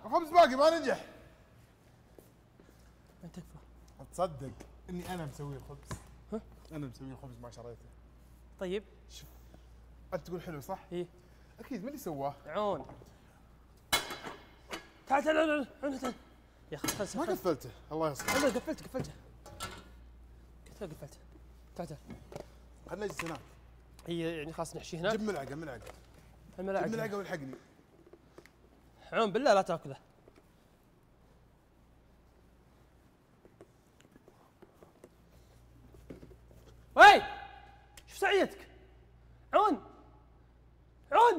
الخبز باقي ما نجح. ما تكفى. تصدق اني انا مسوي الخبز؟ ها؟ انا مسوي الخبز ما شريته. طيب شوف انت تقول حلو صح؟ ايه اكيد من اللي سواه؟ عون. تعال تعال تعال يا اخي خلص. ما قفلته الله يصلحك. انا قفلته قلت قفلته. تعال تعال خلنا نجلس هناك. هي يعني خلاص نحشي هناك. جيب ملعقه الملعقة جيب ملعقه والحقني. عون بالله لا تاكله. وي شو سعيتك؟ عون عون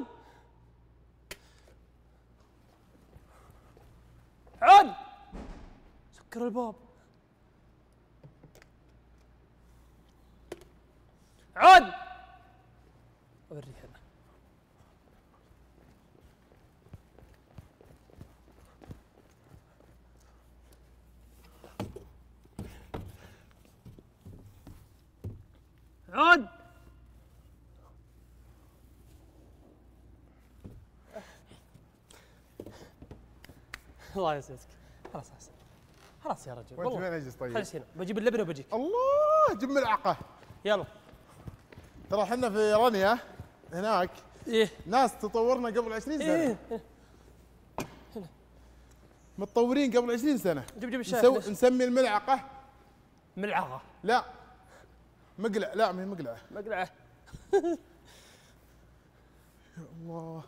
عون سكر الباب. عون اوريك انا. عون الله يسعدك. خلاص خلاص يا رجل. وانت وين اجلس طيب؟ خليك هنا بجيب اللبن وبجيك. الله جيب ملعقه. يلا. ترى احنا في رانيا هناك ايه ناس تطورنا قبل 20 سنه. ايه متطورين قبل 20 سنه. جيب الشاي. نسمي الملعقه ملعقه. لا مقلع. لا ما هي مقلعه. مقلعه. يا الله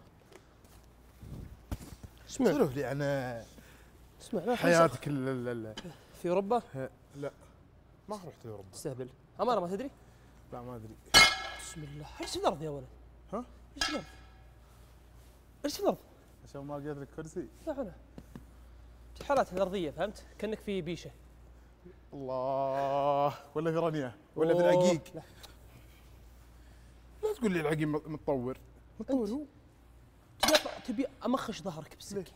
اسمع سولف لي عن اسمع حياتك في اوروبا؟ لا ما رحت اوروبا. تستهبل. امانه ما تدري؟ لا ما ادري. بسم الله. ايش في الارض يا ولد؟ ها؟ ايش في الارض؟ ايش في الارض؟ عشان ما لقيت لك كرسي. لا انا حالات الارضيه فهمت؟ كانك في بيشه. الله ولا في رانيا ولا في العقيق. لا تقول لي العقيق متطور. متطور هو. تبي امخش ظهرك بالسكين.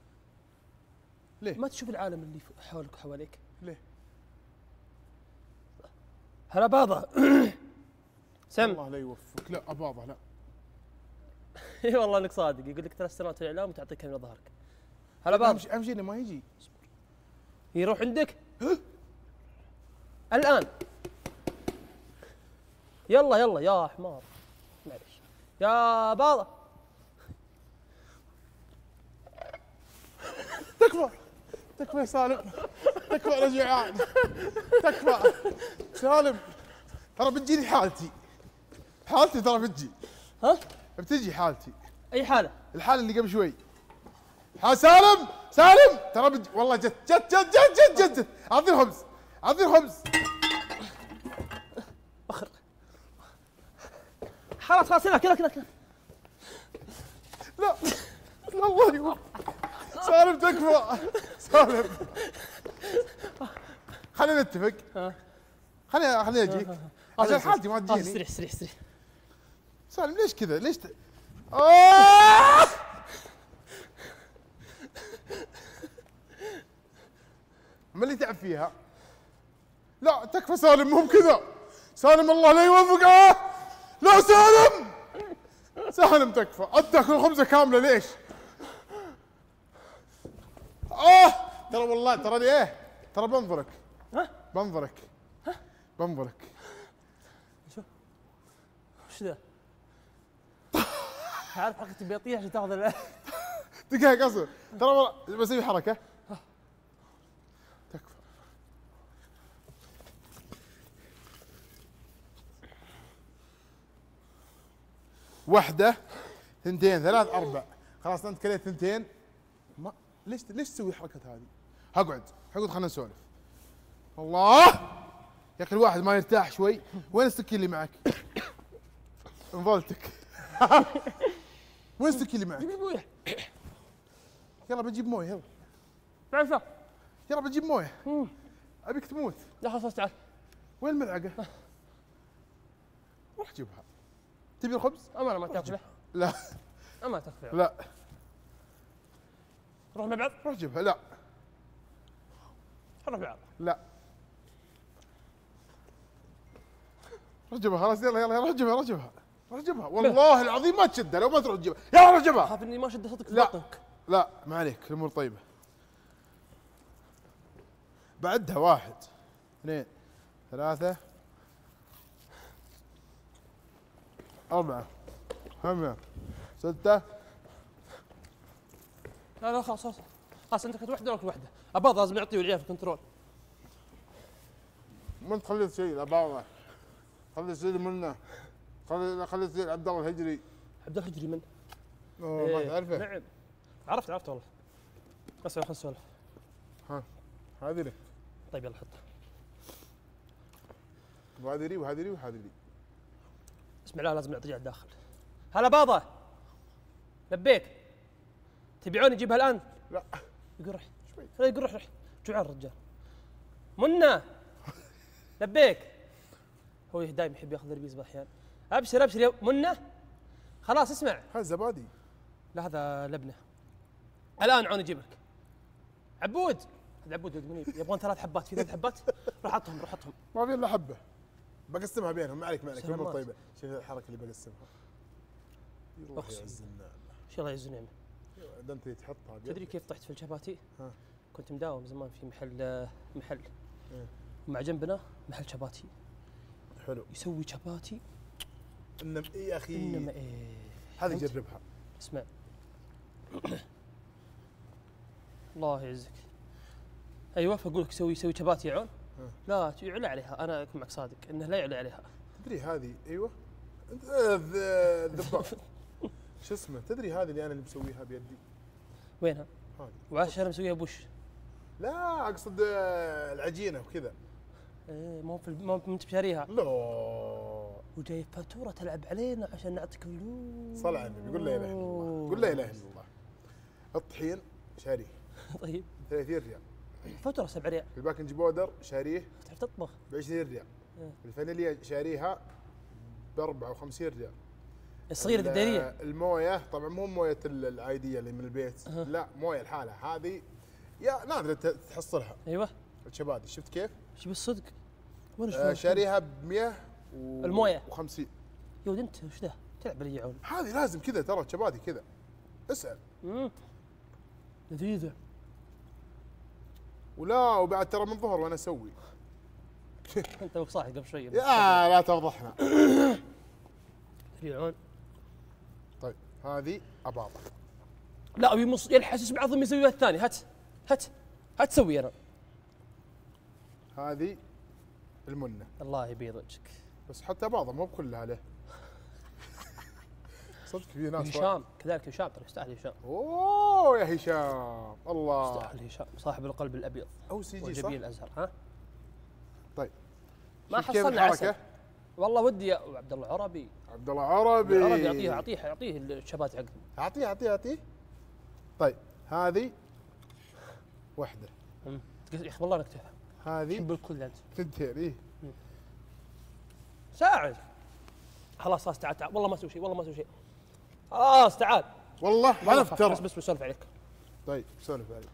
ليه؟ ما تشوف العالم اللي حولك وحواليك؟ ليه؟ هلا باضة. سم. الله لا يوفقك. لا اباضه لا. اي والله انك صادق. يقول لك 3 سنوات الاعلام وتعطيك من ظهرك. هلا باضة. اهم شيء انه ما يجي. يروح عندك الان. يلا يلا يا حمار. معليش يا باضة. تكفى تكفى يا سالم. تكفى انا جوعان. تكفى سالم. ترى بتجيني حالتي ترى بتجي. ها؟ بتجي حالتي. اي حالة؟ الحالة اللي قبل شوي. سالم ترى بتجي والله. جت اعطيني خبز اخر. خلاص كذا لا الله يوفقك. سالم تكفى. سالم خلينا نتفق. خليني اجيك عشان حالتي ما تجيني. استريح. سالم ليش كذا؟ ليش ما اللي تعب فيها؟ لا تكفى سالم مو بكذا. سالم الله لا يوفقه. لا سالم تكفى. انت تاكل خبزه كامله ليش؟ ترى والله ترى ايه؟ ترى بنظرك. ها؟ بنظرك. شو؟ وش ذا؟ عارف حركة البيطية عشان تاخذ دقيقة قصر. ترى والله بسوي حركة. تكفى. واحدة 2 3 4. خلاص انت كليت 2. ما ليش تسوي الحركة هذه؟ اقعد خلينا نسولف. الله يا اخي الواحد ما يرتاح شوي. وين السكين اللي معك؟ انظلتك. وين السكين اللي معك؟ جيب مويه. يلا بجيب مويه يلا. تعال يلا بجيب مويه. ابيك تموت. لا خلاص تعال. وين الملعقة؟ روح جيبها. تبي الخبز؟ امانة ما تاكله. لا ما تاكله. لا نروح مع بعض. روح جيبها. لا نروح مع بعض. لا روح جيبها خلاص. يلا روح جيبها والله العظيم ما تشدها لو ما تروح تجيبها. يلا روح جيبها. خاف اني ما شد صوتك في لا. بطنك. لا ما عليك، الامور طيبه. بعدها 1 2 3 4 5 6. لا خلاص خلاص خلاص، انت كنت وحده ولك وحده. اباض لازم نعطيه والعيال في الكنترول. ما انت خليت شيء لبعضه، خليت شيء منه، خليت شيء عبد الله الهجري. عبد الله الهجري من؟ ما تعرفه؟ نعم عرفت والله. بس خلنا نسولف. ها هذه لك. طيب يلا حطها. وهذه لي وهذه لي وهذه لي. اسمع لا لازم نعطيه على الداخل. هلا باضة لبيك تبيعون يجيبها الان؟ لا يقول روح شوي. لا يقول روح جوعان الرجال. منى لبيك. هو دايم يحب ياخذ ربيز باحيان. ابشر يا منى. خلاص اسمع. هذا زبادي. لا هذا لبنه. الان عون اجيب لك. عبود هذا عبود ولد منيب يبغون 3 حبات، في 3 حبات. روح حطهم. ما في الا حبه بقسمها بينهم. ما عليك سلامات. الامور طيبه. شوف الحركه اللي بقسمها. يروح أقسم. يعز النعمه. ان شاء الله يعز النعمه. ده انت تحطها تدري كيف طحت في الشباتي؟ ها. كنت مداوم زمان في محل إيه. مع جنبنا محل شباتي حلو. يسوي شباتي. انما ايه يا اخي، انما ايه هذه أنت- جربها. اسمع الله يعزك. ايوه فاقول لك سوي شباتي يا عون. لا يعلى عليها، انا اكون معك صادق انه لا يعلى عليها. تدري هذه ايوه الذباب شو اسمه، تدري هذه اللي انا اللي مسويها بيدي. وينها؟ هذه وعاش انا مسويها بوش. لا اقصد العجينه وكذا. ايه ما انت بشاريها. لا وجاي فاتوره تلعب علينا عشان نعطيك فلوس. صل على النبي، قل لا اله الا الله، قل لا اله الا الله. الطحين شاريه طيب 30 ريال. فاتوره 7 ريال. الباكنج بودر شاريه تعرف تطبخ؟ ب 20 ريال. إيه. الفانيليا شاريها ب 54 ريال. الصغيره الدائريه. المويه طبعا مو مويه العاديه اللي من البيت، لا مويه الحالة هذه يا نادر تحصلها. ايوه الشبادي شفت كيف؟ شو بالصدق؟ وين شاريها ب 100 المويه و50. يا ولد انت وش ذا؟ تلعب علي يا عون. هذه لازم كذا ترى الشبادي كذا. اسال. لذيذه. ولا وبعد ترى من ظهر وانا اسوي. انت بك صاحي قبل شوي. يا لا تفضحنا. يا عون. طيب هذه اباطه. لا ابي يلحس بعضهم يسويها الثاني. هات سوي انا. هذه المنه. الله يبيض وجهك. بس حتى بعضها مو بكلها له. صدق في ناس هشام كذلك. هشام ترى يستاهل هشام. اوه يا هشام الله. يستاهل هشام صاحب القلب الابيض او سي جي صح؟ والجبين الازهر. ها طيب ما شوف كيف حصلنا الحركة؟ عسل. والله ودي يا عبد الله عربي. عبد الله عربي. اعطيه الشبات عقد. اعطيه. طيب هذه واحدة. يا اخي والله انك تفهم. هذه تحب الكل انت. ثنتين ايه. ساعد. خلاص تعال والله ما اسوي شيء. خلاص تعال. والله حلف ترى. بس بسولف عليك. طيب سولف علي.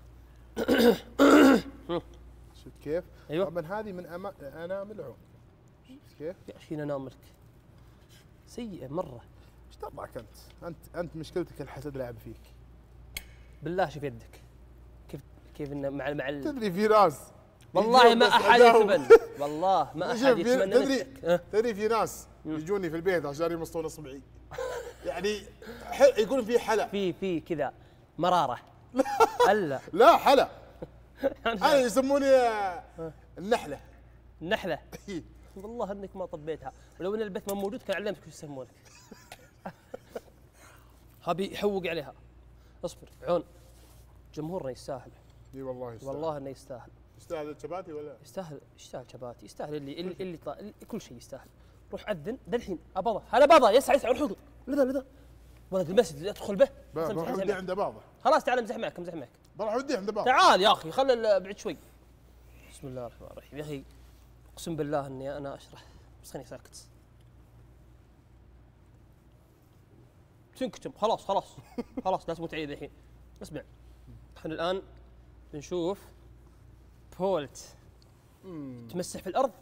شفت كيف؟ ايوه طبعا هذه من انامل عون. شفت كيف؟ يا شين اناملك سيئه مره. ايش طبعك انت مشكلتك الحسد لعب فيك. بالله شوف يدك كيف انه مع تدري في ناس والله ما احد يتمنى. والله ما احد يتمنى. تدري في ناس يجوني في البيت عشان يمصون اصبعي. يعني يقولون في حلا. في كذا مراره. الا لا حلا. هذا يسموني النحله. النحله. والله انك ما طبيتها، ولو ان البيت ما موجود كان علمتك وش يسمونك. هابي يحوق عليها. اصبر عون، جمهورنا يستاهل. اي والله يستاهل. والله انه يستاهل. يستاهل الشباتي ولا؟ يستاهل شباتي، يستاهل اللي كل شيء يستاهل. روح اذن ذا ابضه. هلا بابا يسعى الحوض. لذا ولد المسجد ادخل به. بروح ودي عند بعضه. خلاص تعال امزح معك. بروح ودي عند بعضه. تعال يا اخي خل بعد شوي. بسم الله الرحمن الرحيم. يا اخي اقسم بالله اني انا اشرح بس خليني ساكت. تنكتم خلاص لا تموت عيد الحين. اسمع احنا الان بنشوف بولت تمسح في الارض.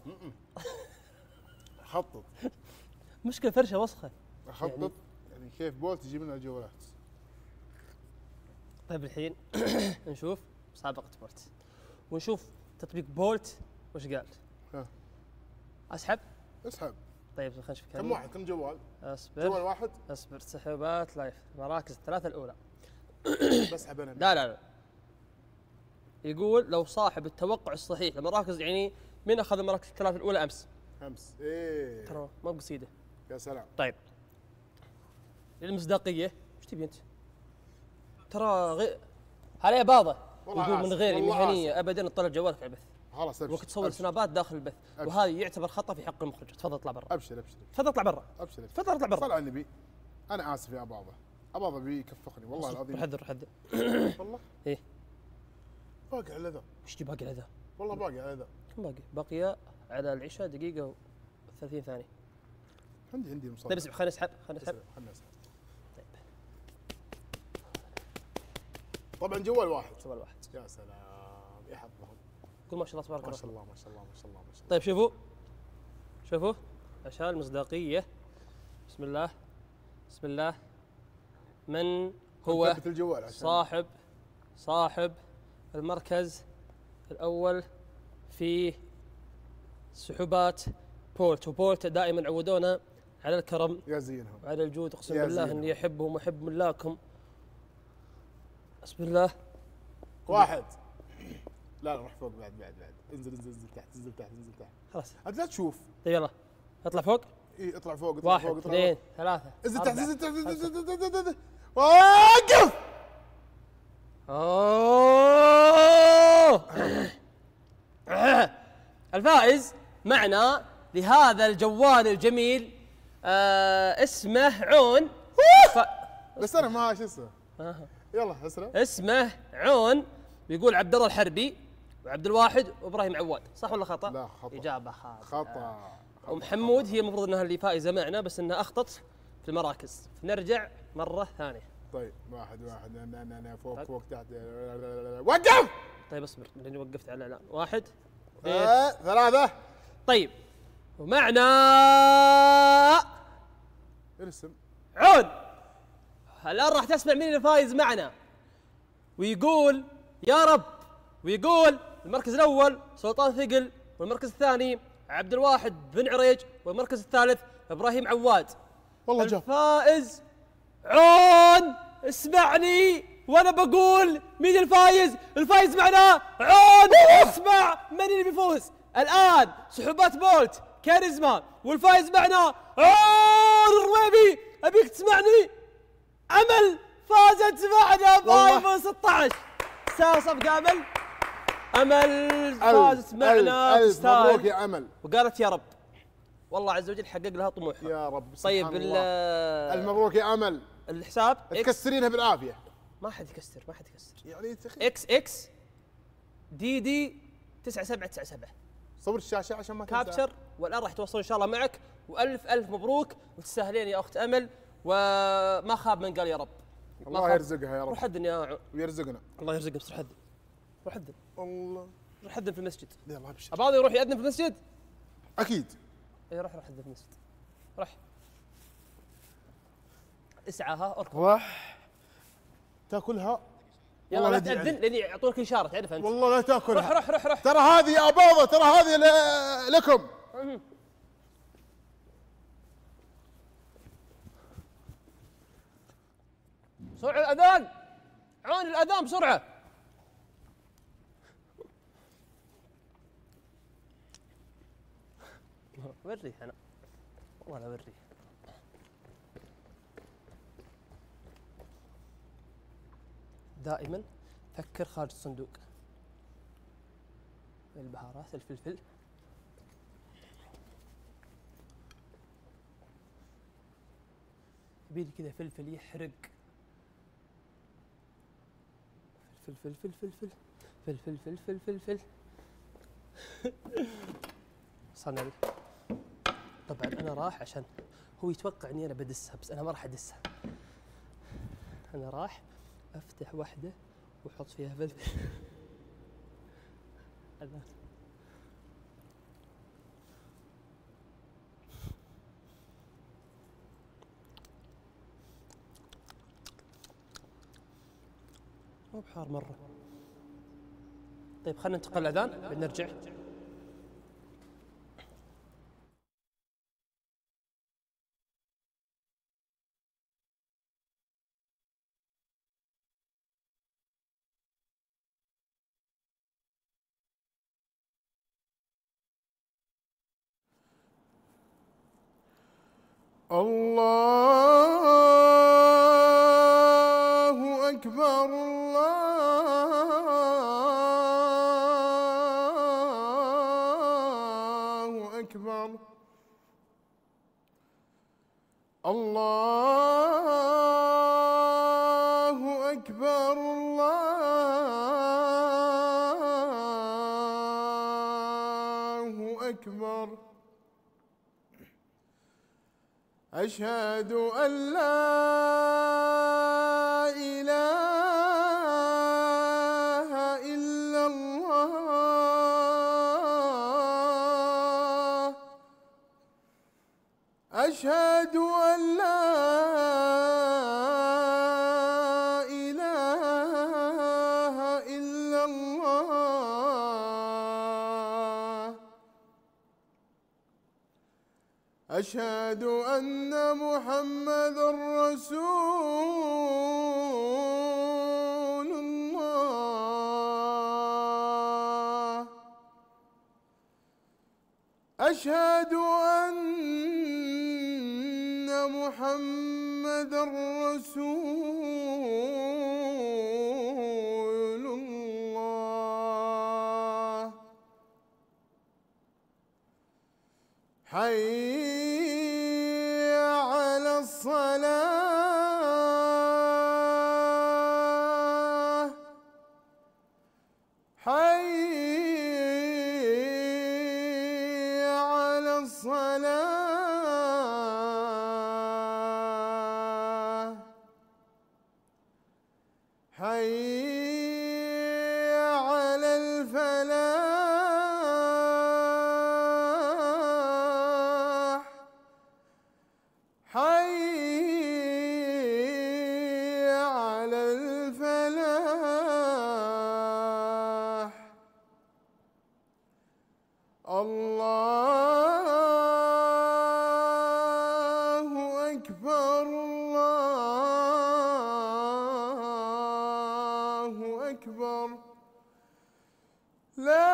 اخطط. مشكله فرشه وسخه. اخطط يعني كيف بولت يجيب لنا الجوالات. طيب الحين نشوف مسابقة بولت ونشوف تطبيق بولت وش قال. ها. اسحب. اسحب. طيب خلينا نشوف كم واحد كم جوال؟ اصبر. جوال واحد. اصبر. سحبات لايف المراكز الثلاثة الأولى. بسحب انا. لا. يقول لو صاحب التوقع الصحيح لمراكز، يعني من اخذ المراكز الثلاث الاولى امس؟ امس. ايه ترى ما بقصيده. يا سلام. طيب للمصداقيه ايش تبي انت؟ ترى عليه باضه. يقول من غير مهنيه ابدا تطلع جوالك على البث. خلاص ابشر. وتصور سنابات داخل البث، وهذا يعتبر خطا في حق المخرج. تفضل اطلع برا. ابشر. تفضل اطلع برا. ابشر. تفضل اطلع برا. صل على النبي. انا اسف يا اباضه بيكفخني والله العظيم. روح حذر. والله؟ ايه باقي على ذا. ايش تبي باقي على ذا؟ والله باقي على ذا. كم باقي على العشاء دقيقة و30 ثانية. عندي المصادر. طيب اسمع، خلينا نسحب. خلنا نسحب. طيب. طبعا جوال واحد. يا سلام يا حظهم. قول ما شاء الله تبارك الله. ما شاء الله. طيب شوفوا عشان المصداقية. بسم الله. من هو الجوال عشان صاحب المركز الأول في سحوبات بولت؟ وبولت دائما عودونا على الكرم يا زينهم وعلى الجود. اقسم بالله اني احبهم واحب ملاكم. بسم الله. واحد. لا روح فوق بعد. انزل تحت. خلاص انت لا تشوف. طيب يلا اطلع فوق. اي اطلع فوق. 1 2 3 انزل تحت. وقف. الفائز معنا لهذا الجوال الجميل اسمه عون. بس انا ما شو اسمه. يلا اسمه عون. بيقول عبد الله الحربي وعبد الواحد وابراهيم عواد. صح ولا خطا؟ لا خطا. اجابه خطا. ومحمود هي المفروض انها اللي فائزه معنا، بس انها اخطت في المراكز. نرجع مره ثانيه. طيب واحد انا فوق تحت. وقف. طيب اصبر لاني وقفت على الاعلان. 1 2 3. طيب ومعنا ارسم عون. الان راح تسمع مين الفايز معنا، ويقول يا رب. ويقول المركز الاول سلطان ثقل، والمركز الثاني عبد الواحد بن عريج، والمركز الثالث ابراهيم عواد. والله جاب الفائز عون. اسمعني وانا بقول مين الفايز. الفايز معنا عون. اسمع من اللي بيفوز الان سحوبات بولت كاريزما، والفايز معنا عون الرويبي. ابيك تسمعني. امل فازت معنا بايفون 16. صفقة امل فازت معنا. مبروك يا امل. وقالت يا رب والله عز وجل حقق لها طموحها يا رب. طيب المبروك يا امل. الحساب تكسرينها بالعافيه. ما حد يكسر يعني اكس دي 9797. صور الشاشه عشان ما تنسى. كابتشر. والان راح توصل ان شاء الله معك. والف مبروك وتستاهلين يا اخت امل. وما خاب من قال يا رب. الله يرزقها يا رب. روح حدن يا ويرزقنا. الله يرزقنا. بس روح حدن. الله. روح حدن في المسجد. يلا ابشر. ابغى يروح يأذن في المسجد. اكيد. اي روح حدن في المسجد. روح اسعى. ها اركض. راح تاكلها. يلا لا تأذن لاني يعطونك اشاره تعرف انت. والله لا تاكلها. روح. ترى هذه يا اباضه، ترى هذه لكم. سرعة الأذان. عون الأذان بسرعة. وريه أنا والله وريه. دائما فكر خارج الصندوق. البهارات الفلفل. يبيلي كذا فلفل يحرق. فلفل. صنع. طبعا انا راح عشان هو يتوقع اني انا بدسها، بس انا ما راح ادسها. انا راح افتح واحده واحط فيها فلفل. حار مرة. طيب خلينا ننتقل الأذان بنرجع. الله أكبر الله أكبر الله أكبر الله أكبر أشهد أن لا إله إلا الله أشهد أن لا إله إلا الله أشهد أن محمدًا رسول الله أشهد أن محمدًا رسول الله حي على الصلاة حي على الصلاة حي على الفلاح حي على الفلاح الله أكبر الله أكبر لا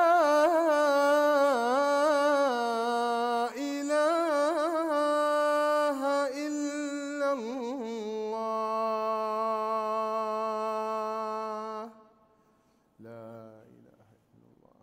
إله إلا الله لا إله إلا الله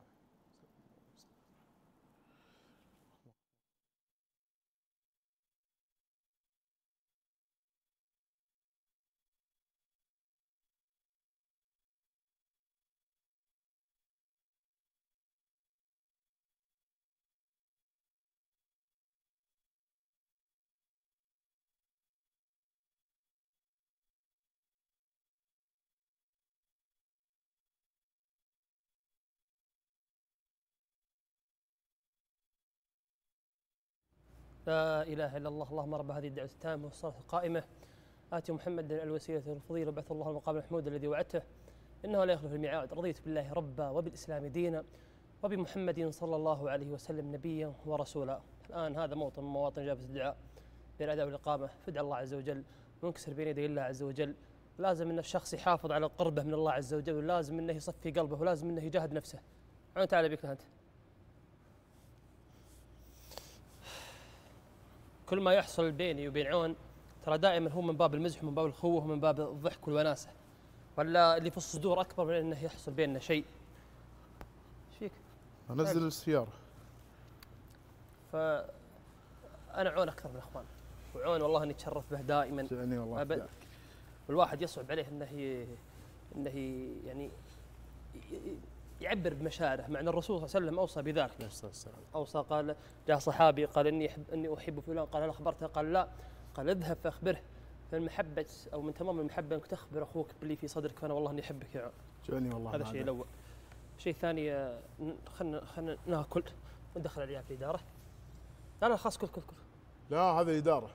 لا إله إلا الله. اللهم رب هذه الدعوة التامة والصلاة القائمة آتي محمد الوسيلة والفضيلة وبعث الله المقام المحمود الذي وعدته إنه لا يخلف الميعاد. رضيت بالله ربا وبالإسلام دينا وبمحمد صلى الله عليه وسلم نبيا ورسولا. الآن هذا موطن من مواطن إجابة الدعاء بين الأداء والإقامة. فادعى الله عز وجل وانكسر بين يدي الله عز وجل. لازم أن الشخص يحافظ على قربه من الله عز وجل، ولازم أنه يصفي قلبه، ولازم أنه يجاهد نفسه. أنا تعال بك أنت. كل ما يحصل بيني وبين عون ترى دائما هو من باب المزح ومن باب الخوة ومن باب الضحك والوناسة، ولا اللي في الصدور أكبر من أنه يحصل بيننا شيء. ايش فيك؟ أنزل السيارة. فأنا عون أكثر من الأخوان، وعون والله إني أتشرف به دائما يعني والله أبد. والواحد يصعب عليه إنه يعني يعبر بمشاعره، مع أن الرسول صلى الله عليه وسلم أوصى بذلك. أوصى، قال جاء صحابي قال إني أحب فلان، قال هل أخبرته؟ قال لا. قال اذهب فأخبره، فالمحبة أو من تمام المحبة أنك تخبر أخوك باللي في صدرك، فأنا والله إني أحبك يا عون. جاني والله. هذا الشيء الأول. الشيء الثاني، خلنا ناكل وندخل العيال في الإدارة. لا خلاص كل لا هذا الإدارة.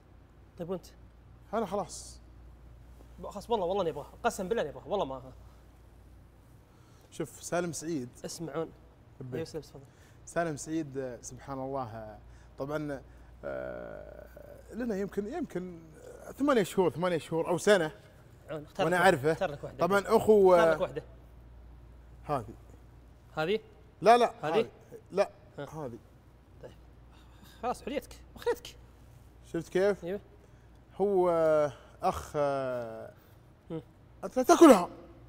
طيب وأنت؟ أنا خلاص والله نبغى، قسم بالله نبغى، والله ما شوف سالم سعيد اسمعون. لبيك. ايوه تفضل. سالم سعيد سبحان الله طبعا لنا يمكن 8 شهور او سنه وانا اعرفه. اختار لك واحده. طبعا اخو اختار لك واحده. هذه هذه لا هذه لا ها. هذه. طيب خلاص حريتك اخذتك. شفت كيف؟ ايوه هو اخ انت لا تاكلها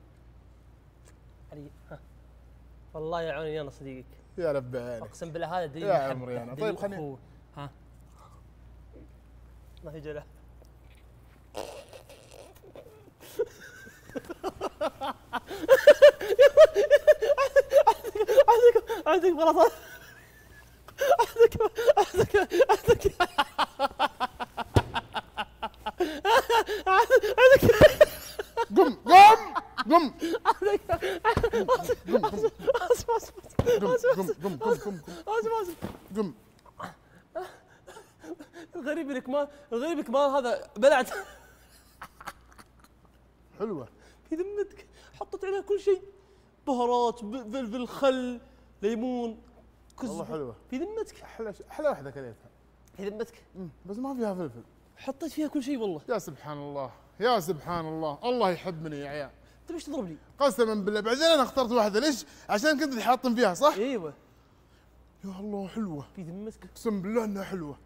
علي. ها والله يا عوني انا صديقك. يا رب عينك. اقسم بالله هذا دليل يا محبة، عمري أنا. دليل طيب خليني- أخوة. ها ما في جله. عندك بلاطات. قم قم. الغريب انك ما هذا بلعت حلوه. في ذمتك حطيت عليها كل شيء، بهارات، فلفل، خل، ليمون، كزبره. والله حلوه. في ذمتك احلى واحده كليتها. في ذمتك بس ما فيها فلفل. حطيت فيها كل شيء والله. يا سبحان الله يا سبحان الله، الله يحبني يا عيال انت ليش تضربني؟ قسما بالله. بعدين انا اخترت واحده ليش؟ عشان كنت حاطن فيها صح؟ ايوه يا الله حلوه في ذمتك. اقسم بالله انها حلوه.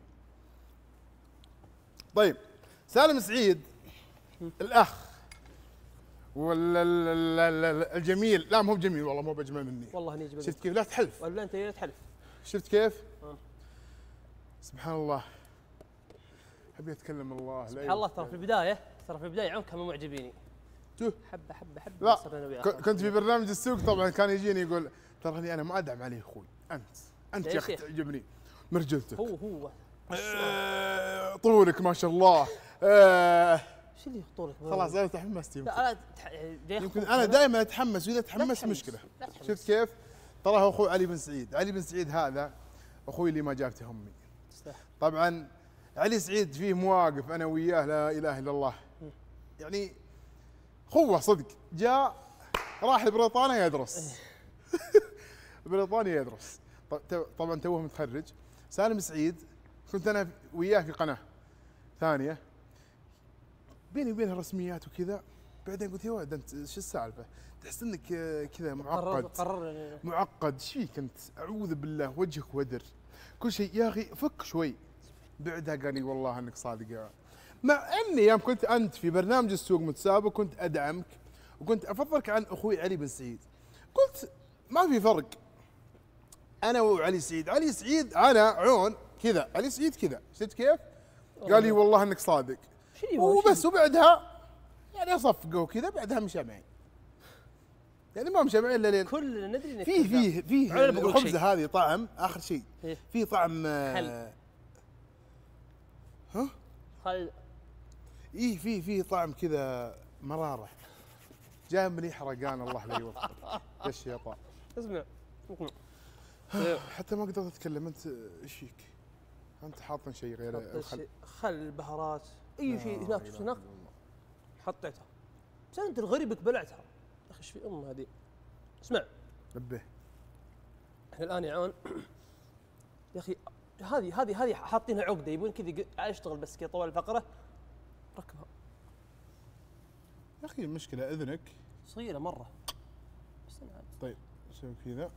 طيب سالم سعيد الاخ ولا الجميل، لا مو بجميل والله، مو بجمل مني. والله اني جبت. شفت كيف؟ لا تحلف. ولا انت يا تحلف. شفت كيف؟ سبحان الله. ابي اتكلم الله. سبحان الله ترى في البدايه عم كانوا معجبيني. شوف حبه لا صرنا أنا وياه. كنت في برنامج السوق طبعا، كان يجيني يقول تراني انا ما ادعم عليه اخوي، انت يا اخي تعجبني مرجلتك، هو طولك ما شاء الله. ايش اللي يخطرك؟ خلاص انا تحمست يمكن. لا يمكن انا دائما اتحمس، واذا تحمست تحمس. مشكله. لا تحمس. شفت كيف؟ ترى هو اخوي علي بن سعيد. علي بن سعيد هذا اخوي اللي ما جابته امي. طبعا علي سعيد فيه مواقف انا وياه لا اله الا الله. يعني اخوه صدق. جاء راح لبريطانيا يدرس. بريطانيا يدرس. طبعا توه متخرج. سالم سعيد كنت انا وياه في قناه ثانيه، بيني وبينها رسميات وكذا. بعدين قلت يا ولد انت شو السالفه؟ تحس انك كذا معقد. قرر معقد. ايش فيك انت؟ اعوذ بالله، وجهك ودر كل شيء يا اخي، فك شوي. بعدها قال لي والله انك صادق يا، مع اني يوم كنت انت في برنامج السوق متسابق كنت ادعمك وكنت افضلك عن اخوي علي بن سعيد. قلت ما في فرق انا وعلي سعيد. علي سعيد انا عون كذا، علي سعيد كذا. شفت كيف؟ قال لي والله انك صادق وبس. وبعدها يعني صفقوا كذا، بعدها مشى معي. يعني ما مشى معي الا لين كلنا ندري انك فيه الخبزه هذه طعم اخر شيء. إيه؟ فيه طعم خل. ها؟ خل. ايه فيه طعم كذا مراره. جاي من حرقان الله لا يوفقك يا الشيطان. اسمع حتى ما قدرت اتكلم. انت ايش فيك؟ انت حاطن شيء غير الخل. خل، بهارات، اي شيء هناك. شفت هناك حطيتها. بس انت الغريبك بلعتها يا اخي. ايش في هذه؟ اسمع نبه. احنا الان يا عون يا اخي هذه حاطينها عقده، يبون كذا اشتغل بس كذا طوال الفقره ركبها. يا اخي المشكله اذنك صغيره مره. طيب سوي كذا.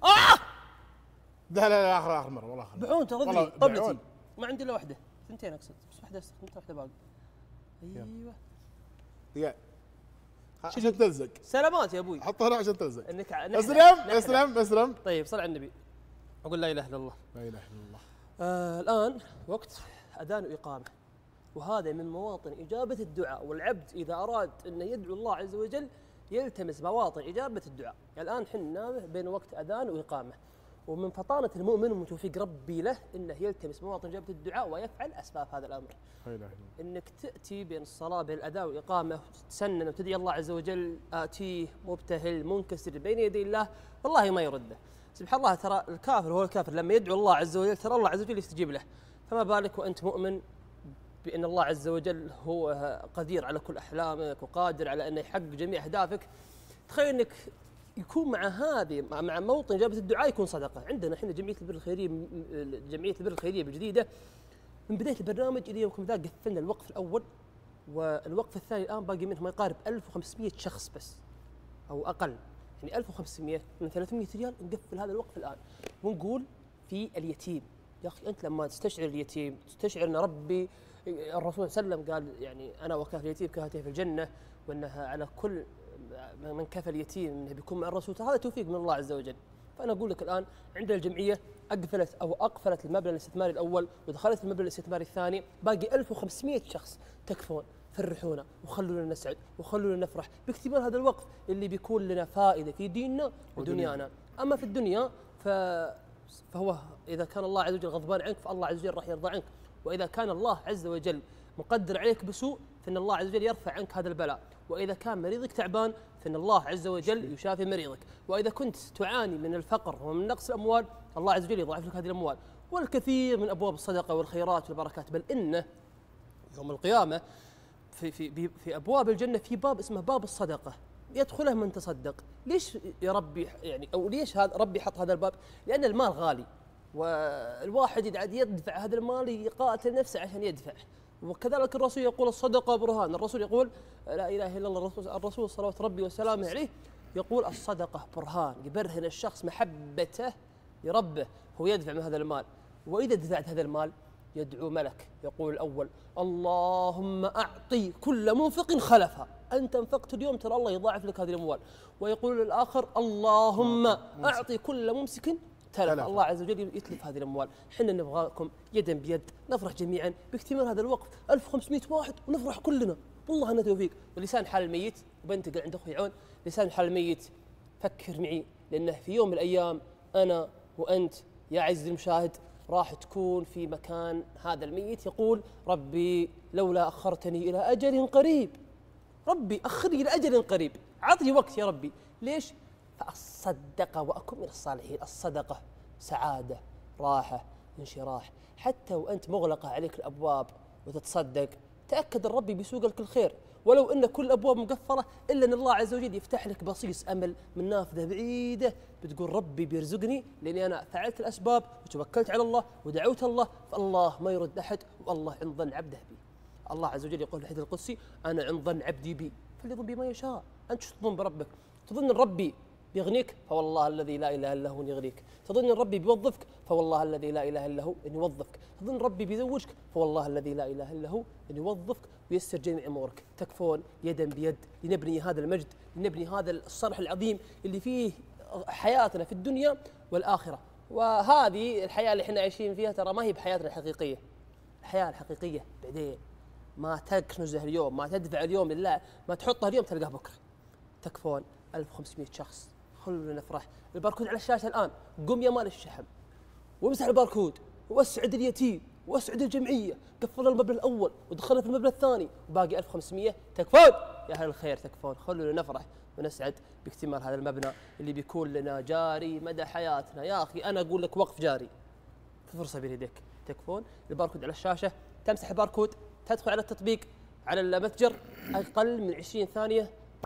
لا اخر مره والله. بعون ترى طبلتي ما عندي الا واحده، ثنتين اقصد، بس واحده استخدمت، واحده باقي. ايوه يا عشان تلزق. سلامات يا ابوي. حطها هنا عشان تلزق. انك اسلم. طيب صل على النبي. اقول لا اله الا الله. لا اله الا الله. الان وقت اذان واقامه، وهذا من مواطن اجابه الدعاء، والعبد اذا اراد انه يدعو الله عز وجل يلتمس مواطن اجابه الدعاء. الان حنا بين وقت اذان واقامه، ومن فطانه المؤمن وتوفيق ربي له انه يلتمس مواطن اجابه الدعاء ويفعل اسباب هذا الامر. لا اله الا الله. انك تاتي بين الصلاه بين الاذان والاقامه وتتسنن وتدعي الله عز وجل اتيه مبتهل منكسر بين يدي الله، والله ما يرده. سبحان الله، ترى الكافر هو الكافر لما يدعو الله عز وجل ترى الله عز وجل يستجيب له، فما بالك وانت مؤمن بان الله عز وجل هو قدير على كل احلامك وقادر على انه يحقق جميع اهدافك. تخيل انك يكون مع هذه مع موطن إجابة الدعاء يكون صدقة. عندنا احنا جمعية البر الخيرية بالجديدة من بداية البرنامج إلى يوم ذا قفلنا الوقف الأول، والوقف الثاني الآن باقي منه ما يقارب 1500 شخص بس أو أقل، يعني 1500 من 300 ريال نقفل هذا الوقف الآن. ونقول في اليتيم، يا أخي أنت لما تستشعر اليتيم تستشعر أن ربي الرسول صلى الله عليه وسلم قال يعني أنا وكافل اليتيم كهاتين في الجنة، وأنها على كل من كفى اليتيم أنه بيكون مع الرسول. هذا توفيق من الله عز وجل. فأنا أقول لك الآن عندنا الجمعية أقفلت المبلغ الاستثماري الأول ودخلت المبلغ الاستثماري الثاني، باقي 1500 شخص. تكفون، فرحونا وخلونا نسعد وخلونا نفرح باكتمال هذا الوقف اللي بيكون لنا فائدة في ديننا ودنيانا. أما في الدنيا فهو إذا كان الله عز وجل غضبان عنك فالله عز وجل راح يرضى عنك، وإذا كان الله عز وجل مقدر عليك بسوء فإن الله عز وجل يرفع عنك هذا البلاء، وإذا كان مريضك تعبان فإن الله عز وجل يشافي مريضك، وإذا كنت تعاني من الفقر ومن نقص الأموال الله عز وجل يضاعف لك هذه الأموال. والكثير من أبواب الصدقة والخيرات والبركات، بل إن يوم القيامة في أبواب الجنة في باب اسمه باب الصدقة يدخله من تصدق. ليش يا ربي يعني أو ليش هذا ربي حط هذا الباب؟ لأن المال غالي، والواحد يقعد يدفع هذا المال يقاتل نفسه عشان يدفع. وكذلك الرسول يقول الصدقة برهان، الرسول يقول لا إله إلا الله، الرسول صلوات ربي وسلامه عليه يقول الصدقة برهان، يبرهن الشخص محبته لربه هو يدفع من هذا المال. وإذا دفعت هذا المال يدعو ملك يقول الأول اللهم أعطي كل منفق خلفا، أنت انفقت اليوم ترى الله يضاعف لك هذه الأموال. ويقول الآخر اللهم أعطي كل ممسك تلف، الله عز وجل يتلف هذه الأموال. حنا نبغاكم يدا بيد نفرح جميعا باكتمال هذا الوقف 1500 واحد ونفرح كلنا، والله أنا توفيق. ولسان حال الميت وبنتقل عند أخوي عون، لسان حال الميت فكر معي، لأنه في يوم من الأيام أنا وأنت يا عزيزي المشاهد راح تكون في مكان هذا الميت يقول ربي لولا أخرتني إلى أجل قريب، ربي أخرني إلى أجل قريب، عطني وقت يا ربي. ليش؟ فأصدق وأكن من الصالحين. الصدقة سعادة، راحة، انشراح. حتى وأنت مغلقة عليك الأبواب وتتصدق تأكد الرب بيسوق لك الخير، ولو أن كل الأبواب مقفلة إلا أن الله عز وجل يفتح لك بصيص أمل من نافذة بعيدة، بتقول ربي بيرزقني لأني أنا فعلت الأسباب وتوكلت على الله ودعوت الله، فالله ما يرد أحد، والله عند ظن عبده بي. الله عز وجل يقول في الحديث القدسي أنا عند ظن عبدي بي فليظن بما يشاء. أنت شو تظن بربك؟ تظن أن ربي بيغنيك فوالله الذي لا إله إلا هو يغنيك، تظن أن ربي بيوظفك فوالله الذي لا إله إلا هو أن يوظفك، تظن ربي بيزوجك فوالله الذي لا إله إلا هو أن يوظفك وييسر جميع أمورك. تكفون يدا بيد لنبني هذا المجد، لنبني هذا الصرح العظيم اللي فيه حياتنا في الدنيا والآخرة. وهذه الحياة اللي احنا عايشين فيها ترى ما هي بحياتنا الحقيقية. الحياة الحقيقية بعدين، ما تكنزه اليوم، ما تدفع اليوم لله، ما تحطها اليوم تلقاه بكرة. تكفون 1500 شخص، خلونا نفرح. الباركود على الشاشة الآن، قم يا مال الشحم وامسح الباركود واسعد اليتيم واسعد الجمعية. قفلنا المبلغ الأول ودخلنا في المبلغ الثاني وباقي 1500. تكفون يا أهل الخير، تكفون. خلونا نفرح ونسعد باكتمال هذا المبنى اللي بيكون لنا جاري مدى حياتنا. يا أخي أنا أقول لك وقف جاري، في فرصة بين يديك. تكفون الباركود على الشاشة، تمسح الباركود، تدخل على التطبيق على المتجر، أقل من 20 ثانية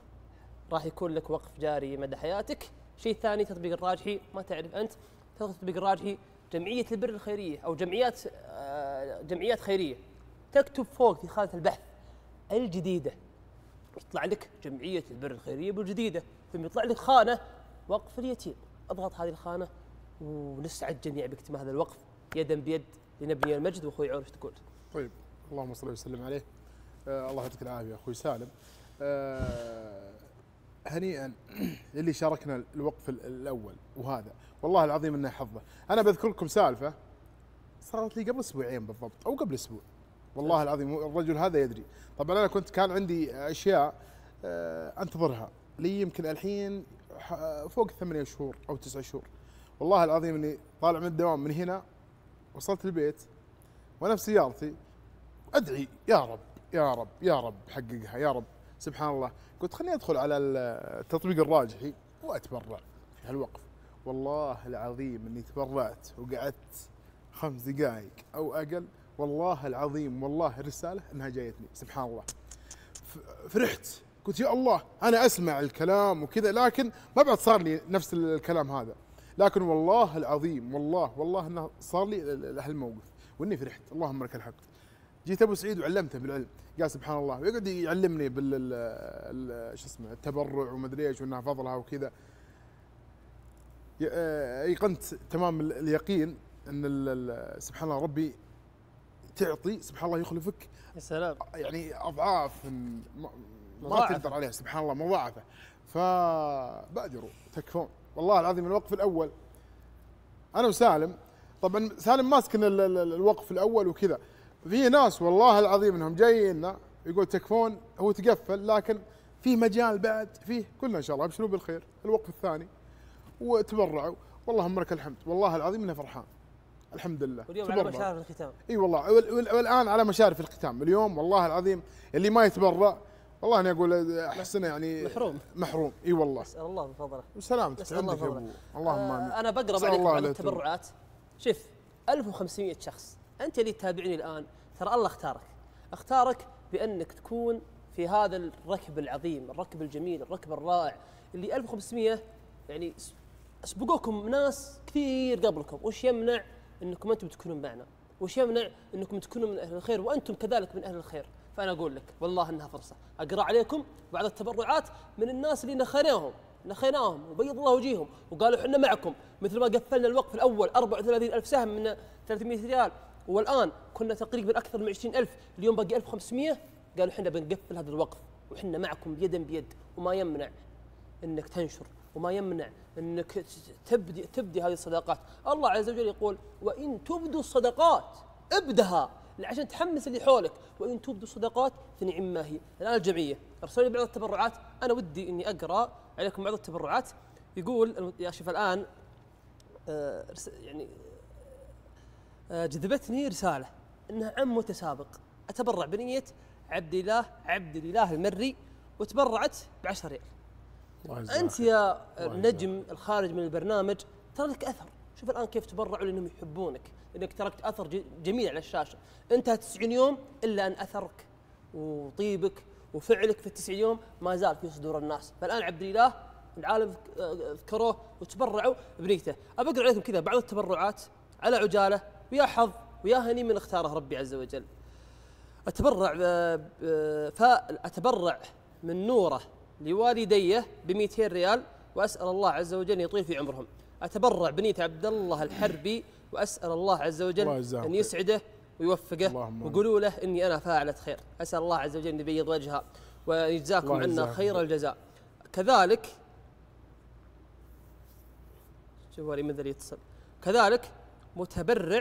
راح يكون لك وقف جاري مدى حياتك. شيء ثاني تطبيق الراجحي، ما تعرف أنت تدخل تطبيق الراجحي جمعية البر الخيرية أو جمعيات خيرية، تكتب فوق في خانة البحث الجديدة يطلع لك جمعية البر الخيرية بالجديدة، ثم يطلع لك خانة وقف اليتيم. اضغط هذه الخانة ونسعد جميع باكتمال هذا الوقف يدا بيد لنبني المجد. واخوي عون ايش تقول؟ طيب اللهم صل وسلم عليه. الله يعطيك العافية اخوي سالم. هنيئا للي شاركنا الوقف الأول، وهذا والله العظيم انه حظه. أنا بذكر لكم سالفة صارت لي قبل أسبوعين بالضبط أو قبل أسبوع، والله العظيم الرجل هذا يدري. طبعا أنا كان عندي أشياء أنتظرها لي يمكن الحين فوق 8 شهور أو 9 شهور. والله العظيم إني طالع من الدوام من هنا، وصلت البيت وأنا في سيارتي أدعي يا رب يا رب يا رب حققها يا رب. سبحان الله، قلت خليني أدخل على التطبيق الراجحي وأتبرع في هالوقف. والله العظيم إني تبرعت وقعدت 5 دقائق أو أقل، والله العظيم والله الرسالة إنها جايتني. سبحان الله، فرحت قلت يا الله انا اسمع الكلام وكذا، لكن ما بعد صار لي نفس الكلام هذا. لكن والله العظيم والله انه صار لي هالموقف واني فرحت. اللهم لك الحمد. جيت ابو سعيد وعلمته بالعلم، قال سبحان الله، ويقعد يعلمني شو اسمه التبرع ومدري ايش وانها فضلها وكذا. ايقنت تمام اليقين ان سبحان الله ربي تعطي، سبحان الله يخلفك. يا سلام. يعني اضعاف ما مضاعفة. تقدر عليها، سبحان الله مضاعفه. فبادروا تكفون. والله العظيم الوقف الاول انا وسالم، طبعا سالم ماسك الوقف الاول وكذا، في ناس والله العظيم انهم جايين يقول تكفون، هو تقفل لكن في مجال بعد، فيه كلنا ان شاء الله ابشروا بالخير. الوقف الثاني وتبرعوا، والله لك الحمد. والله العظيم انه فرحان الحمد لله. واليوم على مشارف الختام. اي والله، والان على مشارف الختام. اليوم والله العظيم اللي ما يتبرع والله انا اقول احسنه يعني محروم. اي والله. اسال الله من فضله وسلامتك عندك يا ابو. اللهم امين. انا بقرا عليكم بعض التبرعات. شوف 1500 شخص، انت اللي تتابعني الان، ترى الله اختارك بانك تكون في هذا الركب العظيم، الركب الجميل، الركب الرائع اللي 1500 يعني سبقوكم ناس كثير قبلكم. وش يمنع انكم انتم تكونون معنا؟ وش يمنع انكم تكونوا من اهل الخير وانتم كذلك من اهل الخير؟ فانا اقول لك والله انها فرصه اقرا عليكم بعض التبرعات من الناس اللي نخيناهم وبيض الله وجيههم وقالوا احنا معكم. مثل ما قفلنا الوقف الاول 34,000 سهم من 300 ريال، والان كنا تقريبا اكثر من 20,000، اليوم باقي 1500. قالوا احنا بنقفل هذا الوقف وحنا معكم يدا بيد. وما يمنع انك تنشر، وما يمنع انك تبدي هذه الصداقات. الله عز وجل يقول وان تبدوا الصدقات ابدها، عشان تحمس اللي حولك. وان تبدوا الصدقات فنعم ما هي. الان الجمعيه ارسلوا لي بعض التبرعات، انا ودي اني اقرا عليكم بعض التبرعات. يقول يا شوف الان يعني جذبتني رساله انها عم متسابق اتبرع بنيه عبد الاله المري، وتبرعت ب10 ريال. أنت يا نجم الخارج من البرنامج ترى لك أثر. شوف الآن كيف تبرعوا لأنهم يحبونك، لأنك تركت أثر جميل على الشاشة. انتهى 90 يوم إلا أن أثرك وطيبك وفعلك في 90 يوم ما زال في صدور الناس. فالآن عبد الإله العالم ذكروه وتبرعوا بنيته. أبقر عليكم كذا بعض التبرعات على عجالة، ويا حظ ويا هني من اختاره ربي عز وجل. أتبرع من نوره لوالدي ب200 ريال، وأسأل الله عز وجل أن يطيل في عمرهم. أتبرع بنية عبد الله الحربي، وأسأل الله عز وجل أن يسعده ويوفقه، وقولوا له إني أنا فاعلة خير. أسأل الله عز وجل أن يبيض وجهها ويجزاكم عنا خير الجزاء. كذلك جوالي من ذا يتصل. كذلك متبرع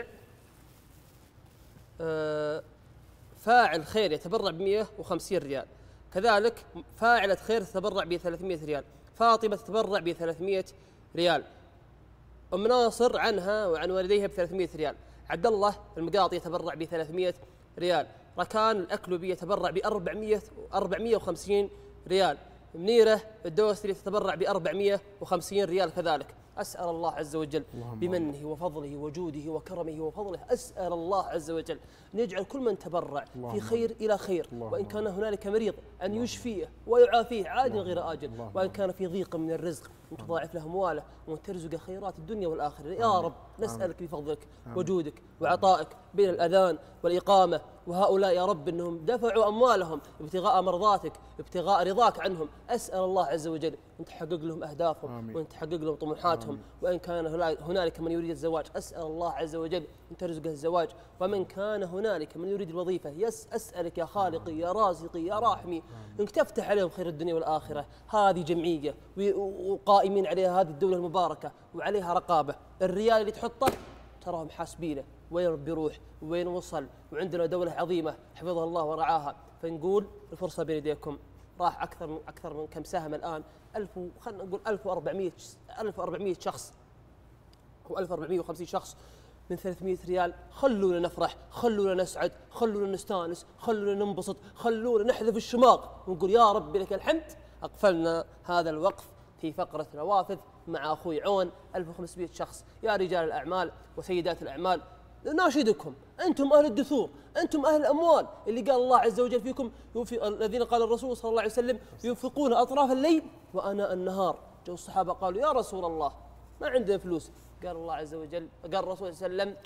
فاعل خير يتبرع ب150 ريال. كذلك فاعلة خير تتبرع ب300 ريال. فاطمة تتبرع ب300 ريال. أم ناصر عنها وعن والديها ب300 ريال. عبد الله المقاطي يتبرع ب300 ريال. ركان الأكلبي يتبرع ب450 ريال. منيرة الدوسري تتبرع ب450 ريال كذلك. أسأل الله عز وجل بمنه وفضله وجوده وكرمه وفضله، أسأل الله عز وجل أن يجعل كل من تبرع في خير إلى خير، وإن كان هنالك مريض أن يشفيه ويعافيه عاجل غير آجل، وإن كان في ضيق من الرزق أن تضاعف له أمواله وأن ترزق خيرات الدنيا والآخرة. يا رب نسألك بفضلك وجودك وعطائك بين الأذان والإقامة. وهؤلاء يا رب أنهم دفعوا أموالهم ابتغاء مرضاتك، ابتغاء رضاك عنهم. أسأل الله عز وجل أن تحقق لهم أهدافهم وأن تحقق لهم طموحاتهم. وإن كان هنالك من يريد الزواج أسأل الله عز وجل أن ترزقه الزواج. ومن كان هنالك من يريد الوظيفة أسألك يا خالقي يا رازقي يا راحمي أنك تفتح عليهم خير الدنيا والآخرة. هذه جمعية وقائمين عليها هذه الدولة المباركة وعليها رقابة. الريال اللي تحطه تراهم حاسبينه وين بيروح وين وصل. وعندنا دولة عظيمة حفظها الله ورعاها. فنقول الفرصة بين يديكم. راح أكثر من كم سهم الآن؟ خلينا نقول 1400 شخص أو 1450 شخص من 300 ريال. خلونا نفرح، خلونا نسعد، خلونا نستانس، خلونا ننبسط، خلونا نحذف الشماغ ونقول يا رب لك الحمد. أقفلنا هذا الوقف في فقرة نوافذ مع أخوي عون. 1500 شخص يا رجال الأعمال وسيدات الأعمال ناشدكم أنتم أهل الدثور، أنتم أهل الأموال اللي قال الله عز وجل فيكم الذين قال الرسول صلى الله عليه وسلم ينفقون أطراف الليل وآناء النهار. جو الصحابة قالوا يا رسول الله ما عندنا فلوس، قال الله عز وجل، قال الرسول صلى الله عليه وسلم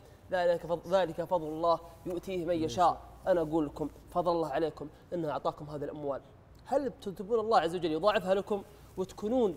ذلك فضل الله يؤتيه من يشاء. أنا أقول لكم فضل الله عليكم أنه أعطاكم هذه الأموال، هل تبون الله عز وجل يضاعفها لكم وتكونون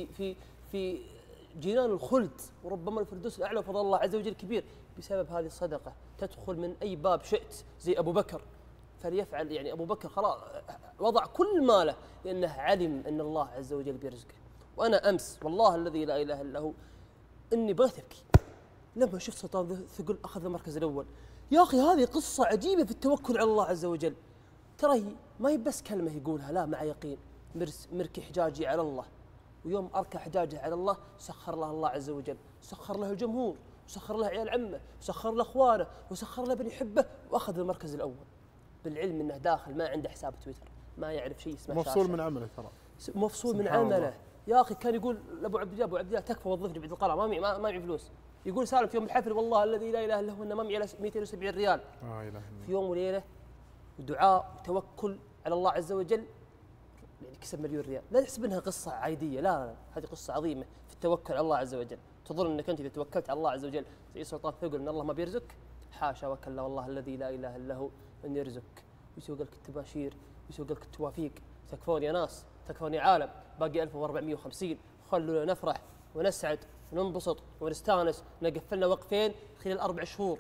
في جنان الخلد وربما الفردوس الأعلى؟ فضل الله عز وجل كبير بسبب هذه الصدقة. تدخل من أي باب شئت زي أبو بكر فليفعل، يعني أبو بكر خلاص وضع كل ماله لأنه علم أن الله عز وجل بيرزقه. وأنا أمس والله الذي لا إله إلا هو إني بغيت أبكي لما شفت سلطان ثقل أخذ المركز الأول. يا أخي هذه قصة عجيبة في التوكل على الله عز وجل. ترى هي ما هي بس كلمة يقولها، لا، مع يقين. مركي حجاجي على الله، ويوم أركى حجاجه على الله سخر له الله عز وجل، سخر له الجمهور، وسخر له عيال عمه، وسخر له اخوانه، وسخر له بني حبه، واخذ المركز الاول بالعلم انه داخل ما عنده حساب تويتر، ما يعرف شيء اسمه مفصول من عمله. ترى مفصول من عمله. يا اخي كان يقول لابو عبد الله، ابو عبد الله تكفى وظفني بعد القرار، ما معي فلوس. يقول سالم في يوم الحفل والله الذي لا اله الا هو انه ما معي الا 270 ريال. في يوم وليله ودعاء وتوكل على الله عز وجل يعني كسب 1,000,000 ريال. لا تحسب انها قصه عاديه، لا، هذه قصه عظيمه في التوكل على الله عز وجل. تظن انك انت اذا توكلت على الله عز وجل زي سلطان ثقل ان الله ما بيرزقك؟ حاشا وكلا، والله الذي لا اله الا هو ان يرزقك. يسوق لك التباشير، يسوق لك التوافيق. تكفون يا ناس، تكفون يا عالم، باقي 1450. خلونا نفرح ونسعد وننبسط ونستانس. قفلنا وقفين خلال 4 شهور،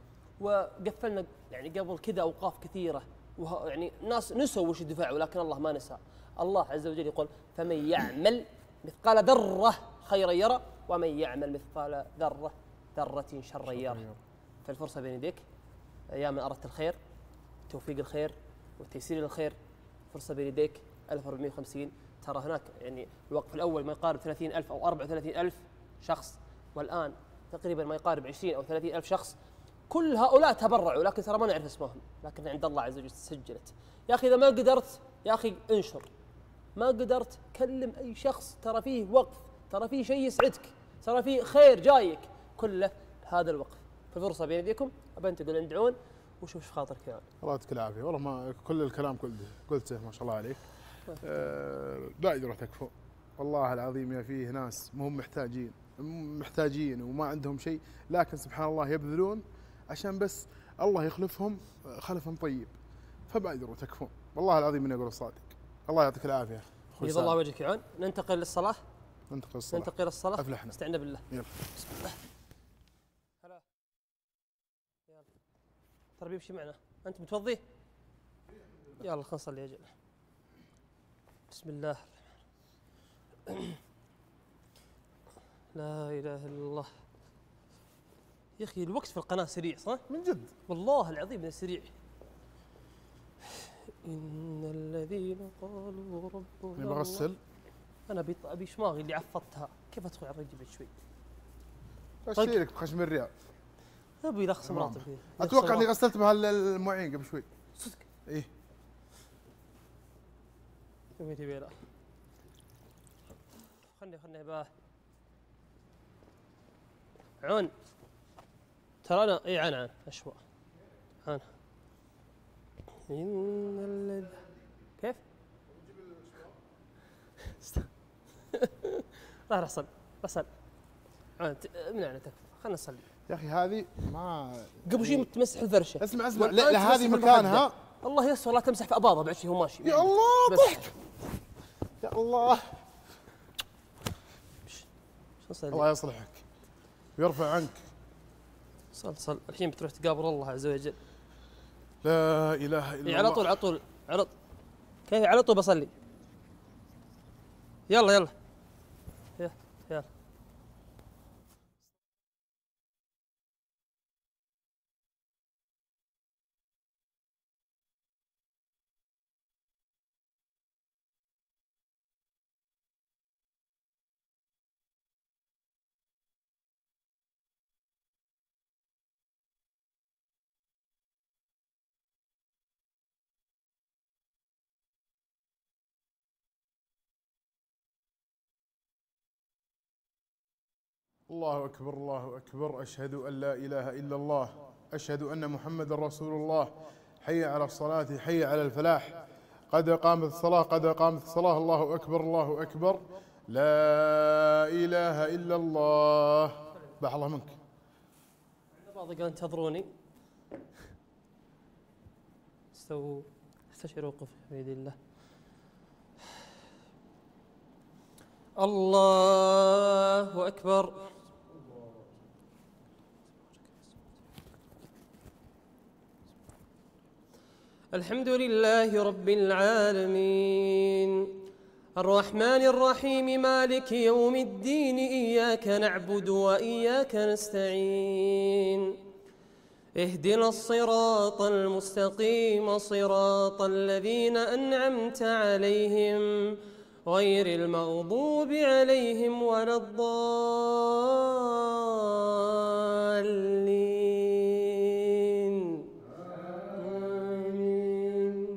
وقفلنا يعني قبل كذا اوقاف كثيره، يعني ناس نسوا وش يدفعوا، ولكن الله ما نسى. الله عز وجل يقول فمن يعمل مثقال ذرة خيرا يرى ومن يعمل مثقال ذرة شرا يرى. فالفرصة بين يديك يا من أردت الخير، توفيق الخير وتيسير الخير. فرصة بين يديك 1450. ترى هناك يعني الوقف الأول ما يقارب 30,000 أو 34,000 شخص، والآن تقريبا ما يقارب 20 أو 30,000 شخص. كل هؤلاء تبرعوا، لكن ترى ما نعرف اسمهم، لكن عند الله عز وجل سجلت. يا أخي إذا ما قدرت يا أخي انشر، ما قدرت كلم أي شخص، ترى فيه وقف، ترى فيه شيء يسعدك، ترى فيه خير جايك كله هذا الوقف. فالفرصة بين يديكم، أبى انتقل عند عون وشوف ايش خاطرك يعني. الله يعطيك العافية. والله ما كل الكلام قلته ما شاء الله عليك. لا يدروا تكفوا والله العظيم. يا فيه ناس مهم محتاجين وما عندهم شيء، لكن سبحان الله يبذلون عشان بس الله يخلفهم خلفهم طيب. فبادروا تكفون والله العظيم اني اقول الصادق. الله يعطيك العافيه. بيض الله وجهك يا عون. ننتقل للصلاه. ننتقل للصلاه. افلحنا. استعنا بالله. يلا بسم الله. هلا يلا ترى بيمشي معنا. انت متوضي؟ يلا خلينا نصلي يا جل. بسم الله. لا اله الا الله. يا اخي الوقت في القناه سريع صح؟ من جد والله العظيم سريع. إن الذين قالوا ربنا أنا بغسل. أنا أبي شماغي اللي عفضتها، كيف أدخل على الرجل شوي؟ اشتري لك بخشم الريال. أبي لخص مراتب. أتوقع إني غسلت بهالمعين قبل شوي. صدق؟ إيه. يومي تبي لا. خلني باه. عون. ترى أنا إيه عن أشواء. عن. إن الذي كيف؟ راح صل من أنا تكفى. خلنا نصلي. يا أخي هذه ما قبل شيء تمسح الفرشة. اسمع لا هذه مكانها. الله يسر لا تمسح في أباضة بعد شيء هو ماشي. يا الله ضحك. يا الله. الله يصلحك ويرفع عنك. صل الحين بتروح تقابل الله عز وجل. لا اله الا الله. على طول كيف على طول بصلي. يلا الله أكبر الله أكبر. أشهد أن لا إله إلا الله أشهد أن محمد رسول الله. حي على الصلاة، حي على الفلاح، قد قامت الصلاة، قد قامت الصلاة. الله أكبر، الله أكبر، لا إله إلا الله. باح الله منك. بعض قال انتظروني. استشعروا وقف بيد الله. الله أكبر. الحمد لله رب العالمين، الرحمن الرحيم، مالك يوم الدين، إياك نعبد وإياك نستعين، اهدنا الصراط المستقيم، صراط الذين أنعمت عليهم غير المغضوب عليهم ولا الضالين، آمين.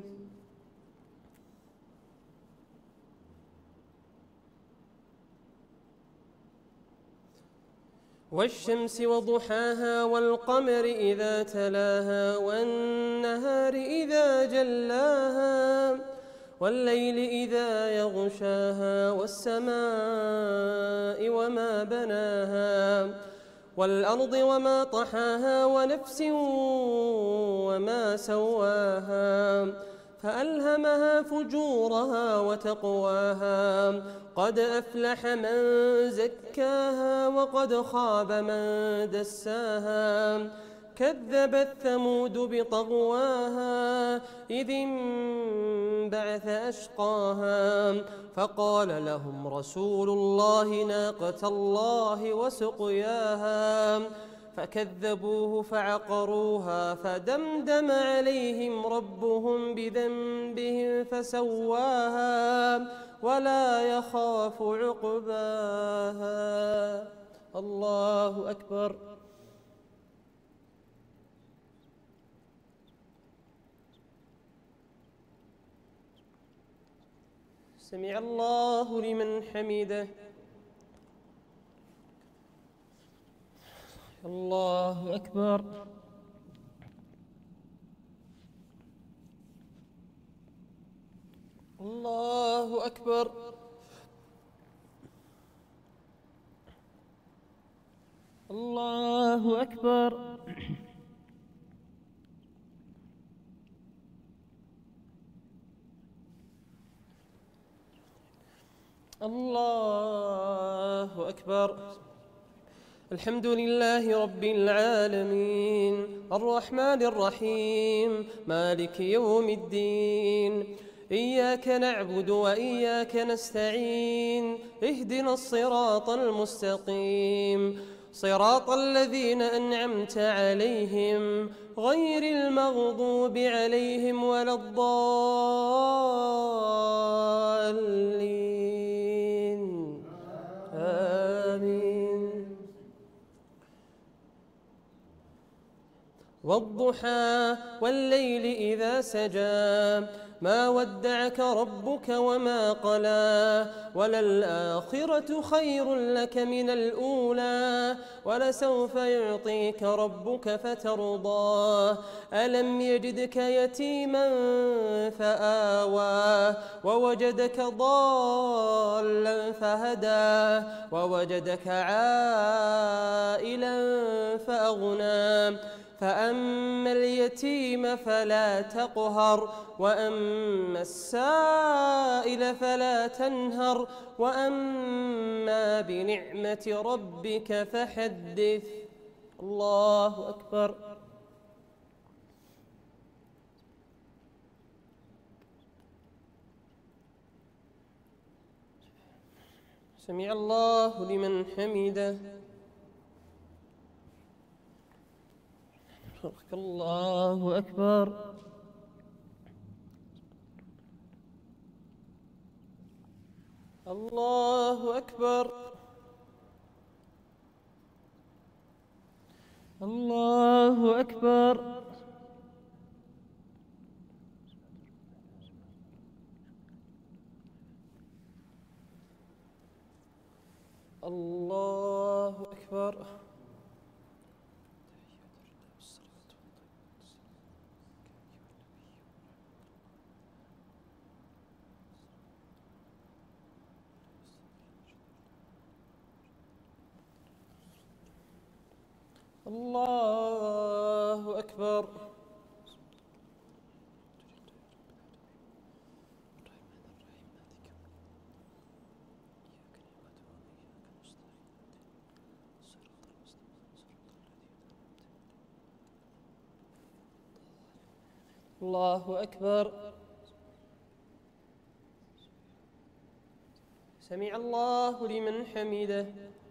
والشمس وضحاها والقمر إذا تلاها والنهار إذا جلاها والليل إذا يغشاها والسماء وما بناها والأرض وما طحاها ونفس وما سواها فألهمها فجورها وتقواها قد أفلح من زكاها وقد خاب من دساها كذبت ثمود بطغواها إذ انبعث أشقاها فقال لهم رسول الله ناقة الله وسقياها فكذبوه فعقروها فدمدم عليهم ربهم بذنبهم فسواها ولا يخاف عقباها. الله أكبر. سمع الله لمن حمده. الله أكبر. الله أكبر. الله أكبر. الله أكبر. الحمد لله رب العالمين الرحمن الرحيم مالك يوم الدين إياك نعبد وإياك نستعين اهدنا الصراط المستقيم صراط الذين أنعمت عليهم غير المغضوب عليهم ولا الضالين، آمين. والضحى والليل إذا سجى ما ودعك ربك وما قلى وللآخرة خير لك من الأولى ولسوف يعطيك ربك فترضى ألم يجدك يتيما فآوى ووجدك ضالا فهدى ووجدك عائلا فأغنى فأما اليتيم فلا تقهر وأما السائل فلا تنهر وأما بنعمة ربك فحدث. الله أكبر. سمع الله لمن حمده. الله أكبر. الله أكبر. الله أكبر. الله أكبر. الله أكبر. الله أكبر. سمع الله لمن حمده.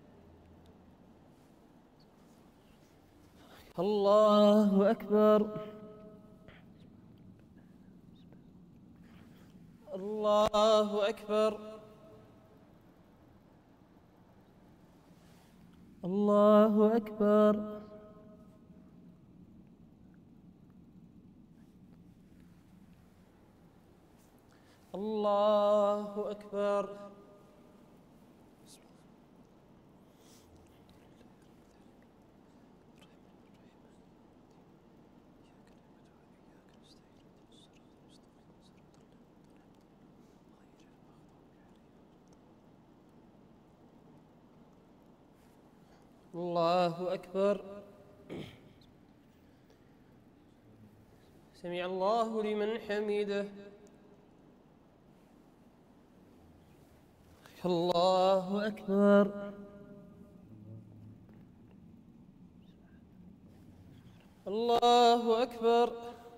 الله أكبر. الله أكبر. الله أكبر. الله أكبر. الله أكبر. سمع الله لمن حمده. الله أكبر. الله أكبر.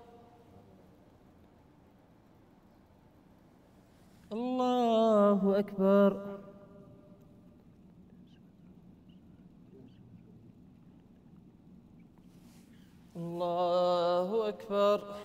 الله أكبر. الله أكبر.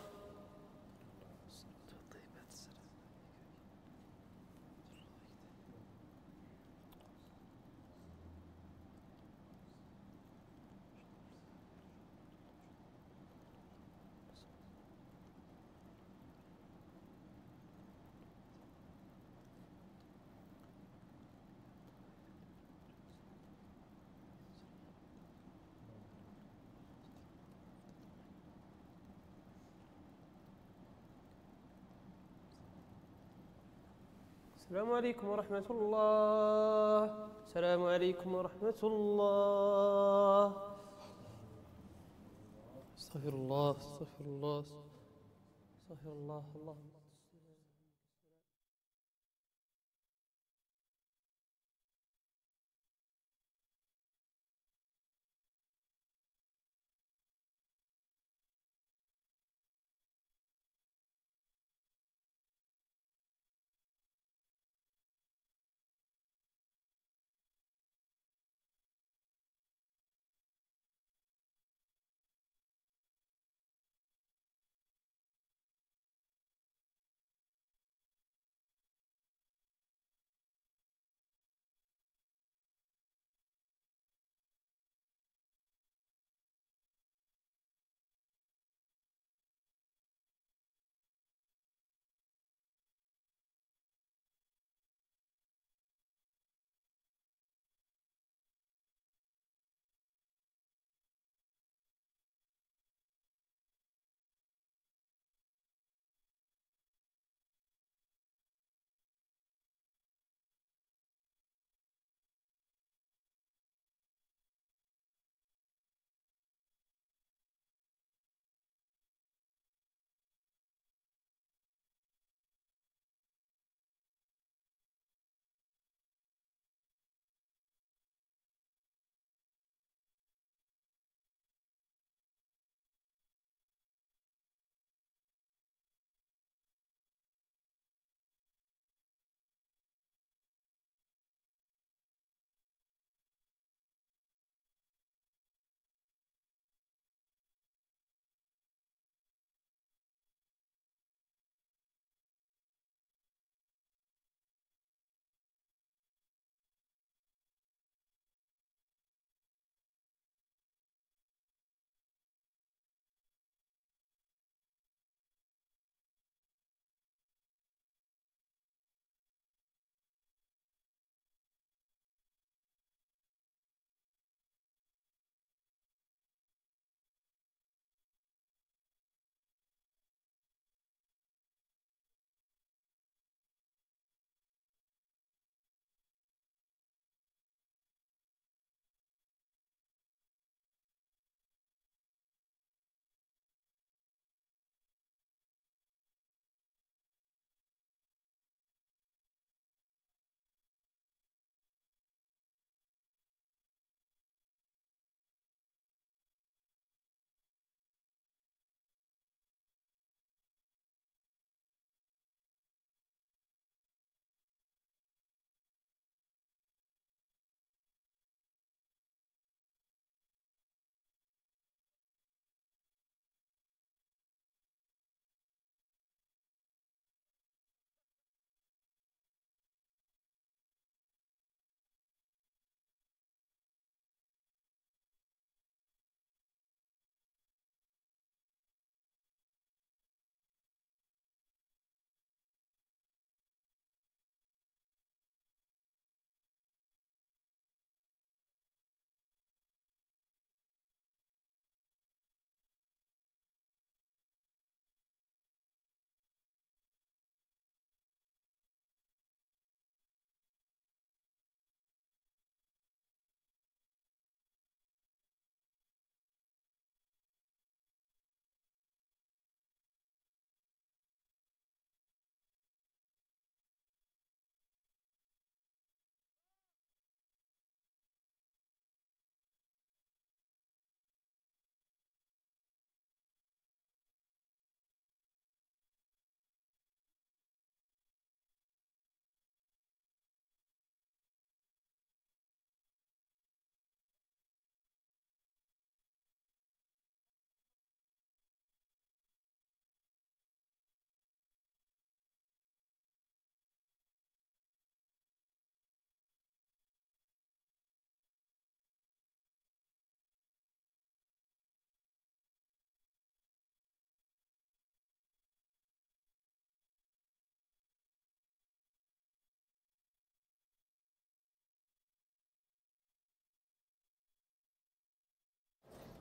السلام عليكم ورحمة الله. السلام عليكم ورحمة الله. استغفر الله استغفر الله استغفر الله. اللهم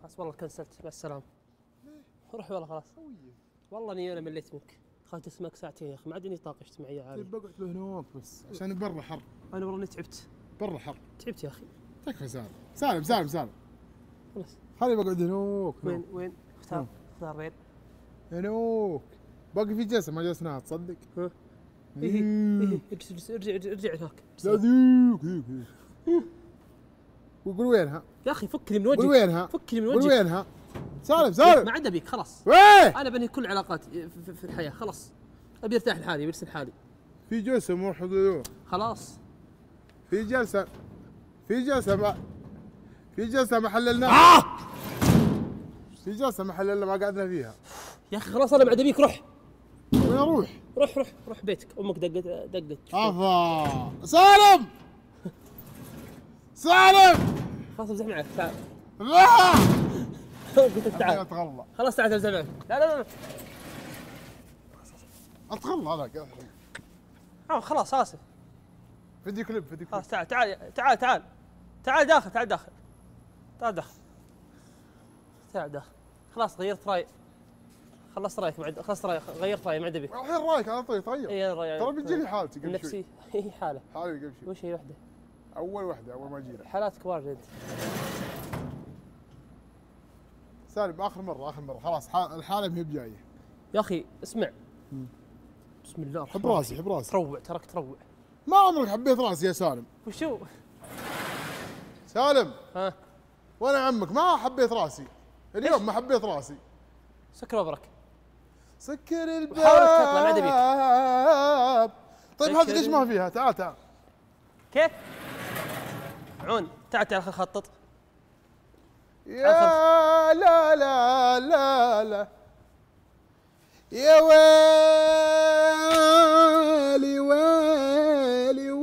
خلاص والله كنسلت مع السلامه. روح والله خلاص. والله اني انا مليت منك. دخلت اسمك ساعتين يا اخي ما عندي طاقه اجتماعيه عاليه. بقعد له هناك بس عشان برا حر. انا والله اني تعبت. برا حر. تعبت يا اخي. تكفى سالم. خلاص. خليني بقعد هنوك. وين؟ اختار وين؟ هنوك. باقي في جلسه ما جلسناها تصدق؟ ها؟ ارجع هناك. لا ذيك. وقول وينها؟ يا اخي فكني من وجهك. قول وينها؟ فكني من قول وجهك. وينها؟ سالم. ما عاد ابيك خلاص. وين؟ انا بنهي كل علاقاتي في الحياه خلاص. ابي ارتاح لحالي برسل حالي. في جلسه مو حضور. خلاص. في جلسه ما حللناها. في جلسه ما حللنا ما قعدنا فيها. يا اخي خلاص انا ما عاد ابيك روح. وين اروح؟ روح بيتك امك دقت. افا سالم. خلاص امزح معك تعال. لا قلت لك تعال. اتغلى. خلاص تعال امزح معك. لا اتغلى انا. خلاص اسف. فيديو كليب. خلاص تعال داخل. خلاص غيرت راي. غيرت راي ما عاد ابيك. الحين رايك على طول طيب. اي راي ترى بتجيني حالتي قبل شوي. نفسي هي حاله. حالي قبل شوي. وش هي وحده؟ اول ما اجي لك. حالات كبار جد. سالم اخر مره خلاص الحاله ما هي بجايه. يا اخي اسمع. بسم الله حب راسي. تراك تروع. ما عمرك حبيت راسي يا سالم. وشو؟ سالم ها؟ وانا عمك ما حبيت راسي. اليوم ما حبيت راسي. سكر وبرك. سكر الباب. حاولت تطلع ما عاد ابيك. طيب هذه ليش ما فيها؟ تعال. كيف؟ عون تعال خلينا نخطط. يا لا يا ويلي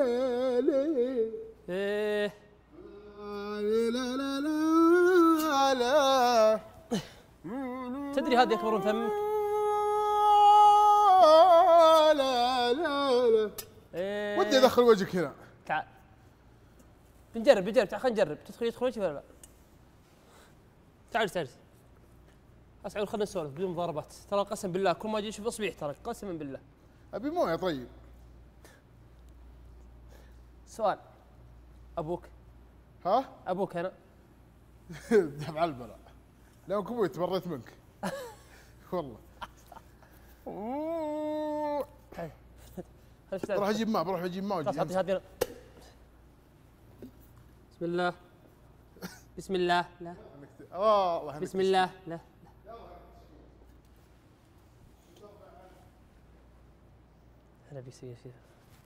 ايه لا تدري هذه اكبر من فمك؟ لا إيه. ودي ادخل وجهك هنا. تعال بنجرب تعال خلينا نجرب. يدخل وجهي ولا لا؟ تعال اسعد خلينا نسولف بدون مضاربات. ترى قسم بالله كل ما اجي اشوف اصبعي احترق قسما بالله. ابي مويه طيب. سؤال ابوك انا ذهب على البلاء. لو كبوت بريت منك. والله. بروح اجيب ماء هذه بسم الله لا بسم الله لا انا بيصير شيء.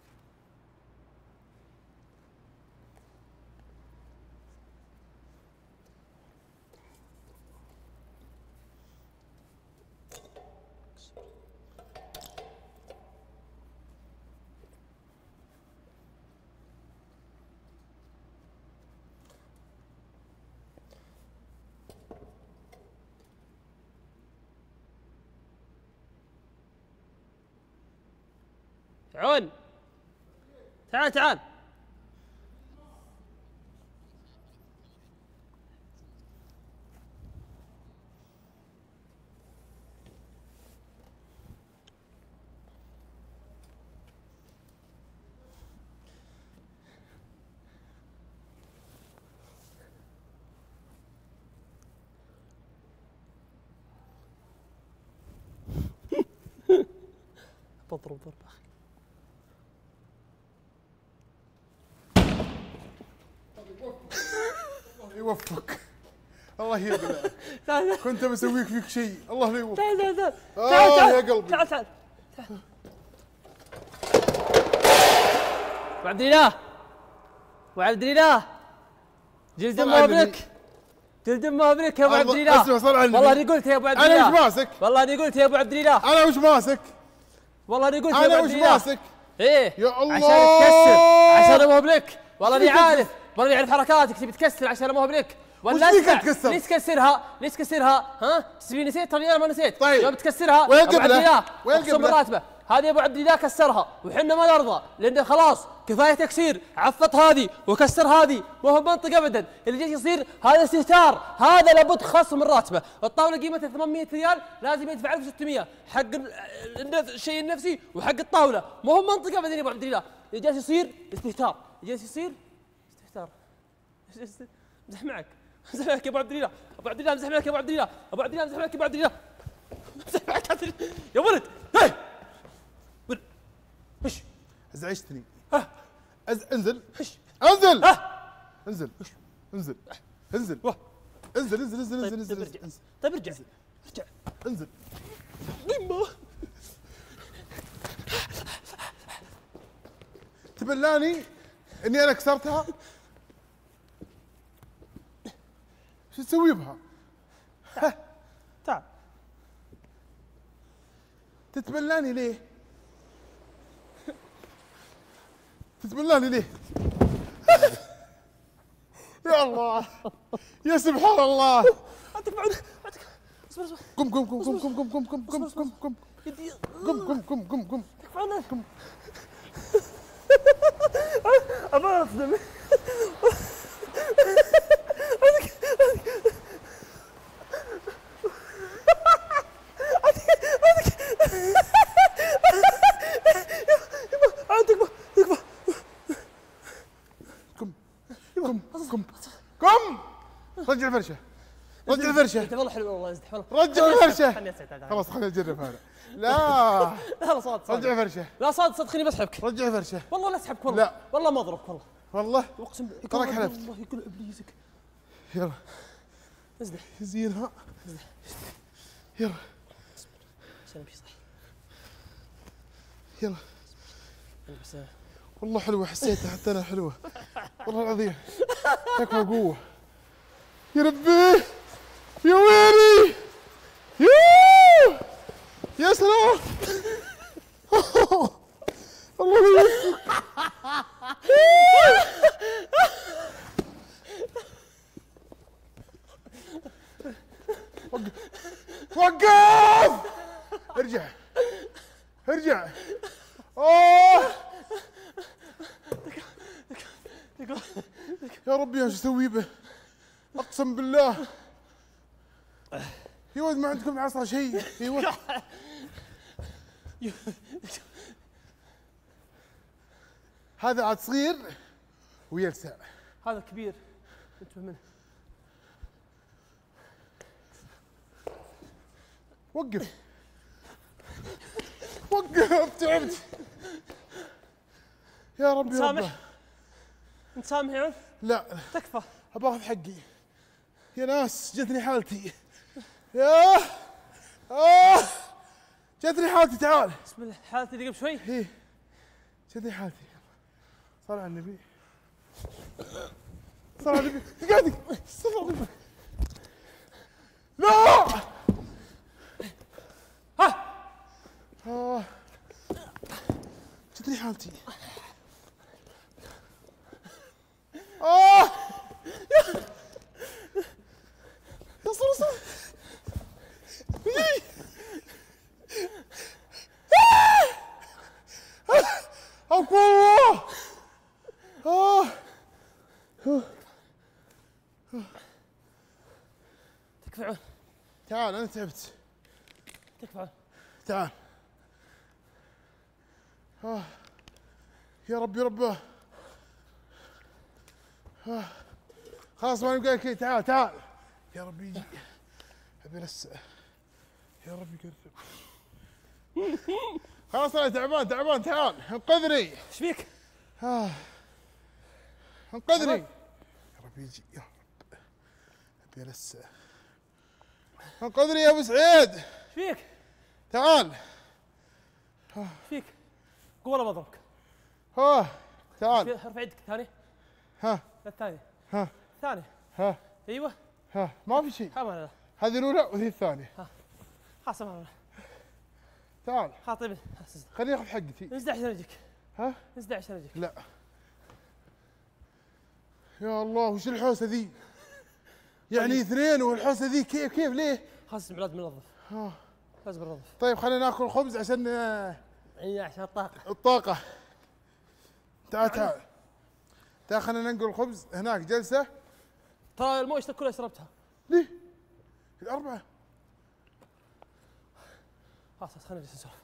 عون تعال بضرب ضرب اخي. يوفقك. الله يهديك. كنت بسويك فيك شيء. الله لا يوفقك. تعال يا قلبي. تعال ابو عبد الاله جلد ما بك يا ابو عبد الاله. اسمع صل على النبي. والله اني قلت يا ابو عبد الاله. انا وش ماسك؟ والله اني قلت يا ابو عبد الاله. انا وش ماسك؟ والله اني قلت يا ابو انا عبد وش الاله. ماسك؟ ايه يا الله عشان تكسر عشان ما هو بلك. والله اني عارف حركاتك تبي تكسر عشان ما هو بلك. ولا اسمع ليش تكسرها ها؟ تبي نسيت؟ ترى انا ما نسيت. طيب يوم بتكسرها وين ابو عبد الاله وين اقسم براتبه هذه ابو عبد الله كسرها وحنا ما نرضى لان خلاص كفايه تكسير، عفط هذه وكسر هذه، ما هو منطق ابدا. اللي جالس يصير هذا استهتار، هذا لابد خصم من راتبه. الطاوله قيمتها 800 ريال لازم يدفع 1600 حق الشيء النفسي وحق الطاوله، ما هو منطق ابدا يا ابو عبد الله. اللي جالس يصير استهتار، اللي جالس يصير استهتار. امزح معك، امزح معك يا ابو عبد الله، ابو عبد الله امزح معك يا ابو عبد الله، ابو عبد الله امزح معك يا ابو عبد الله، امزح معك يا ولد. هاي وش ازعجتني. ها انزل وش انزل ها انزل انزل انزل واه. انزل انزل انزل طيب انزل طيب انزل ارجع، انزل طيب ارجع ارجع. انزل. يمه تبلاني اني انا كسرتها. شو تسوي بها؟ تعال. تتبلاني ليه؟ تتبلاني ليه؟ يا الله يا سبحان الله. اعطيك بعد اعطيك. اصبر اصبر. قم قم قم قم قم قم قم قم قم قم قم يدي قم قم قم قم قم تكفى قم. ابغى اصدم. قم قم قم. رجع الفرشه، رجع الفرشه، انت والله حلو والله ازدح والله. رجع الفرشه. خلني اسعد. خلاص خليني اجرب هذا. لا لا صاد رجع الفرشه، لا صاد صدقني بسحبك رجع الفرشه. والله لا اسحبك والله. لا. والله ما اضربك والله. والله اقسم بالله تراك حلفت. والله يقول ابليسك. يلا ازدح زينها. يلا عشان امشي صح. يلا. بس والله حلوه، حسيتها حتى انا حلوه والله العظيم. تكفى قوه. يا ربي يا ويلي يوه يا سلام. الله يوفقك. وقف. ارجع ارجع. اوه يا ربي ايش اسوي به؟ اقسم بالله يا ولد ما عندكم عصا شيء. ايوه هذا عاد صغير ويلسع. هذا كبير انتبه منه. وقف وقف. تعبت يا ربي. سامح انت سامح يا ولد؟ لا تكفى. ابغى حقي يا ناس. جتني حالتي يا جتني حالتي. تعال. بسم الله. حالتي اللي قبل شوي. ايه جتني حالتي. صل على النبي، صل على النبي. قاعد صل على النبي. لا ها جتني حالتي. يا صل اكو الله. تكفى عون. تعال انا تعبت. تكفى عون. تعال. يا ربي ربه. خلاص ما نبقى كذا. تعال تعال يا ربي يجي. ابي لسه يا ربي قرب. خلاص انا تعبان تعبان. تعال انقذني. ايش فيك؟ انقذني يا رب. يجي يا رب. ابي لسه. انقذني يا ابو سعيد. ايش فيك؟ تعال. ايش فيك؟ قوة ولا بضربك؟ تعال. ارفع يدك الثانية. ها الثانية. ها الثانية. ها ايوه. ها ما في شيء. حرام عليك. هذه الاولى وهذه الثانيه. خلاص ما تعال خاطب. خليني اخذ حقتي. انزع عشان اجيك. ها انزع عشان اجيك. لا يا الله وش الحوسه ذي؟ يعني اثنين والحوسه ذي كيف كيف ليه؟ خلاص العلاج منظف. لازم ننظف. طيب خلينا ناكل خبز عشان اي عشان الطاقة. الطاقة. تعال تعال تعال خلينا ننقل الخبز هناك جلسة. ترى الموية كلها شربتها. ليه؟ الأربعة. خلاص خلينا نجلس نسولف.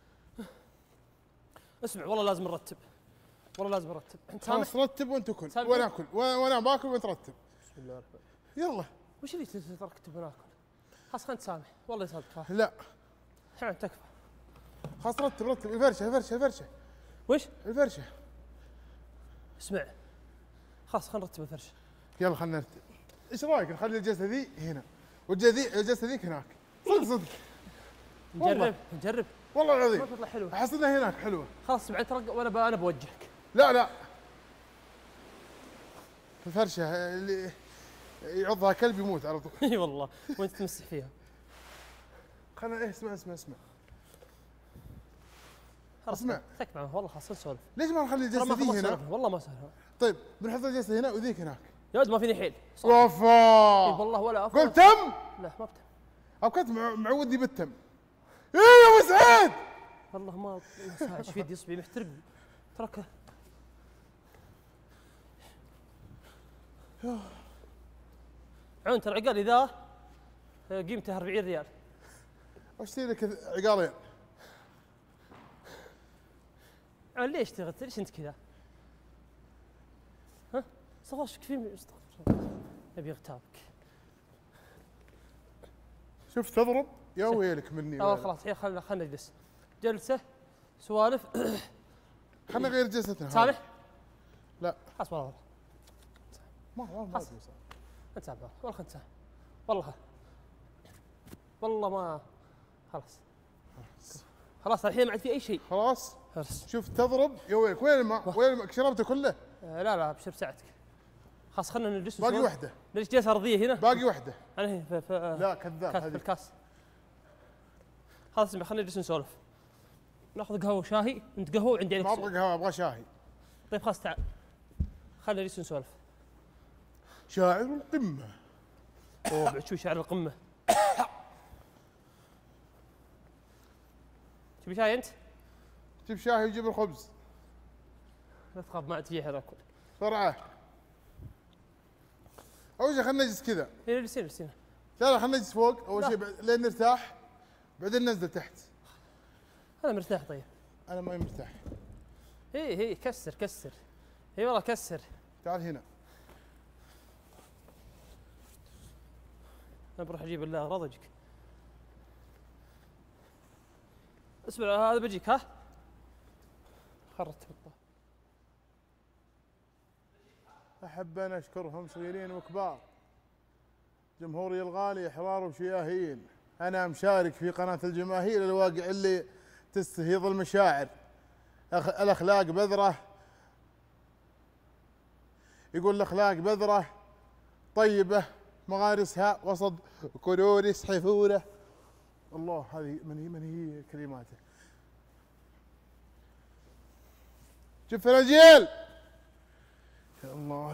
اسمع والله لازم نرتب. والله لازم نرتب. انت سامح؟ خلاص رتب وانت كل سامح؟ وانا اكل وانا باكل وانت رتب. بسم الله الرحمن الرحيم. يلا. وش اللي تركتب وناكل؟ خلاص خلينا نتسامح. والله يسامحك. لا حين تكفى. خلاص رتب رتب الفرشة. وش؟ الفرشة. اسمع. خلاص خلينا نرتب الفرشة. يلا خلينا نرتب. ايش رايك نخلي الجلسة ذي هنا والجلسة ذيك هناك؟ صدق. نجرب. والله ما العظيم تطلع حلوة. احس انها هناك حلوة. خلاص اسمع ترى وانا بوجهك. لا الفرشة اللي يعضها كلب يموت على طول. اي والله وانت تمسح فيها. خلنا اسمع خلاص اسمع. تكفى والله خلاص نسولف. ليش ما نخلي ترى الجلسة ما ذي هنا؟ سولفنا والله ما سولفنا. طيب بنحط الجلسة هنا وذيك هناك. يا ولد ما فيني حيل. إي وفا والله ولا قلت تم؟ لا ما بتم. او كنت معودني بالتم. ايه يا ابو سعيد. والله ما ساعد في يدي اصبعي محترق. تركه. عون ترى عقالي ذا قيمته 40 ريال. اشتري لك عقالين. عون ليش ليش انت كذا؟ ها؟ صغرش كثير استغفر الله. ابي اغتابك. شوف تضرب يا ويلك مني. خلاص الحين خلنا نجلس. جلسة سوالف. خلنا نغير جلستنا. سامح؟ لا خلاص والله ما انت سامح والله خلنا نسامح. والله ما خلاص الحين ما عاد في اي شيء. خلاص خلاص. شوف تضرب يا ويلك. وين الماء؟ وين الماء؟ شربته كله؟ لا ابشر بساعتك. خلاص خلنا نجلس. باقي واحدة. نجلس جلسة ارضية هنا. باقي واحدة. انا هنا في لا كذاب في الكاس. خلاص اسمع خلينا نجلس نسولف. ناخذ قهوة وشاهي. انت قهوة عندي ما ابغى قهوة ابغى شاهي. طيب خلاص تعال. خلينا نجلس نسولف. شاعر القمة. اوه بعد شو شعر القمة. تبي شاي انت؟ جيب شاهي وجيب الخبز. لا تخاف ما عاد في احد اكل. بسرعة. اول شيء خلينا نجلس كذا. هنا جلسين. لا خلينا نجلس فوق اول لا. شيء لين نرتاح بعدين ننزل تحت. انا مرتاح طيب. انا ماني مرتاح. هي كسر. اي والله كسر. تعال هنا. انا بروح اجيب اغراض اجيك. اسمع هذا بجيك ها؟ خرت بالطه. احب ان اشكرهم صغيرين وكبار. جمهوري الغالي احرار وشياهين. انا مشارك في قناه الجماهير الواقع اللي تستفيض المشاعر. الاخلاق بذره. يقول الاخلاق بذره طيبه مغارسها وسط كرور يسحفونه. الله هذه من هي كلماته. شوف فناجيل. يا الله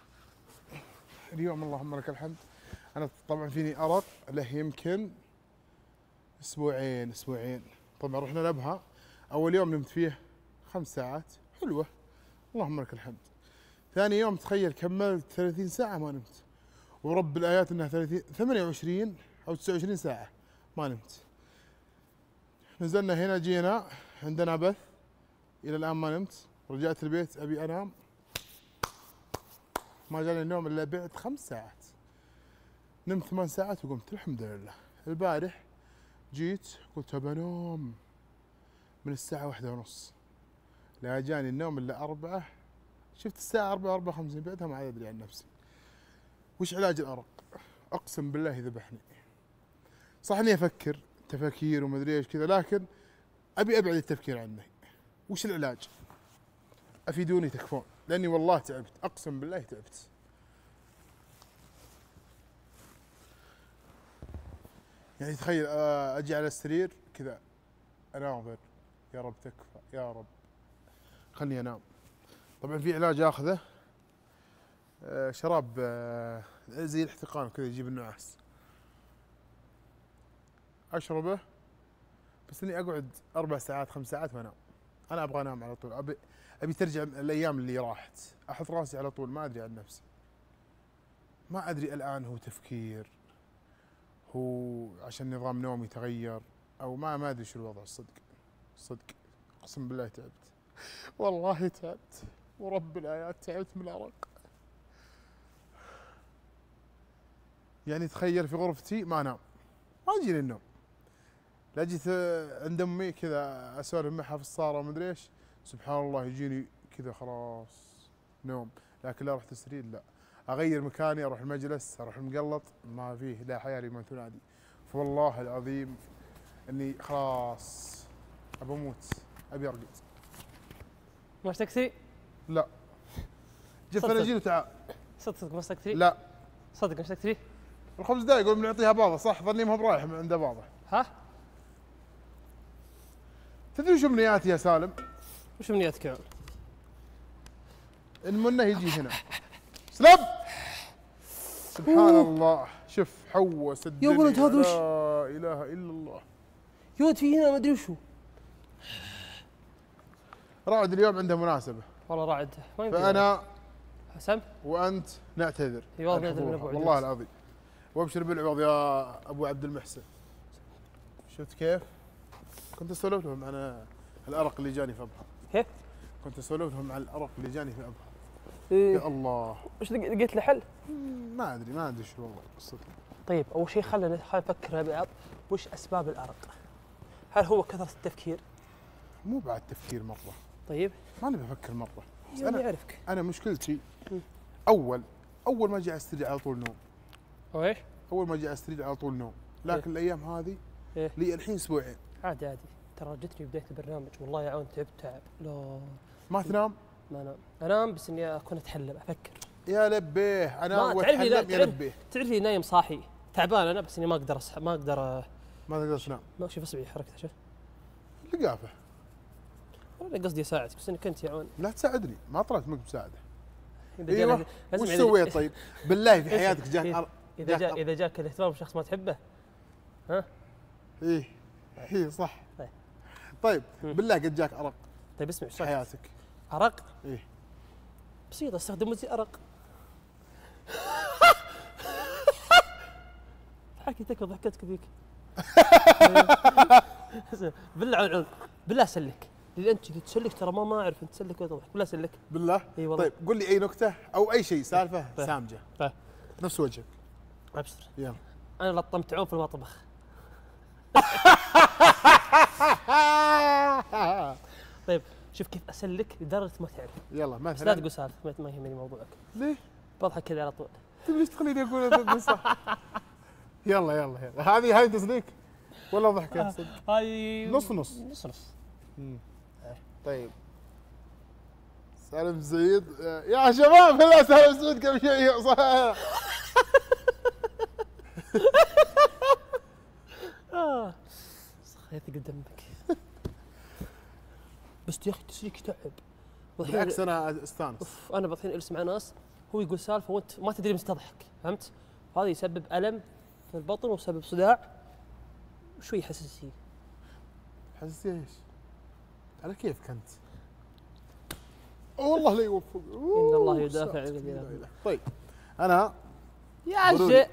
اليوم اللهم لك الحمد. انا طبعا فيني ارق له يمكن اسبوعين. طبعا رحنا لبها اول يوم نمت فيه 5 ساعات حلوه اللهم لك الحمد. ثاني يوم تخيل كملت 30 ساعه ما نمت. ورب الايات انها 28 او 29 ساعه ما نمت. نزلنا هنا جينا عندنا بث الى الان ما نمت. رجعت البيت ابي انام ما جاني النوم الا بعد 5 ساعات. نمت 8 ساعات وقمت الحمد لله. البارح جيت قلت بنوم من الساعة 1:30 لا جاني النوم الا 4. شفت الساعة 4:54 بعدها ما عاد ادري عن نفسي. وش علاج الأرق؟ أقسم بالله ذبحني. صح إني أفكر تفكير وما أدري إيش كذا لكن أبي أبعد التفكير عنه. وش العلاج؟ أفيدوني تكفون لأني والله تعبت أقسم بالله تعبت. يعني تخيل أجي على السرير كذا أناظر يا رب تكفى يا رب خلني أنام. طبعا في علاج آخذه شراب زي الاحتقان وكذا يجيب النعاس. أشربه بس اني اقعد 4 ساعات 5 ساعات وانام. انا ابغى انام على طول، ابي ترجع الايام اللي راحت، احط راسي على طول، ما ادري عن نفسي. ما ادري الان هو تفكير، هو عشان نظام نومي تغير، او ما ادري شو الوضع. الصدق اقسم بالله تعبت، والله تعبت، ورب الايات تعبت من الارق. يعني تخيل في غرفتي ما انام، ما يجيني النوم. لا جيت عند امي كذا اسولف معها في الصاله ومدري ايش، سبحان الله يجيني كذا خلاص نوم. لكن لا رحت السرير لا، اغير مكاني، اروح المجلس، اروح المقلط، ما فيه لا حياه لمن تنادي. فوالله العظيم اني خلاص ابى اموت، ابي ارقد. مش تكسي؟ لا جف فناجيل وتعال. صدق مش تكسي؟ لا صدق مش تكسي؟ الخبز دا يقول بنعطيها باضه، صح ظني ما هو برايح عنده باضه. ها؟ تدري شو امنياتي يا سالم؟ وش امنياتك يا عم؟ ان منه يجي هنا. سلام. سبحان الله، شوف حوس الدنيا. يا ولد هذا وش؟ لا اله الا الله. يا ولد في هنا ما ادري وشو. رائد اليوم عنده مناسبة، والله راعد ما يمكن. فأنا حسم وأنت نعتذر. اي والله عن نعتذر من حضورك. أبو والله عبد العظيم. وابشر بالعوض يا أبو عبد المحسن. شفت كيف؟ كنت أسولف لهم عن الأرق اللي جاني في أبها. كيف؟ كنت أسولف لهم عن الأرق اللي جاني في أبها. إيه. يا الله. وش لقيت له حل؟ ما أدري شو والله الصدق. طيب اول شيء خلينا نفكر مع بعض، وش اسباب الارق؟ هل هو كثرة التفكير؟ مو بعد تفكير مرة. طيب ماني بفكر مرة. بس أنا أعرفك. أنا مشكلتي أول ما أجي على السرير على طول نوم. وإيش؟ أول ما أجي على السرير على طول نوم، لكن الأيام هذه إيه؟ لي الحين أسبوعين. عادي ترى جتني بداية البرنامج والله يا عون تعب لا ما تنام؟ ما انام بس اني اكون اتحلم افكر. يا لبيه انا تعرفني لا يا لبيه. تعرفني نايم صاحي تعبان انا، بس اني ما اقدر ما تقدر تنام. ما شوف اصبعي حركته شوف. لقافه. انا قصدي اساعدك بس انك انت يا عون. لا تساعدني، ما طلعت منك مساعده. ايوه وش سويت طيب؟ بالله في حياتك جاك اذا جاك الاهتمام بشخص ما تحبه ها؟ ايه صح. طيب بالله قد جاك ارق؟ طيب اسمع في حياتك ارق؟ ايه بسيطه، استخدم زي ارق. حكيتك وضحكتك ذيك. بالله عون بالله سلك، لان انت اذا تسلك ترى ما اعرف انت تسلك ولا تضحك. بالله سلك بالله. اي والله. طيب قل لي اي نكته او اي شيء سالفه سامجه نفس وجهك. ابشر يلا. انا لطمت عون في المطبخ. طيب شوف كيف اسلك لدرجه ما تعرف. يلا بس مثلا. لا تقول سالفه ما يهمني موضوعك. ليه؟ بضحك كذا على طول. طيب ليش تخليني اقول صح؟ يلا هذه تصديق ولا ضحكه صدق؟ هاي نص. طيب سالم سعيد يا شباب، لا سالم سعيد قبل شيء صح. خليتي قدامك. بس يا اخي تسليك تعب. بالعكس انا استانس. انا بعضين اجلس مع ناس هو يقول سالفه وانت ما تدري متى تضحك، فهمت؟ هذا يسبب الم في البطن ويسبب صداع وشوي حساسيه. حساسيه ايش؟ على كيفك انت؟ والله لا يوفق. ان الله يدافع عن الذين امنوا. طيب انا يا عشق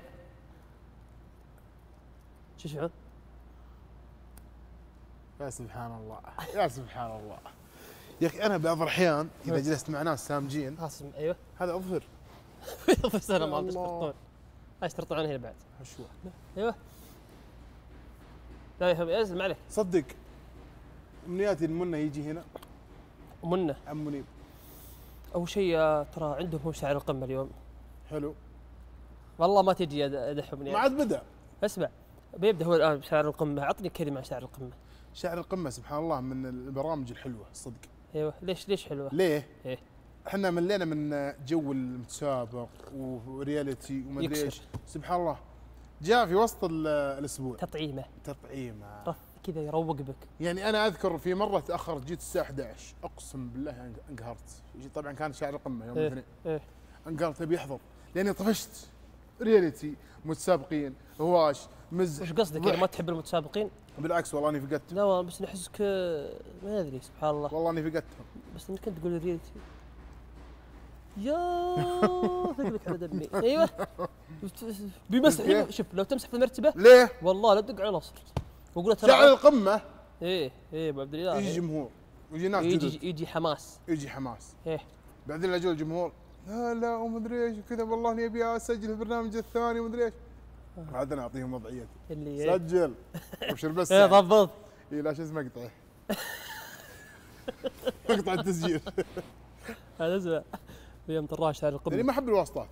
شو شعور؟ يا سبحان الله يا سبحان الله يا اخي. انا بعض الاحيان اذا جلست مع ناس سامجين ايوه هذا اظهر في سنه ما تشترطون. لا يشترطون هنا بعد. هشوة. ايوه لا يا اسمع عليك. صدق امنياتي المنة يجي هنا. ومنه عم منيب اول شيء ترى عندهم هو شاعر القمه اليوم. حلو. والله ما تجي ادحهم ما عاد بدا. اسمع بيبدا هو الان بشاعر القمه. عطني كلمه عن شاعر القمه. شاعر القمة سبحان الله من البرامج الحلوة الصدق. ايوه ليش حلوه؟ ليه؟ ايه احنا ملينا من جو المتسابق ورياليتي وما ادري ايش. سبحان الله جاء في وسط الاسبوع تطعيمه كذا يروق بك. يعني انا اذكر في مره تاخرت، جيت الساعه 11 اقسم بالله انقهرت. طبعا كان شاعر القمه يوم الاثنين. انقهرت ابي احضر لاني طفشت. رياليتي، متسابقين، هواش، مز. وش قصدك يعني ما تحب المتسابقين؟ بالعكس والله اني فقدت. لا والله بس نحسك ما ادري سبحان الله. والله اني فقدتهم. بس انك انت تقول الريالتي. يا ثقلك على دمي. ايوه بيمسح. شوف لو تمسح في المرتبه ليه؟ والله لا تدق على نصر واقول له شعر القمه ايه ابو عبد الاله يجي جمهور ويجي ناس جدد. يجي حماس. يجي حماس. ايه بعدين اجوا الجمهور لا ومدري ايش وكذا والله اني ابي اسجل البرنامج الثاني ومدري ايش. عاد انا اعطيهم وضعيتي اللي سجل وابشر بس. ايه ضبط. اي لا شو اسمه اقطعه. اقطع التسجيل. هذا اسمع يوم تراها شعر القمه. يعني ما احب الواسطات.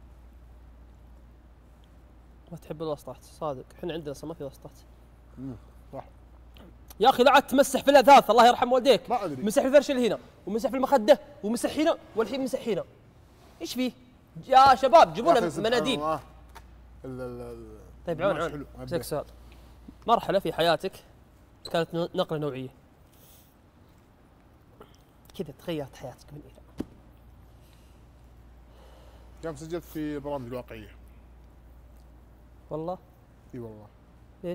ما تحب الواسطات صادق. احنا عندنا اصلا ما في واسطات. صح. يا اخي لا عاد تمسح في الاثاث الله يرحم والديك. ما ادري. مسح في الفرش اللي هنا ومسح في المخده ومسح هنا والحين مسح هنا. ايش فيه؟ يا شباب جيبوا لنا مناديل. طيب عون اسالك سؤال. مرحله في حياتك كانت نقله نوعيه كذا تغيرت حياتك من الى. يوم سجلت في برامج الواقعيه. والله؟ اي والله. ليش؟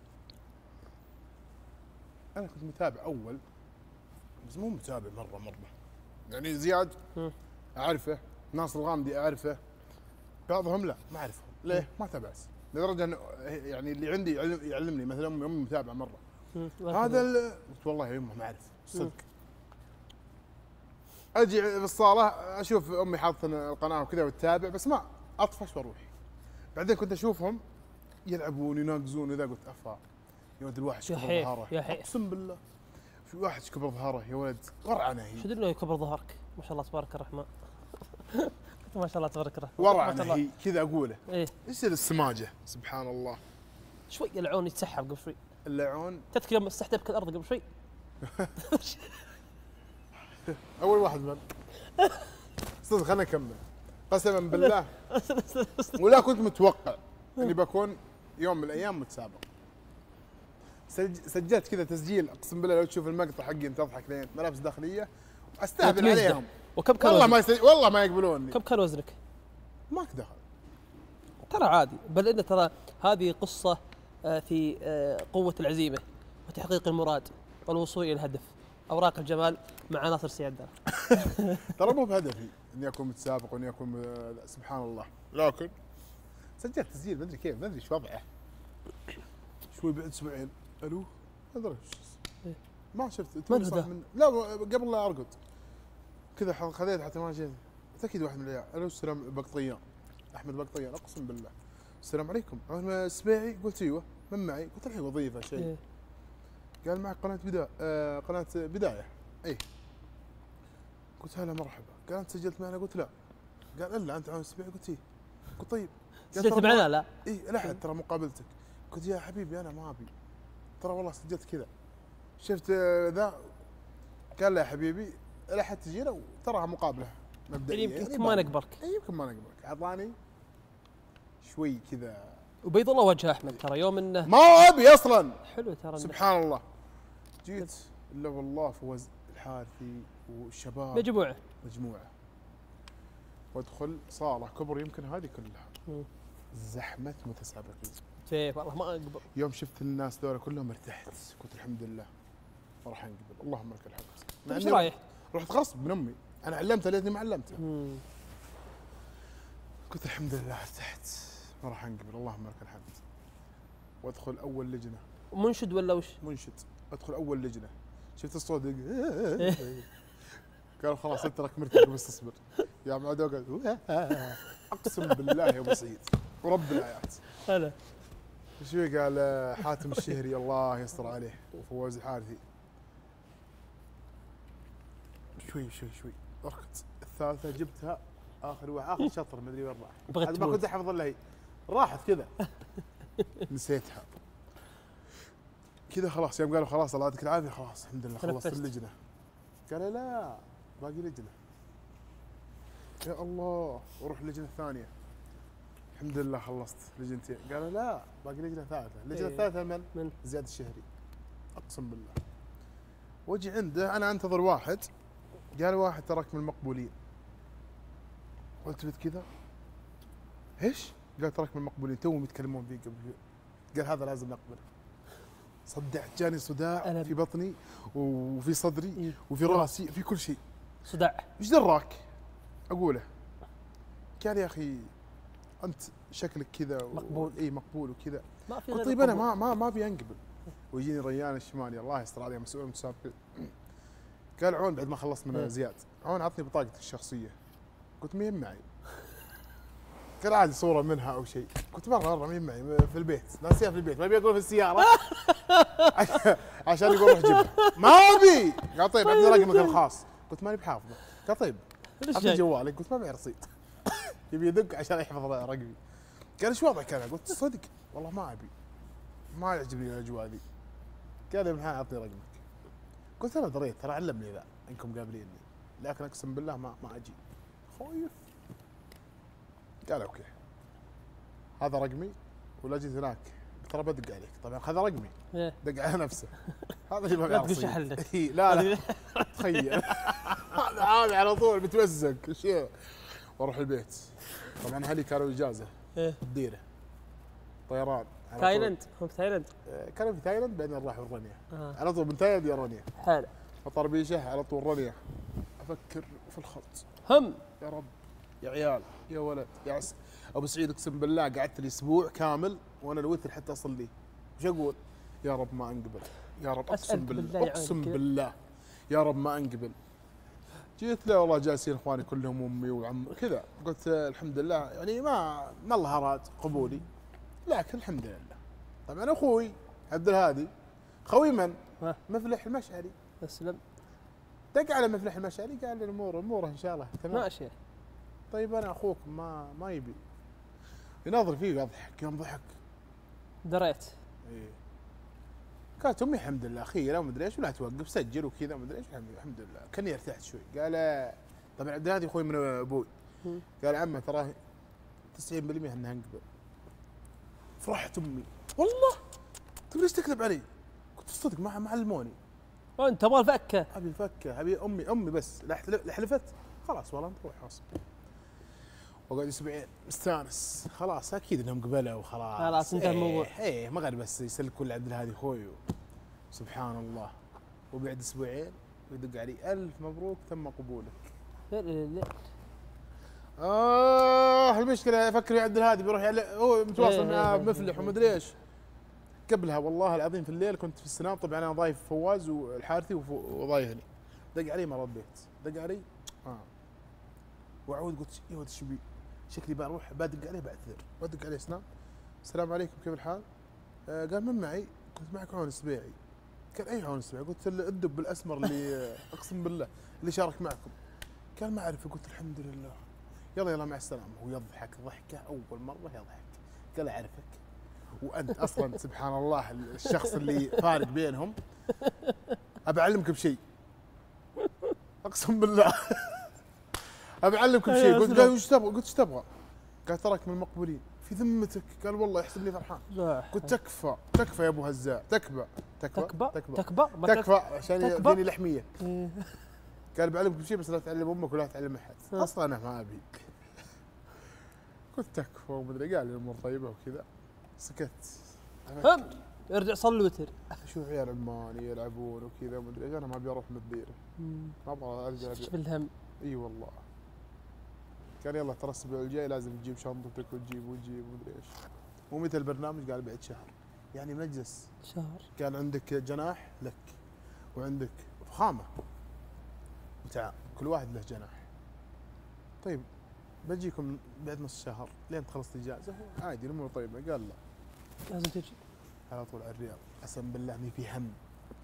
انا كنت متابع اول بس مو متابع مره يعني زياد اعرفه، ناصر الغامدي اعرفه، بعضهم لا ما اعرفهم. ليه؟ ما تابعت لدرجه انه يعني اللي عندي يعلمني مثلا امي متابعه مره. هذا قلت والله يا يمه ما اعرف صدق. اجي بالصاله اشوف امي حاطه القناه وكذا وتتابع بس ما اطفش واروح. بعدين كنت اشوفهم يلعبون يناقزون وذا قلت افا يا ولد الواحد كبر ظهره. اقسم بالله في واحد كبر ظهره يا ولد قرعنه هي. شو انه يكبر ظهرك؟ ما شاء الله تبارك الرحمن. ما شاء الله تبارك الرحمن. ورعنه هي كذا اقوله. ايه ايش السماجه سبحان الله. شوي العون يتسحب قبل شوي. اللعون تذكر يوم استحدبك الارض قبل شوي؟ اول واحد من صدق. خلينا نكمل. قسما بالله ولا كنت متوقع اني بكون يوم من الايام متسابق. سجلت كذا تسجيل اقسم بالله لو تشوف المقطع حقي انت تضحك لين ملابس داخليه استهبل عليهم. وكم كان والله والله ما يقبلوني. كم كان وزنك؟ ماك دخل. ترى عادي بل ان ترى هذه قصه في قوه العزيمه وتحقيق المراد والوصول الى الهدف. اوراق الجمال مع ناصر سيادة. ترى مو بهدفي اني اكون متسابق واني اكون سبحان الله. لكن سجلت تسجيل ما ادري كيف ما ادري ايش وضعه. شوي بعد اسبوعين الو ما ادري ايش ما شفت. من هذا؟ لا قبل لا ارقد كذا خذيت حتى ما جيت. اكيد واحد من العيال الو السلام بقطيان احمد بقطيان اقسم بالله السلام عليكم عمر السبيعي. قلت ايوه من معي؟ قلت الحين وظيفه شيء. قال معك قناه بدايه قناه بدايه اي. قلت هلا مرحبا. قال انت سجلت معنا؟ قلت لا. قال الا انت عمر السبيعي؟ قلت ايه. قلت طيب سجلت معنا؟ لا اي لا احد ترى مقابلتك. قلت يا حبيبي انا ما ابي ترى والله سجلت كذا شفت ذا. قال لا يا حبيبي لا احد تجينا وتراها مقابله مبدئيه. يمكن ما نقبلك. يمكن ما نقبلك. اعطاني شوي كذا وبيض الله وجه احمد ترى يوم انه ما ابي اصلا. حلو ترى سبحان الله. جيت الا والله فوز الحارثي والشباب مجموعه وادخل صاله كبر يمكن هذه كلها زحمه متسابقين. سيف والله ما اقبل. يوم شفت الناس ذولا كلهم ارتحت قلت الحمد لله ما راح انقبل اللهم لك الحمد. ايش رايح؟ رحت غصب من امي انا علمتها ليتني ما علمتها. قلت الحمد لله ارتحت ما راح انقبل اللهم لك الحمد. وادخل اول لجنه. منشد ولا وش؟ منشد. ادخل اول لجنه شفت الصوت قالوا خلاص انت راك مرتاح بس اصبر يا معدو. قال اقسم بالله يا ابو سعيد ورب الايات. هلا شوي قال حاتم الشهري الله يستر عليه وفوز الحارثي. شوي ركض الثالثه جبتها اخر شطر ما ادري وين راح. هذا ما كنت احفظ الا هي راحت كذا نسيتها كذا خلاص. يوم قالوا خلاص الله يعطيك العافيه خلاص الحمد لله خلصت اللجنه. قال لا باقي لجنه يا الله وروح اللجنه الثانيه. الحمد لله خلصت لجنتين. قالوا لا باقي لجنه ثالثه. اللجنه الثالثه من زياد الشهري اقسم بالله. واجي عنده انا انتظر واحد. قال واحد تراك من المقبولين. قلت له كذا ايش؟ قال تراك من المقبولين توهم يتكلمون فيه قبل قال هذا لازم نقبله. صدعت، جاني صداع ألم. في بطني وفي صدري وفي راسي في كل شيء. صداع. ايش دراك؟ اقوله. قال يا اخي انت شكلك كذا مقبول. اي مقبول وكذا. ما في قلت غير طيب انا القبول. ما ابي انقبل. ويجيني ريان الشمالي الله يستر عليه مسؤول المتسابقين. قال عون بعد ما خلصت من زياد، عون عطني بطاقتك الشخصيه. قلت مين معي؟ قال عادي صوره منها او شيء. قلت مره مين معي في البيت، ناسيها في البيت، ما ابي اقول في السياره عشان يقول روح جيبها. ما ابي. قال طيب عطني رقمك الخاص. قلت ماني بحافظه. قال طيب عطني جوالك. قلت ما معي رصيد. يبي يدق عشان يحفظ رقمي. قال ايش وضعك انا؟ قلت صدق والله ما ابي، ما يعجبني الاجواء ذي. قال يا ابن الحلال اعطني رقمك. قلت انا دريت ترى علمني ذا انكم قابليني، لكن اقسم بالله ما اجي خويف. قال اوكي هذا رقمي ولا جيت هناك ترى بدق عليك. طبعا خذ رقمي إيه. دق على نفسه. هذا اللي ما لا يعرف تقول شحلك. لا تخيل هذا على طول بتوزق شيء واروح البيت. طبعا اهلي كانوا اجازه إيه. الديره طيران على طول. تايلند. هم في تايلند. كانوا في تايلاند بعدين راحوا رانيا. آه. على طول من تايلاند يا رانيا. حلو. مطار بيشه على طول رانيا. افكر في الخط هم. يا رب يا عيال يا ولد يا ابو سعيد اقسم بالله قعدت لي اسبوع كامل وانا الوتر حتى اصلي. وش اقول؟ يا رب ما انقبل يا رب اقسم بالله اقسم بالله يا رب ما انقبل. جيت له والله جالسين اخواني كلهم امي وعم كذا. قلت الحمد لله يعني ما الله اراد قبولي، لكن الحمد لله. طبعا اخوي عبد الهادي خوي من؟ مفلح المشعري. اسلم. دق على مفلح المشعري قال لي اموره ان شاء الله تمام. ماشي. طيب انا اخوك ما يبي. يناظر فيه ويضحك. يوم ضحك دريت. ايه قالت امي الحمد لله اخيرا ومدري ايش ولا توقف سجل وكذا ومدري ايش الحمد لله. كاني ارتحت شوي. قال طبعا عبد الهادي اخوي من ابوي. قال عمه تراه 90% انها انقبل. فرحت امي والله. طيب ليش تكذب علي؟ قلت الصدق ما علموني. انت تبغى الفكه. ابي الفكه ابي امي بس حلفت خلاص والله انت روح خلاص. وقعد اسبوعين مستانس خلاص اكيد انهم قبلوا وخلاص. خلاص انتهى الموضوع. ايه ما غير بس يسلكوا لعبد الهادي اخوي. سبحان الله. وبعد اسبوعين يدق علي الف مبروك تم قبولك. المشكله افكر يا عبد الهادي بيروح هو متواصل مع مفلح ومدري ايش. قبلها والله العظيم في الليل كنت في السناب. طبعا انا ضايف فواز والحارثي وضايفني. دق علي ما رديت. دق علي وعود قلت يا ولد ايش بي؟ شكلي بروح بدق عليه بعتذر. بدق عليه سناب السلام عليكم كيف الحال؟ قال من معي؟ قلت معك عون السبيعي. قال اي عون السبيعي؟ قلت الدب الاسمر اللي اقسم بالله اللي شارك معكم. قال ما اعرفه. قلت الحمد لله يلا مع السلامه. هو يضحك ضحكه اول مره يضحك. قال اعرفك وانت اصلا سبحان الله الشخص اللي فارق بينهم. ابى اعلمك بشيء اقسم بالله ابى اعلمك بشيء. قلت قال وش تبغى؟ قلت ايش تبغى؟ قال تراك من المقبولين في ذمتك. قال والله يحسبني فرحان. قلت تكفى يا ابو هزاع. تكفى عشان يديني لحميه. قال بعلمك بشيء بس لا تعلم امك ولا تعلم احد. اصلا انا ما ابي. قلت تكفى ومدري. قال لي الامور طيبه وكذا. سكت. هم ارجع صل وتر. اشوف عيال عماني يلعبون وكذا ومدري ايش. انا ما ابي اروح من الديره. ما ابغى ارجع. ايش بالهم؟ اي والله. قال يلا ترى الاسبوع الجاي لازم تجيب شنطتك وتجيب ومدري ايش. ومتى البرنامج؟ قال بعد شهر. يعني نجلس شهر. كان عندك جناح لك وعندك فخامه متعة كل واحد له جناح. طيب بجيكم بعد نص شهر لين تخلص الاجازه عادي الامور طيبه. قال لا لازم تجي على طول على الرياض. قسم بالله اني في هم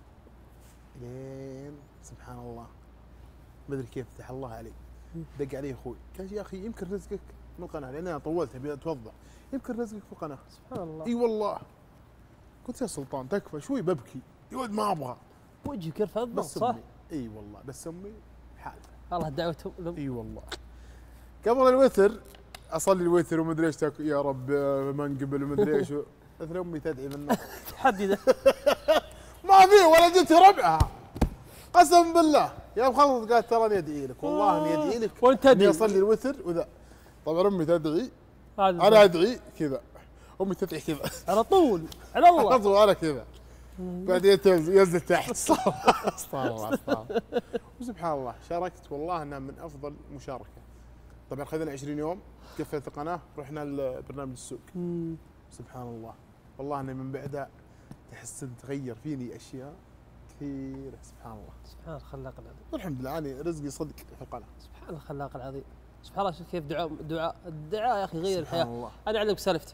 لين سبحان الله ما ادري كيف فتح الله علي. دق علي اخوي قال يا اخي يمكن رزقك من القناه لان انا طولت ابي اتوضح. يمكن رزقك في القناه. سبحان الله. اي والله. قلت يا سلطان تكفى شوي ببكي. يا ولد ما ابغى. وجهك يرفع الضغط صح؟ اي والله بس امي حالفه. الله دعوتهم. اي والله. قبل الوتر اصلي الوتر ومدري ايش يا رب ما انقبل ومدري ايش. مثل امي تدعي منه. تحدي ما في ولا جبت ربعها. قسم بالله يا مخلص قالت ترى اني ادعي لك والله اني ادعي لك. وانت تدعي. اني اصلي الوتر وذا. طبعا امي تدعي انا ادعي كذا امي تدعي كذا على طول على الله. خطوه انا كذا بعدين ينزل تحت. استغفر الله استغفر الله. وسبحان الله شاركت والله انها من افضل مشاركه. طبعا خذنا 20 يوم كفيت القناه رحنا لبرنامج السوق. سبحان الله والله اني من بعدها تحس تغير فيني اشياء كثيره. سبحان الله سبحان الخلاق العظيم. والحمد لله انا رزقي صدق في القناه. سبحان الخلاق العظيم. سبحان الله. شوف كيف الدعاء يا اخي يغير الحياه. الله. انا اعلمك سالفتي.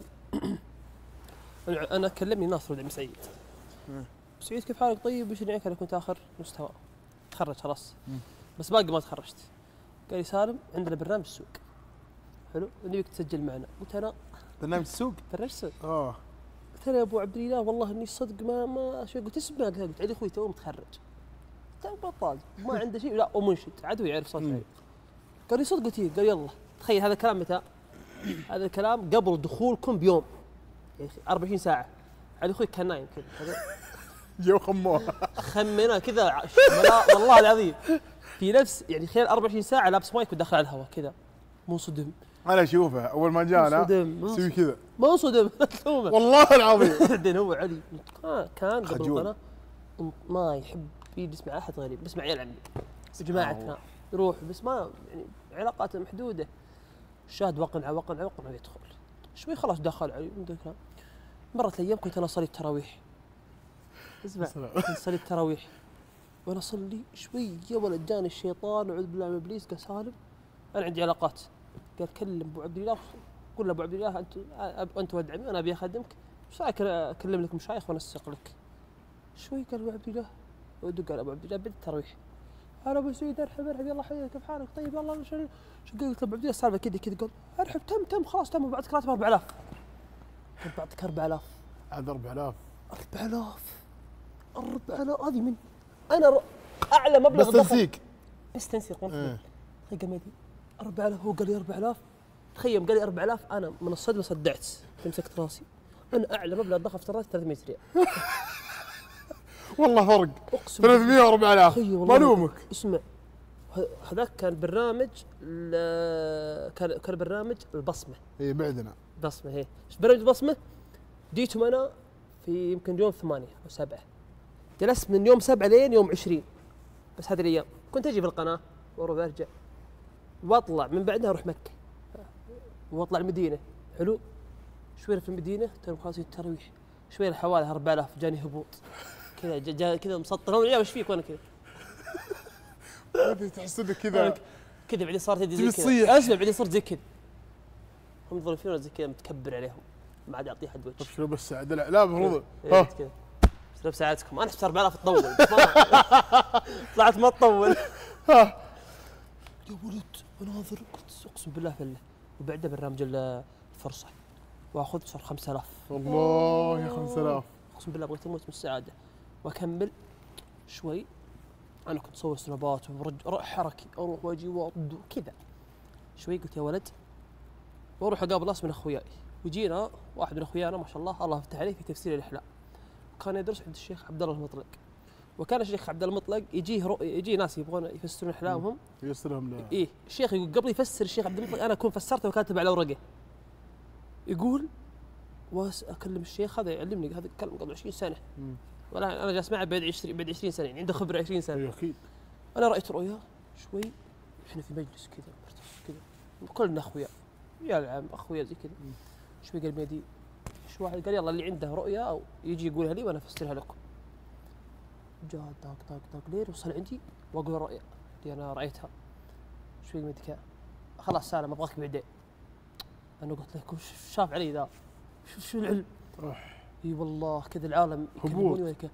انا كلمني ناصر ولد عم سعيد. سعيد كيف حالك؟ طيب وش نعيك؟ انا كنت اخر مستوى تخرج خلاص بس باقي ما تخرجت. قال لي سالم عندنا برنامج السوق حلو نبيك تسجل معنا. قلت انا برنامج السوق؟ برنامج السوق. قلت انا يا ابو عبد الاله والله اني صدق ما شو. قلت اسمع قلت علي اخوي تو متخرج تو بطال ما عنده شيء لا ومنشد عدو يعرف صوت. قال لي صدق؟ قلت إيه؟ قال يلا تخيل هذا الكلام متى؟ هذا الكلام قبل دخولكم بيوم يا اخي 24 ساعه. علي اخوي كان نايم كذا جو خموه خمينا كذا والله العظيم في نفس يعني خلال 24 ساعه لابس مايك وداخل على الهواء كذا منصدم. انا اشوفه اول ما جانا يسوي كذا ما انصدم والله العظيم. بعدين هو علي كان قبل القناه ما يحب يسمع احد غريب بيسمع عيال عمي جماعتنا يروح بس ما يعني علاقاته محدوده. الشاهد وقنعه ويدخل شوي خلاص دخل علي. مرت الايام كنت انا اصلي التراويح. اسمع كنت اصلي التراويح وانا اصلي شوي يا ولد جاني الشيطان اعوذ بالله من ابليس. قال سالم انا عندي علاقات. قال كلم ابو عبد الله قول له ابو عبد الله انت ولد عمي وانا ابي اخدمك ايش رايك اكلم لك مشايخ وانسق لك شوي. قال ابو عبد الله ودق على ابو عبد الله بالتراويح. انا ابو سعيد ارحب يلا حياك كيف حالك؟ طيب والله شو قلت ابو عبد الله السالفه كذا قال ارحب تم خلاص تم بعطيك راتب 4000. قلت بعطيك 4000 عاد 4000 هذه من انا اعلى مبلغ بس تنسيق بس تنسيق تخيل قال لي 4000 هو قال لي 4000 تخيل قال لي 4000 انا من الصدمه صدعت مسكت راسي. انا اعلى مبلغ دخل في راتبي 300 ريال. والله فرق 300 و4000 ما الومك. اسمع هذاك كان برنامج كان برنامج البصمه. اي بعدنا بصمه هي برنامج البصمه. جيتهم انا في يمكن يوم 8 أو 7 جلست من يوم 7 لين يوم 20 بس هذه الايام كنت اجي في القناه واروح وارجع واطلع من بعدها اروح مكه واطلع المدينه حلو. شويه في المدينه تو خلاص التراويح شويه حوالي 4000 جاني هبوط كذا كذا مسطر. وش فيك وانا كذا تحس انك كذا بعدين صارت يدي زي كذا. اسمع بعدين صرت زي كذا هم يظلون فينا زي كذا متكبر عليهم ما عاد اعطيه حد وجه. طيب شنو بس ساعد لا المفروض كذا بس لو ساعدتكم انا 4000 تطول طلعت ما تطول. يا ولد مناظر اقسم بالله فله. وبعدها برنامج الفرصه واخذ صار 5000. الله يا 5000 اقسم بالله بغيت اموت من السعاده. واكمل شوي انا كنت اصور سنابات حركي اروح واجي وكذا شوي. قلت يا ولد واروح اقابل ناس من اخوياي ويجينا واحد من اخويانا ما شاء الله يفتح عليه في تفسير الاحلام. كان يدرس عند الشيخ عبد الله المطلق. وكان الشيخ عبد الله المطلق يجي ناس يبغون يفسرون احلامهم يفسرهم له. ايه الشيخ يقول قبل يفسر الشيخ عبد المطلق انا اكون فسرته وكاتب على ورقه. يقول اكلم الشيخ هذا يعلمني هذا الكلام قبل 20 سنه. ولا انا جالس معه بعد 20 سنه يعني عنده خبره 20 سنه. اكيد. انا رايت رؤيا شوي احنا في مجلس كذا كذا كلنا اخويا يا العم اخويا زي كذا. شوي قال بيدي شو واحد قال يلا اللي عنده رؤيا او يجي يقولها لي وانا افسرها لكم. جاء داق لين وصل عندي واقول الرؤيا اللي انا رايتها. شوي مدك خلاص سالم ابغاك بعدين. انا قلت لكم شاف علي ذا شو العلم. اي والله كذا العالم يكلموني وهيك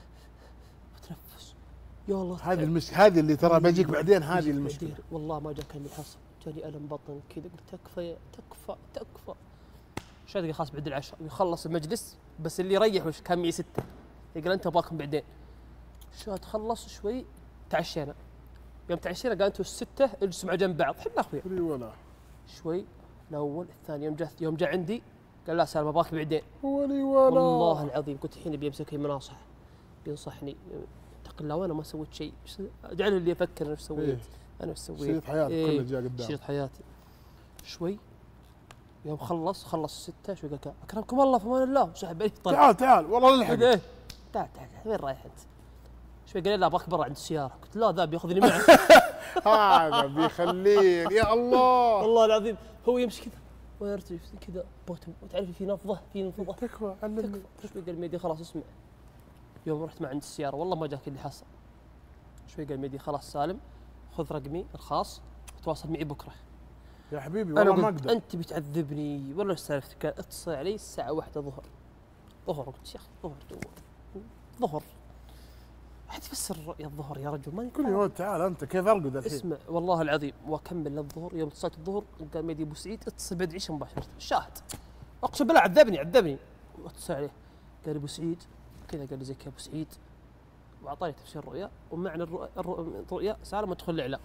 بتنفس يا الله. هذه المشكله هذه اللي ترى بجيك بعدين. هذه المشكله والله ما جاء كان اللي حصل. جاني الم بطن كذا قلت تكفى شادق خلاص بعد العشاء ويخلص المجلس بس اللي يريح وش كان معي 6 يقول انت ابغاكم بعدين. شاد خلص شوي تعشينا. يوم تعشينا قال انتوا ال6 اجلسوا مع جنب بعض احنا اخويا. ولا شوي الاول الثاني يوم جاء عندي قال لا سالم ابغاك بعدين. ولا والله العظيم قلت الحين بيمسكني مناصح بينصحني اتق الله وانا ما سويت شيء. اجعله اللي افكر انا ايش سويت. انا ايش سويت. شريط حياتي كله جاء قدام. شريط حياتي. شوي يوم خلص 6 شوي قال اكرمكم الله في امان الله وسحب علي تعال تعال والله للحق. ايه تعال وين رايح انت؟ شوي قال لي لا ابغاك برا عند السياره، قلت لا ذا بياخذني معه. هذا بيخليك يا الله. والله العظيم هو يمشي كذا ويرتجف كذا وتعرفي في نفضه تكفى علمني. شوي قال ميدي خلاص اسمع، يوم رحت مع عند السياره والله ما جاك اللي حصل. شوي قال ميدي خلاص سالم خذ رقمي الخاص وتواصل معي بكره. يا حبيبي انا والله ما قلت اقدر. انت بتعذبني ولا ايش سالفتك؟ اتصل علي الساعه 1 ظهر قلت يا اخي ظهر حد يفسر الرؤيا الظهر يا رجل ماني كل يوم تعال انت كيف ارقد الحين؟ اسمع والله العظيم واكمل للظهر. يوم اتصلت الظهر قال ميدي ابو سعيد اتصل بعد العشاء مباشره الشاهد. اقسم بالله عذبني واتصل عليه قال ابو سعيد كذا، قال لي زي كذا ابو سعيد واعطاني تفسير الرؤيا ومعنى الرؤيا سالم ادخل الاعلام.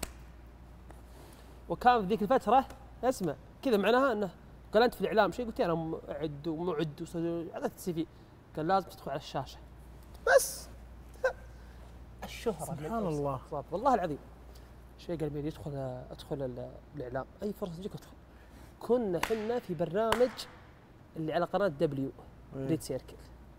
وكان في ذيك الفتره اسمع كذا معناها انه قال انت في الاعلام شيء، قلت انا اعد ومعد وعدت السي في. قال لازم تدخل على الشاشه بس. الشهرة سبحان الله والله العظيم. شوي قال مين ادخل الاعلام اي فرصه تجيك ادخل. كنا حنا في برنامج اللي على قناه دبليو ريد سيركل،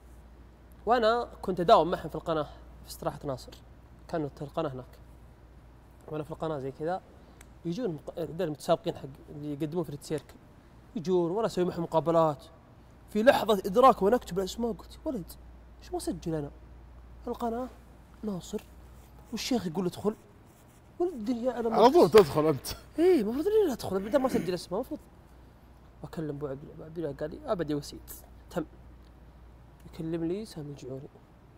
وانا كنت اداوم معهم في القناه في استراحه ناصر، كانت القناه هناك وانا في القناه زي كذا. يجون المتسابقين حق اللي يقدمون في ريد سيركل يجون وانا اسوي معهم مقابلات. في لحظه ادراك وانا اكتب الاسماء قلت ولد ايش ما اسجل انا القناه ناصر والشيخ يقول ادخل والدنيا انا على طول تدخل انت. ايه المفروض اني ادخل بدل ما اسجل اسمه المفروض. واكلم ابو عبد الله قال لي ابد يا وسيد تم. يكلم لي سامي الجعوري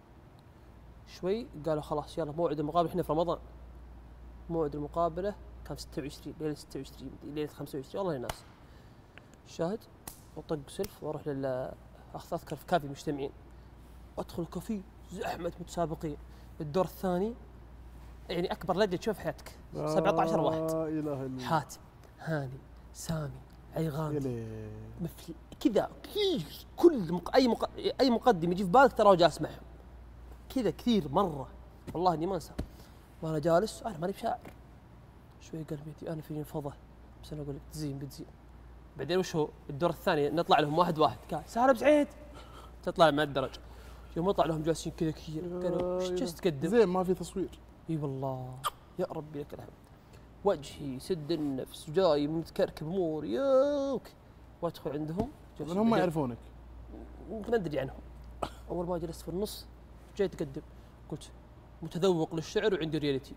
شوي قالوا خلاص يلا موعد المقابله، احنا في رمضان موعد المقابله كان 26 ليله 26 ليله 25 والله ناس. شاهد وطق سلف واروح اذكر في كافي مجتمعين وادخل كافي زحمه متسابقين. الدور الثاني يعني اكبر لجنه تشوف حياتك 17 واحد. لا اله الا الله. حاتم هاني سامي عيغان مثل كذا كل اي مقدم يجي في بالك تراه جالس معهم كذا كثير مره. والله اني ما انسى وانا جالس انا ماني بشاعر. شوي قال بيتي انا فيني فضه بس انا اقول لك بتزين. بعدين وش هو الدور الثاني نطلع لهم واحد قال سالم سعيد تطلع مع الدرج. يوم يطلع لهم جالسين كذا كثير قالوا ايش جالس تقدم؟ زين ما في تصوير. اي والله يا ربي لك الحمد. وجهي سد النفس وجاي متكركب امور ياك وادخل عندهم هم ما يعرفونك ما ادري عنهم. اول ما جلست في النص جاي تقدم قلت متذوق للشعر وعندي رياليتي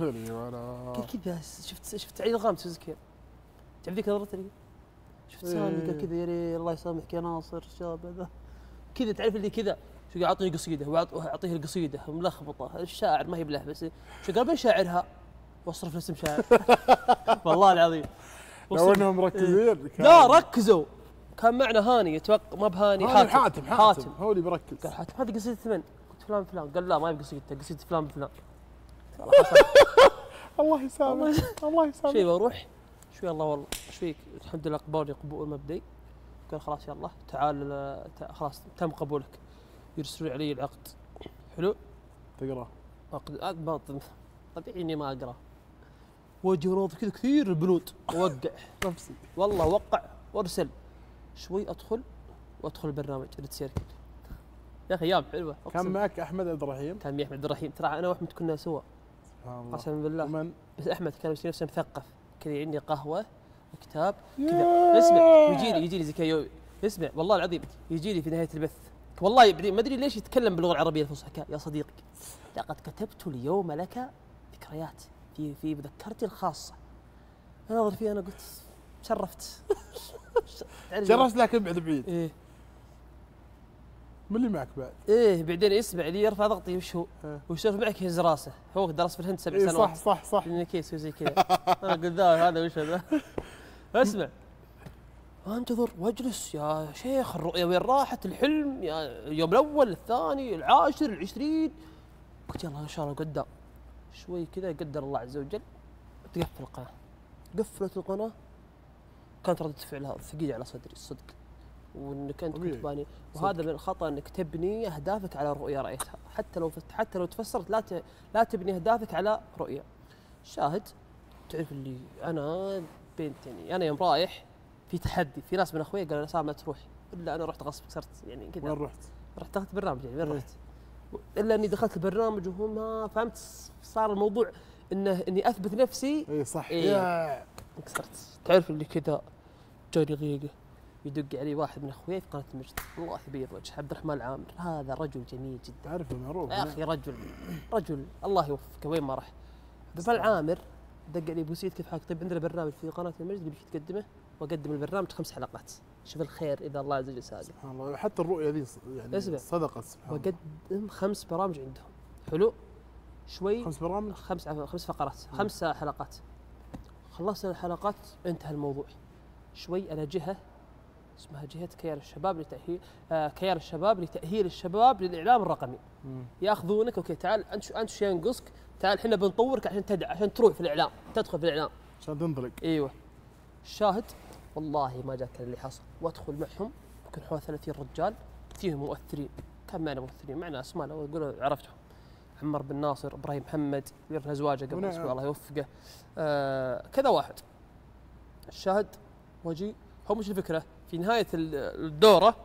كذا. شفت عيد الغامس زكير تعرف ذيك نظرتي لي شفت سامي قال كذا يا ريت الله يسامحك يا ناصر الشاب هذا كذا تعرف اللي كذا شو قاعد اعطيني قصيده واعطيه القصيده ملخبطه الشاعر ما هي بله بس شو قال بنشاعرها واصرف اسم شاعر. والله العظيم لو انهم مركزين. لا ركزوا كان معنا هاني يتوقع ما بهاني حاتم هو اللي بيركز. قال حاتم هذه قصيده ثمن قلت فلان قال لا ما هي بقصيدته قصيده فلان بفلان. الله يسامح الله يسامح. شوي واروح شوي الله والله شوي الحمد لله قبولي قبول مبدئي. قال خلاص يلا تعال خلاص تم قبولك يرسلون علي العقد. حلو تقرا عقد طبيعي اني ما اقرا وجه ناظر كذا كثير البنود اوقع نفسي والله وقع وارسل. شوي ادخل البرنامج ريد سيركل يا اخي ايام حلوه. كان معك احمد عبد الرحيم. كان معي احمد عبد الرحيم ترى انا واحمد كنا سوا قسما بالله. ومن؟ بس احمد كان يصير نفسه مثقف كذا عندي قهوه وكتاب كذا. اسمع يجي لي زي كذا اسمع والله العظيم يجي لي في نهايه البث والله ما ادري ليش يتكلم باللغه العربيه الفصحى يا صديقي لقد كتبت اليوم لك ذكريات في مذكرتي الخاصه. انا نظر فيه انا قلت شرفت. شرفت لكن بعيد. ايه من اللي معك بعد؟ ايه بعدين يسمع لي يرفع ضغطي وش معك يهز راسه. هو درس في الهند 7 سنوات. صح لأن كيس وزي كذا. انا قلت هذا وش هذا. اسمع انتظر واجلس يا شيخ الرؤيا وين راحت الحلم يا اليوم الاول الثاني العاشر العشرين. قلت يلا ان شاء الله قدام شوي كذا يقدر الله عز وجل تقفل القناه. قفلت القناه كانت ردة فعلها ثقيله على صدري الصدق وانك انت كنت باني. وهذا من الخطا انك تبني اهدافك على رؤيه رايتها حتى لو تفسرت لا تبني اهدافك على رؤيه. شاهد تعرف اللي انا بنت يعني انا يوم رايح في تحدي، في ناس من اخويا قالوا سام لا تروح، الا انا رحت غصب، صرت يعني كذا. وين رحت؟ رحت دخلت برنامج، يعني وين رحت؟ الا اني دخلت البرنامج وهو ما فهمت، صار الموضوع اني اثبت نفسي. اي صح. إيه. يا صرت تعرف اللي كذا جاني غيقه، يدق علي واحد من اخوياي في قناه المجد، الله يبيض وجهه، عبد الرحمن العامر، هذا رجل جميل جدا. تعرفه معروف يا اخي رجل الله يوفقه وين ما راح. عبد الرحمن العامر دق علي ابو سيد كيف حالك؟ طيب عندنا برنامج في قناه المجد يبيك تقدمه، واقدم البرنامج 5 حلقات، شوف الخير اذا الله عز وجل ساقه. سبحان الله، حتى الرؤيه ذي يعني اسمع. صدقت سبحان الله. وقدم 5 برامج عندهم، حلو شوي. 5 برامج؟ 5 فقرات، 5 حلقات. خلصنا الحلقات انتهى الموضوع. شوي انا جهه اسمها جهه كيان الشباب لتاهيل كيان الشباب لتاهيل الشباب للاعلام الرقمي. ياخذونك اوكي تعال انت شو ينقصك، تعال احنا بنطورك عشان عشان تروح في الاعلام، تدخل في الاعلام عشان تنطلق. ايوه. الشاهد والله ما جاك اللي حصل، وادخل معهم يمكن حوالي 30 رجال، فيهم مؤثرين، كان معنا مؤثرين، معنا اسماء لو اقول عرفتهم، عمر بن ناصر، ابراهيم محمد يرفع زواجه قبل اسبوع الله يوفقه، كذا واحد. الشاهد وجي هو مش الفكره في نهايه الدوره،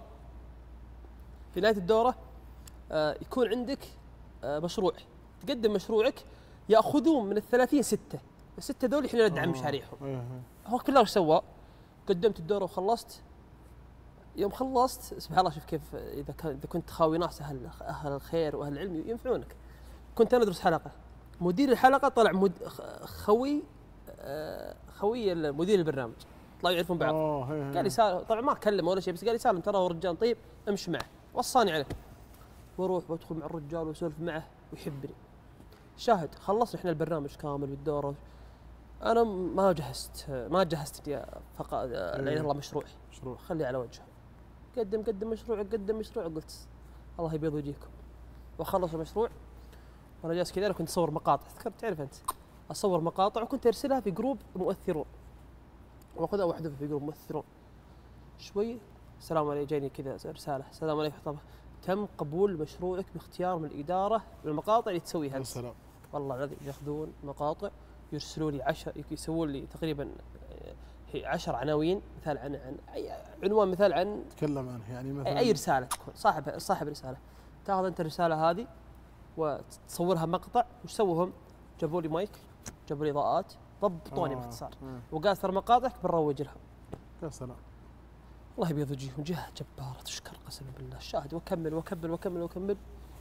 يكون عندك مشروع، تقدم مشروعك، ياخذون من ال30 6 ال6 ذول احنا ندعم مشاريعهم. هو كله ايش سوى؟ قدمت الدوره وخلصت. يوم خلصت سبحان الله، شوف كيف اذا كنت خاوي ناس اهل الخير واهل العلم ينفعونك. كنت انا ادرس حلقه، مدير الحلقه طلع خوي مدير البرنامج، طلعوا يعرفون بعض. قال لي سالم، طبعا ما كلمه ولا شيء، بس قال لي سالم ترى هو رجال طيب امشي معه، وصاني عليه. واروح وادخل مع الرجال واسولف معه ويحبني. شاهد خلصنا احنا البرنامج كامل بالدوره، انا ما جهزت فقط الله مشروع خلي على وجهه. قدم مشروع، قلت الله يبيض وجهكم. وخلص المشروع وانا جالس كذا، انا كنت اصور مقاطع، تعرف انت اصور مقاطع، وكنت ارسلها في جروب مؤثرون، واخذها واحذفها في جروب مؤثرون. شوي السلام عليكم، جاني كذا رساله، السلام عليكم طبعا تم قبول مشروعك باختيار من الاداره للمقاطع اللي تسويها انت. السلام. والله العظيم ياخذون مقاطع يرسلوا لي 10، يسوون لي تقريبا 10 عناوين، مثال عن اي عنوان، مثال عن تكلم عنه يعني مثلا اي رساله تكون صاحب رساله، تاخذ انت الرساله هذه وتصورها مقطع. وش سووهم؟ جابوا لي مايك، جابوا لي اضاءات، ضبطوني باختصار، وقال ترى مقاطعك بنروج لها. يا سلام، الله يبيض وجههم، جهه جباره تشكر قسما بالله. الشاهد وكمل.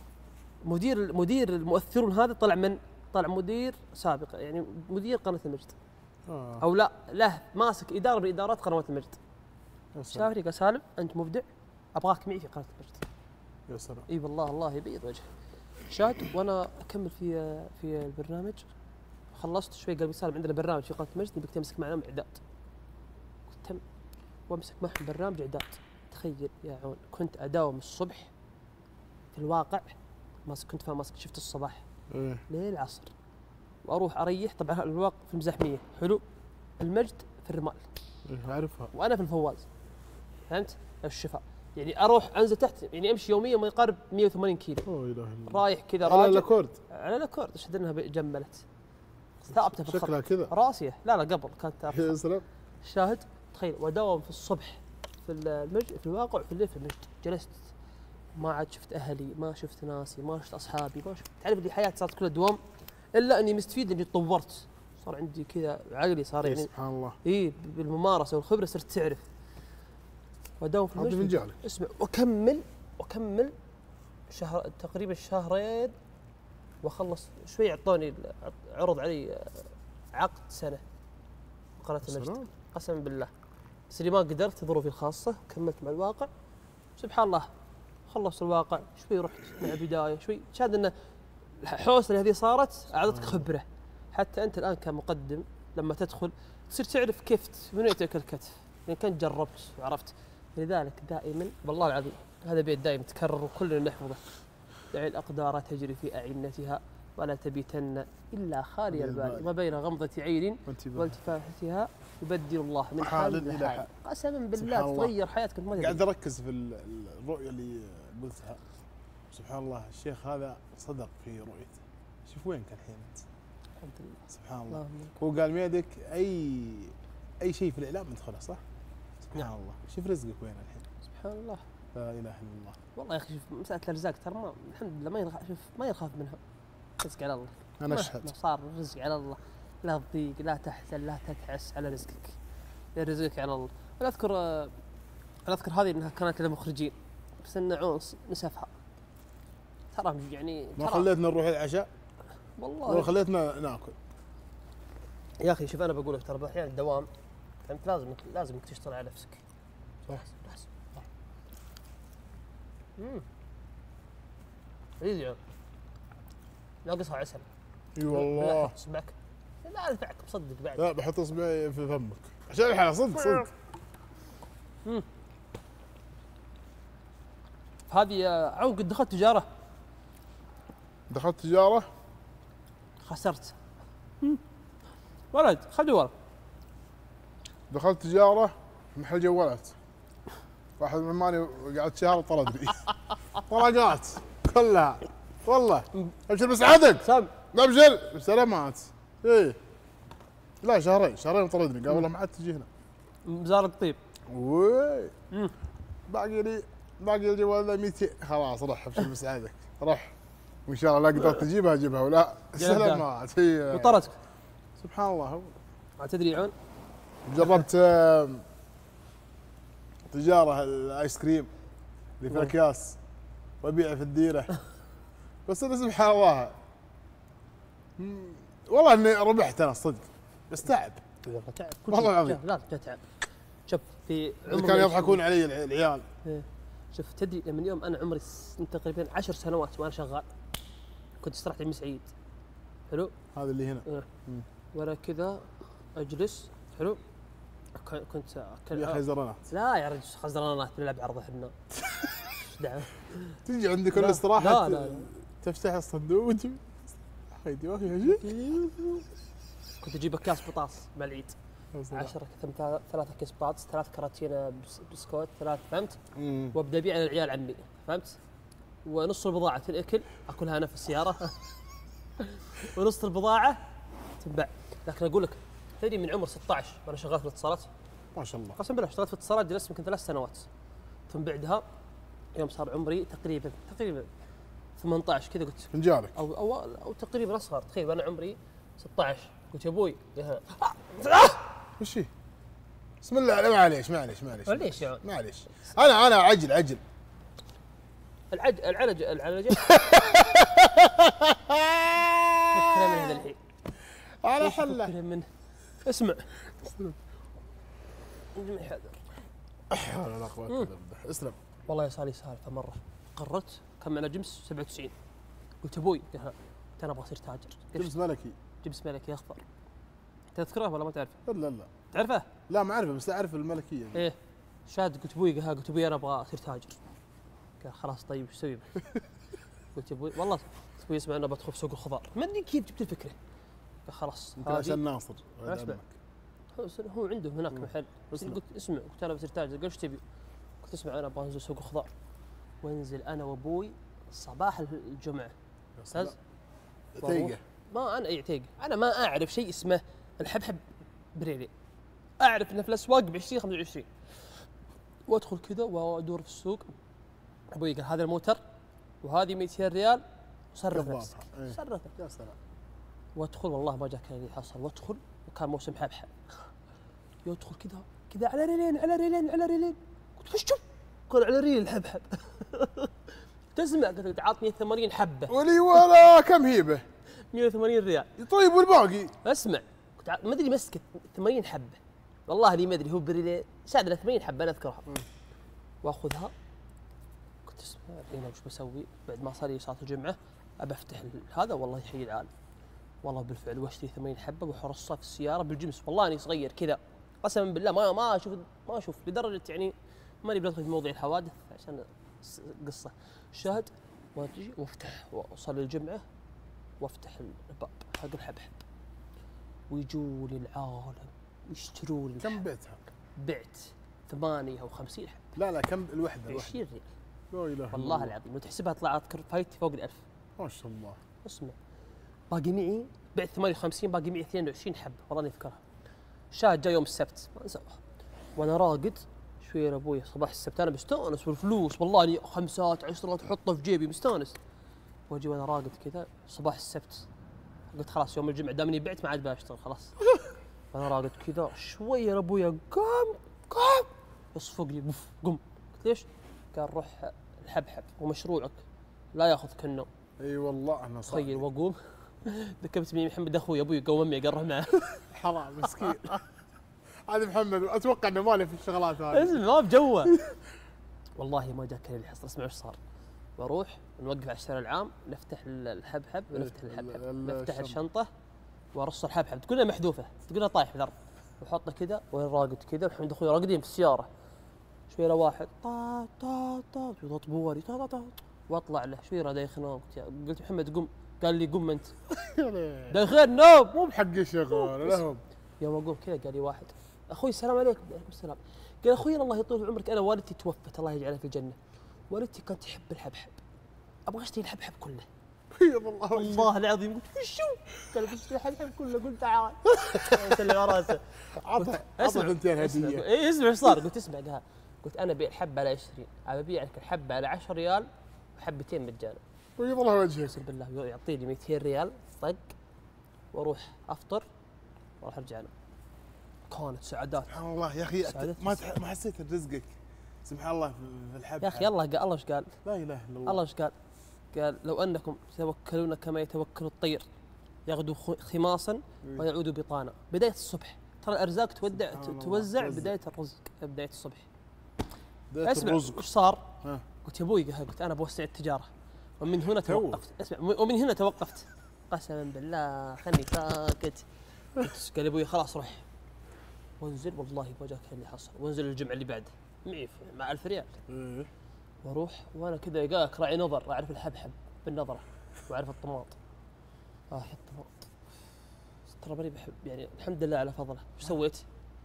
مدير المؤثرون هذا طلع مدير سابق، يعني مدير قناه المجد. او لا له ماسك اداره من ادارات قنوات المجد. شافني قال سالم انت مبدع، ابغاك معي في قناه المجد. يا سلام. اي والله الله يبيض وجهه. شاهد وانا اكمل في البرنامج، خلصت شوي قال سالم عندنا برنامج في قناه المجد نبيك تمسك معنا اعداد. قلت تم، وامسك معهم برنامج اعداد. تخيل يا عون، كنت اداوم الصبح في الواقع، كنت ماسك شفت الصباح ليل العصر، واروح اريح. طبعا الواقع في المزاحميه حلو، المجد في الرمال اعرفها، وانا في الفواز، فهمت؟ الشفاء يعني اروح انزل تحت، يعني امشي يوميا ما يقارب 180 كيلو. لا اله الا الله. رايح كذا راجع على الاكورد اشهد انها جملت ثابته في الخط شكلها كذا راسيه، لا قبل كانت يا سلام. الشاهد تخيل وداوم في الصبح في المجد، في الواقع، وفي الليل في المجد. جلست ما عاد شفت اهلي، ما شفت ناسي، ما شفت اصحابي، ما شفت، تعرف لي حياتي صارت كلها دوام، الا اني مستفيد اني تطورت، صار عندي كذا عقلي صار يعني سبحان الله. بالممارسه والخبره صرت تعرف. وداوم في المجد، اسمع، وكمل شهر تقريبا شهرين، واخلص شوي. اعطوني عرض علي عقد سنه قناه المجد قسما بالله، بس اللي ما قدرت ظروفي الخاصه كملت مع الواقع. سبحان الله خلصت الواقع، شوي رحت مع بدايه شوي. شاهد ان الحوسه هذه صارت اعطتك خبره، حتى انت الان كمقدم لما تدخل تصير تعرف كيف من يأتيك الكتف، لان كنت جربت وعرفت. لذلك دائما والله العظيم هذا بيت دائما تكرر وكلنا نحفظه: دع الأقدار تجري في أعنتها ولا تبيتن إلا خالي البال، ما بين غمضة عين والتفافتها يبدل الله من حال إلى حال. قسما بالله تغير حياتك. ما قاعد أركز في الرؤية اللي قلتها. سبحان الله، الشيخ هذا صدق في رؤيته. شوف وينك الحين أنت. الحمد لله. سبحان الله. هو قال ميدك أي شيء في الإعلام ندخله، صح؟ سبحان الله. شوف رزقك وين الحين. سبحان الله. لا اله الا الله. والله يا اخي شوف مساله الارزاق ترى ما الحمد لله ما شوف ما يخاف منها. رزق على الله. انا اشهد. صار الرزق على الله. لا تضيق لا تحزن لا تتعس على رزقك. رزقك على الله. انا اذكر هذه انها كانت للمخرجين بس ان عونس نسفها. ترى يعني ما خليتنا نروح العشاء والله ولا خليتنا ناكل. يا اخي شوف انا بقول لك ترى احيانا الدوام انت لازم تشتغل على نفسك. صح. لذيذ يعني ناقصها عسل. اي والله. لا اصبعك لا انفعك مصدق بعد. لا بحط اصبعي في فمك عشان الحلا صدق. هذه عون قد دخلت تجاره. دخلت تجاره خسرت. ولد خذ ورا. دخلت تجاره محل جوالات. واحد من عماني قعدت شهر وطردني. طلقات كلها والله. ابشر بسعدك. سام ابشر بسلامات. ايه لا شهرين طردني قال والله ما عاد تجي هنا. مزارق طيب. وي باقي الجوال ذا 200 خلاص رح ابشر بسعدك رح وان شاء الله لا قدرت تجيبها اجيبها ولا سلامات. هي وطردك. سبحان الله. ما تدري عون جربت تجاره الايس كريم اللي في الاكياس وابيعه في الديره بس انا سبحان الله والله اني ربحت انا صدق بس تعب تعب والله العظيم. لا تعب. شوف في عمر كانوا يضحكون علي العيال. شوف تدري من يوم انا عمري تقريبا 10 سنوات وانا شغال كنت استرحت عند سعيد. حلو هذا اللي هنا. وانا كذا اجلس. حلو كنت يا خيزرانات. لا يا رجل خزرانات نلعب عرض احنا. ايش دعوه تجي عندي كل استراحه لا. تفتح الصندوق خيدي واخي كنت اجيب اكياس بطاطس مع العيد 10 3 كيس بطاطس 3 كراتين بسكوت 3 فهمت؟ وابدا ابيع للعيال عمي فهمت؟ ونص البضاعه تنأكل اكلها انا في السياره ونص البضاعه تنباع. لكن اقول لك تدري من عمر 16 وانا شغال في الاتصالات ما شاء الله. قسم بالله اشتغلت في الاتصالات جلست يمكن 3 سنوات. ثم بعدها يوم صار عمري تقريبا 18 كذا قلت انجارك او تقريبا اصغر. تخيل وانا عمري 16 قلت يا ابوي وش هي؟ بسم الله معليش ليش يا معليش انا عجل العلجه فكر من هذا الحين على حله من اسمع لا قوه الا بالله. اسلم. والله صار لي سالفه مره قررت كم معنا جمس 97 قلت ابوي قلت انا ابغى اصير تاجر. جبس ملكي. جبس ملكي اخضر تذكره ولا ما تعرفه؟ لا تعرفه؟ لا ما اعرفه بس اعرف الملكيه. ايه شاد قلت ابوي انا ابغى اصير تاجر. قال خلاص طيب ايش اسوي؟ قلت ابوي والله ابوي يسمع انه بدخل في سوق الخضار ما ادري كيف جبت الفكره. قال خلاص عشان ناصر هو عنده هناك محل قلت اسمع قلت انا بصير تاجر. قال ايش تبي؟ قلت اسمع انا ابغى انزل سوق الخضار وانزل انا وابوي صباح الجمعه استاذ تيقه. ما انا تيقه انا ما اعرف شيء اسمه الحبحب بريلي. اعرف انه في الاسواق ب 20 25 وادخل كذا وادور في السوق. ابوي قال هذا الموتر وهذه 200 ريال وصرف نفسك صرف يا سلام. وادخل والله ما جاك اللي حصل. وادخل وكان موسم حبحب يدخل كذا على ريلين قلت وش قال على ريل الحبحب تسمع قلت عطني 80 حبه ولي ولا كم هيبه 180 ريال. طيب والباقي اسمع كنت ما ادري مسكت 80 حبه والله لي ما ادري هو بريلين ساعدنا 80 حبه انا اذكرها واخذها. كنت اسمع الحين وش بسوي بعد ما صار لي صلاه الجمعه ابى افتح هذا والله يحيي العالم والله بالفعل واشتري 80 حبه وحرصها في السياره بالجمس. والله اني صغير كذا قسما بالله ما اشوف لدرجه يعني ماني بدخل في مواضيع الحوادث عشان قصه شاهد واجي وافتح واصلي الجمعه وافتح الباب حق الحبحب ويجوا لي العالم ويشتروا لي. كم بعتها؟ بعت 58 حبه. لا كم الوحده؟ 20 ريال. لا اله والله العظيم لو تحسبها طلعت فايتي فوق ال1000. ما شاء الله. اسمع باقي معي بعت 58 باقي معي 22 حبه والله اني اذكرها. شاهد جاء يوم السبت ما انساها وانا راقد شويه ابوي صباح السبت انا مستانس والفلوس والله اني 5 10 احطه في جيبي مستانس. واجي وانا راقد كذا صباح السبت قلت خلاص يوم الجمعه دامني بعت ما عاد بشتغل خلاص. وانا راقد كذا شويه ابويا قام يصفقني بوف قم. قلت ليش؟ قال روح الحبحب ومشروعك لا ياخذك النوم. اي والله انا صح. تخيل واقوم ذكرت بني محمد اخوي ابوي قوم امي قال روح معه. حرام مسكين. هذا محمد اتوقع انه مالي في الشغلات هذه. اسمع ما بجوه. والله ما جاك اللي حصل. اسمع وش صار. واروح نوقف على الشارع العام نفتح الحبحب ونفتح الحبحب نفتح الشنطه وارص الحبحب تقول لها محذوفه تقول لها طايح في الارض وحطه كذا وانا راقد كذا محمد اخوي راقدين في السياره. شوي له واحد طا طا طا يضرب بوري طا طا طا واطلع له شوي راه دايخ. قلت محمد قم. قال لي قم انت. دايخين نوم مو بحق الشغل لهم. يوم اقوم كذا قال لي واحد اخوي السلام عليكم. وعليكم السلام. قال اخوي الله يطول عمرك انا والدتي توفت الله يجعلها في الجنه. والدتي كانت تحب الحبحب ابغى اشتري الحبحب كله. بيض الله والله العظيم قلت وشو؟ قال بشتري الحبحب كله. قلت تعال سلم على راسه. عطى اسمع 2 هديه. اي اسمع ايش صار. قلت اسمع قال قلت انا ابيع الحبه على 20 ابيع لك الحبه على 10 ريال وحبتين مجانا. بيض الله وجهك. اقسم بالله يعطيني 200 ريال طق واروح افطر واروح ارجع له. كانت سعادات. سبحان الله يا اخي ما حسيت رزقك سبحان الله في الحب. يا اخي الله قال الله ايش قال؟ لا اله الا الله. الله ايش قال؟ قال لو انكم تتوكلون كما يتوكل الطير يغدو خماصا ويعود بطانا. بدايه الصبح ترى الارزاق توزع بدايه الرزق بدايه الصبح. اسمع ايش صار؟ قلت يا ابوي قلت انا بوسع التجاره ومن هنا توقفت. اسمع ومن هنا توقفت قسما بالله خلني ساكت. قال يا ابوي خلاص روح وانزل والله ما جاك اللي حصل. وانزل الجمعه اللي بعده معي مع 1000 ريال. واروح وانا كذا يقاك راعي نظر اعرف الحبحب بالنظره واعرف الطماط. يا الطماط ترى ماني بحب يعني الحمد لله على فضله. ايش سويت؟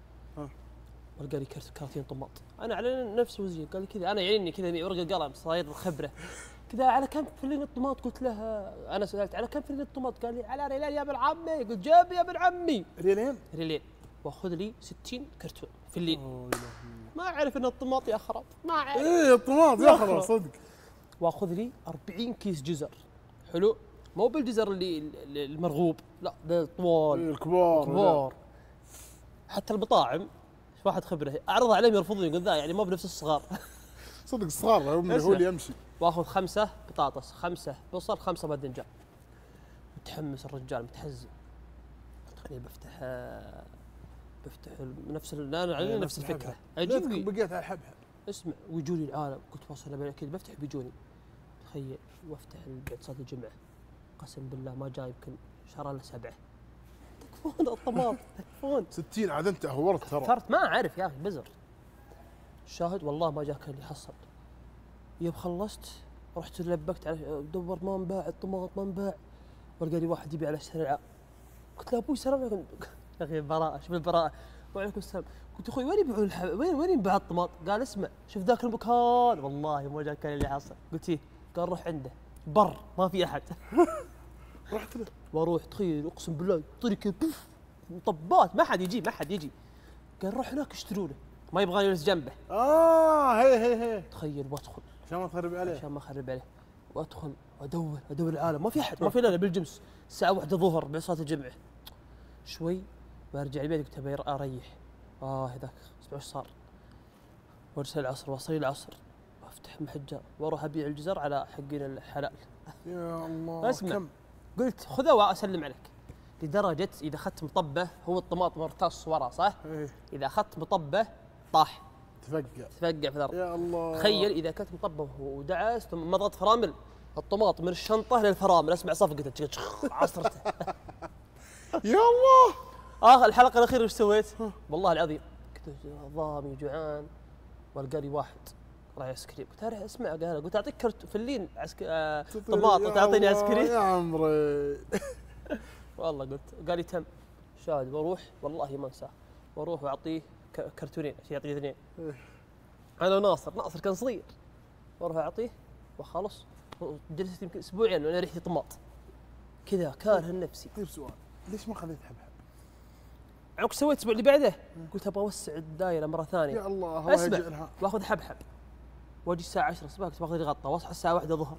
قال لي كرتين طماط. انا على نفس وزني. قال لي كذا انا يعيني كذا ورقه قلم صاير الخبره كذا على كم فلين الطماط؟ قلت له انا سالت على كم فلين الطماط؟ قال لي على ريالين يا ابن عمي. قلت جاب يا ابن عمي ريالين واخذ لي 60 كرتون فلين. ما اعرف ان الطماط يا خراب ما اعرف. ايه الطماط يا خراب صدق. واخذ لي 40 كيس جزر حلو مو بالجزر اللي المرغوب لا ده طوال الكبار. حتى المطاعم واحد خبره اعرضها عليهم يرفضون يقول ذا يعني مو بنفس الصغار. صدق الصغار هو اللي يمشي. واخذ 5 بطاطس 5 بصل 5 باذنجان. متحمس الرجال متحزن. تقريبا بفتح نفس الفكره عجبني بقيت على الحبحب. اسمع ويجوني العالم قلت واصل اكيد بفتح بيجوني. تخيل وافتح بعد صلاه الجمعه قسم بالله ما جاي يمكن شهر الا 7. تكفون الطماط تكفون 60 عاد انت هورت ترى. صرت ما اعرف يا اخي بزر. الشاهد والله ما جاك اللي حصل. يوم خلصت رحت لبكت على دور ما انباع الطماط ما انباع. ولقى لي واحد يبيع على الشارع العام. قلت له ابوي السلام عليكم. يا اخي براءه شوف البراءه. وعليكم السلام. قلت اخوي وين يبيعون وين ينباع الطماط؟ قال اسمع شوف ذاك المكان والله ما جاك اللي حصل. قلت ايه؟ قال روح عنده بر ما في احد. رحت له واروح تخيل اقسم بالله طريقه مطبات ما حد يجي. قال روح هناك اشتروا له ما يبغى يجلس جنبه. هي تخيل وادخل عشان ما تخرب عليه. وادخل وادور العالم ما في احد ما في الا بالجمس. الساعه 1 الظهر بعد صلاه الجمعه شوي وارجع البيت قلت ابي اريح. هذاك اسمع ايش صار. وارسل العصر واصلي العصر وافتح محجر واروح ابيع الجزر على حقين الحلال. يا الله اسمع قلت خذه واسلم عليك. لدرجه اذا اخذت مطبه هو الطماط مرتص ورا صح؟ اذا اخذت مطبه طاح تفقع في الارض. يا الله تخيل اذا كنت مطبه ودعست ثم مضغت فرامل الطماط من الشنطه للفرامل اسمع صفقته عصرته. يا الله. الحلقه الاخيره ايش سويت؟ والله العظيم كنت ضامي جوعان والقى لي واحد راعي ايس كريم. قلت اسمع قلت اعطيك كرت فلين طماط وتعطيني ايس كريم يا عمري. والله قلت قال لي تم. شاهد واروح والله ما انساه واروح واعطيه كرتونين عشان يعطيه 2. انا وناصر كان صغير واروح اعطيه وخلص. جلست يمكن اسبوعين وانا ريحتي طماط كذا كاره نفسي. طيب سؤال ليش ما خليت حبحب؟ عقب سويت الاسبوع اللي بعده قلت ابغى اوسع الدائره مره ثانيه. يا الله الله اسمع يجعلها. باخذ حبحب واجي الساعه 10 الصباح كنت باخذ لي غطا واصحى الساعه 1 الظهر.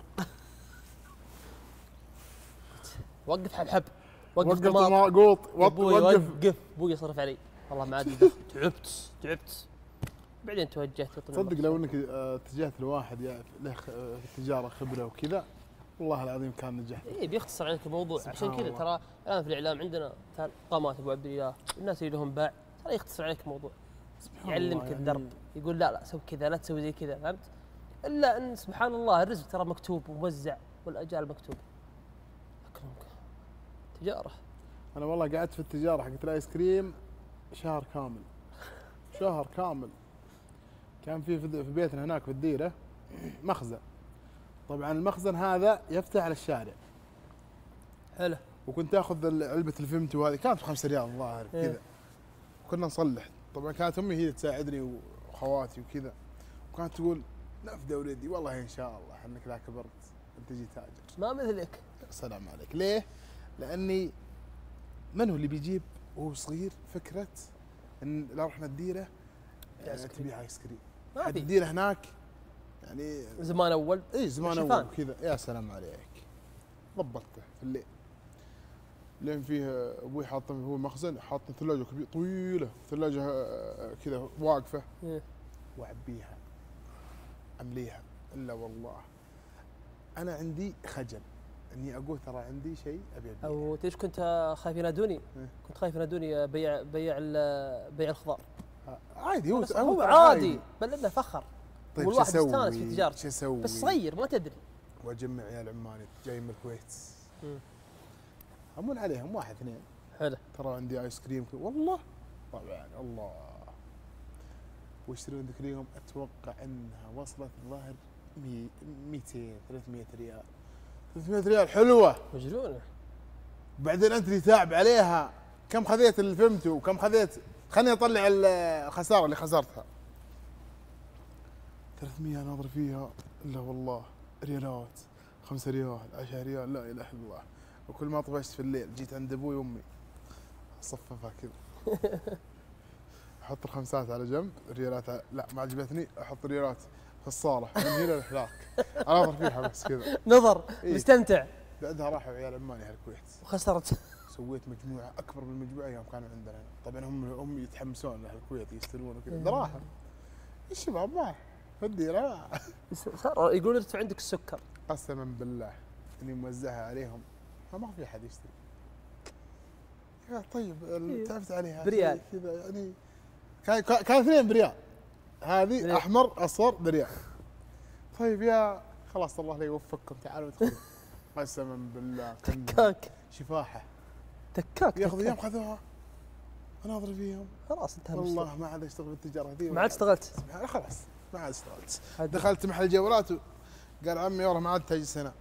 وقف حبحب وقف طماط قوط وقف ابوي يصرف علي والله ما عاد تعبت. بعدين توجهت تصدق لو انك اتجهت لواحد له في التجاره خبره وكذا والله العظيم كان نجحت. اي بيختصر عليك الموضوع. عشان كذا ترى الان في الاعلام عندنا قامات ابو عبد الاله الناس اللي لهم باع ترى يختصر عليك الموضوع، يعلمك يعني الدرب، يقول لا سوي كذا لا تسوي زي كذا، فهمت؟ الا ان سبحان الله الرزق ترى مكتوب وموزع والاجال مكتوب. اكرمك تجاره. انا والله قعدت في التجاره حقت الايس كريم شهر كامل. كان في بيتنا هناك في الديره مخزن. طبعا المخزن هذا يفتح على الشارع. حلو. وكنت اخذ علبه الفيمتو هذه كانت ب5 ريال الظاهر كذا. وكنا نصلح. طبعا كانت امي هي تساعدني واخواتي وكذا. وكانت تقول نفذ ولدي والله ان شاء الله انك لا كبرت تجي تاجر. ما مثلك. السلام عليك. ليه؟ لاني من هو اللي بيجيب وهو صغير فكره ان لو رحنا الديره تبيع ايس كريم. ما في الديره هناك يعني زمان اول. اي زمان اول كذا. يا سلام عليك. ضبطته في الليل. لين فيه ابوي حاط هو مخزن حاط ثلاجه كبيره طويله، ثلاجه كذا واقفه. واعبيها امليها. الا والله انا عندي خجل اني اقول ترى عندي شيء ابي ابيعه. او ليش كنت خايف ينادوني؟ كنت خايف ينادوني بيع الخضار. عادي هو عادي بل انه فخر. طيب والواحد يستانس في تجارته. شو اسوي؟ بس صغير ما تدري. واجمع عيال عماني جاي من الكويت. امون عليهم واحد اثنين. حلو. ترى عندي ايس كريم والله طبعا الله. واشتري عندك اليوم اتوقع انها وصلت الظاهر 200 300 ريال. 300 ريال حلوه مجنونه. بعدين انت اللي تعب عليها. كم خذيت الفيمتو وكم خذيت؟ خليني اطلع الخساره اللي خسرتها. 300 ناظر فيها الا والله ريالات. 5 ريال 10 ريال لا اله الا الله. وكل ما طفشت في الليل جيت عند ابوي وامي اصففها كذا. احط الخمسات على جنب، الريالات لا ما عجبتني احط الريالات في الصاله من هنا لهناك اناظر فيها بس كذا نظر. إيه؟ مستمتع. بعدها راحوا عيال عماني على الكويت وخسرت. سويت مجموعه اكبر من المجموعه يوم كانوا عندنا. طبعا هم يتحمسون لاهل الكويت يستلمون وكذا. دراهم الشباب ما في الديره صار يقول ارتفع عندك السكر. قسما بالله اني موزعها عليهم ما في احد يشتري. يا طيب تعبت عليها بريال كذا يعني. كان 2 بريال. هذه احمر اصفر بريال. طيب يا خلاص الله لا يوفقكم تعالوا ادخلوا. قسما بالله تكاك شفاحه. تكاك ياخذ ايام خذوها اناظر فيهم. خلاص انتهى. والله ما عاد اشتغل بالتجاره ذي. ما عاد اشتغلت. خلاص ما عاد اشتغلت. دخلت محل جوالات قال عمي والله ما عاد تجي سنه.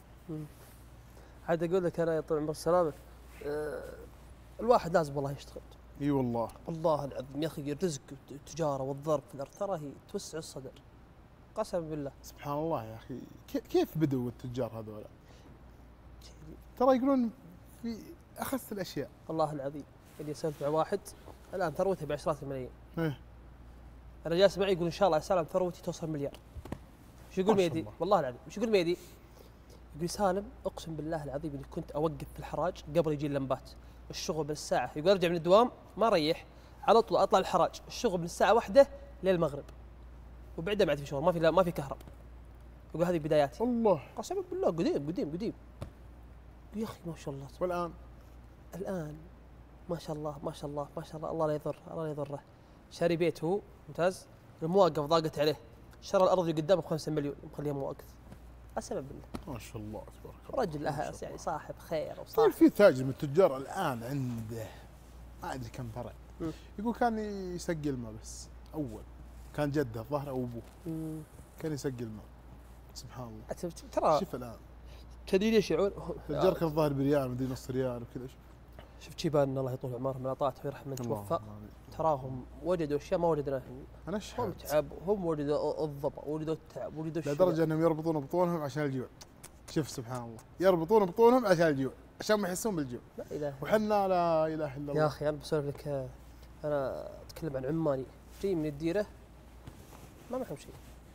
عاد اقول لك انا يا طول عمر السلامه الواحد لازم والله يشتغل. اي والله والله العظيم يا اخي الرزق والتجاره والضرب في الارض ترى هي توسع الصدر. قسما بالله. سبحان الله يا اخي. كيف بدوا التجار هذول؟ ترى يقولون في اخس الاشياء. والله العظيم اللي سولت مع واحد الان ثروته بعشرات الملايين. ايه انا جالس معي يقول ان شاء الله يا سالم ثروتي توصل مليار. ايش يقول ميدي؟ والله العظيم ايش يقول ميدي؟ يقول سالم اقسم بالله العظيم اني كنت اوقف في الحراج قبل يجي اللمبات. الشغل بالساعه يقول ارجع من الدوام ما اريح على طول اطلع الحراج. الشغل من الساعه 1 للمغرب وبعدها ما عاد في شغل ما في كهرب. يقول هذه بداياتي. والله قسما بالله قديم يا اخي ما شاء الله. الان ما شاء الله الله لا يضره. شاري بيت هو ممتاز. المواقف ضاقت عليه. شرى الارض اللي قدامه ب5 مليون مخليها مواقف. قسما بالله ما شاء الله تبارك الله. رجل يعني صاحب خير طيب وصاحب. في تاجر من التجار الان عنده ما ادري كم فرع. يقول كان يسقي الماء بس اول كان جده الظاهر او ابوه كان يسقي الماء. سبحان الله. ترى شوف الان تدري ليش يعون الجركه الظاهر بريال مدري نص ريال وكذا. شفت شيبان الله يطول عمرهم من طاعته ويرحم من توفى. تراهم وجدوا اشياء ما وجدناها. انا اشهد هم تعبوا هم وجدوا الضبع وجدوا التعب وجدوا لدرجه انهم يربطون بطونهم عشان الجوع. شوف سبحان الله يربطون بطونهم عشان الجوع. عشان ما يحسون بالجوع. لا اله وحنا لا اله الا الله. يا اخي انا بسولف لك، انا اتكلم عن عماني جاي من الديره ما معهم شيء،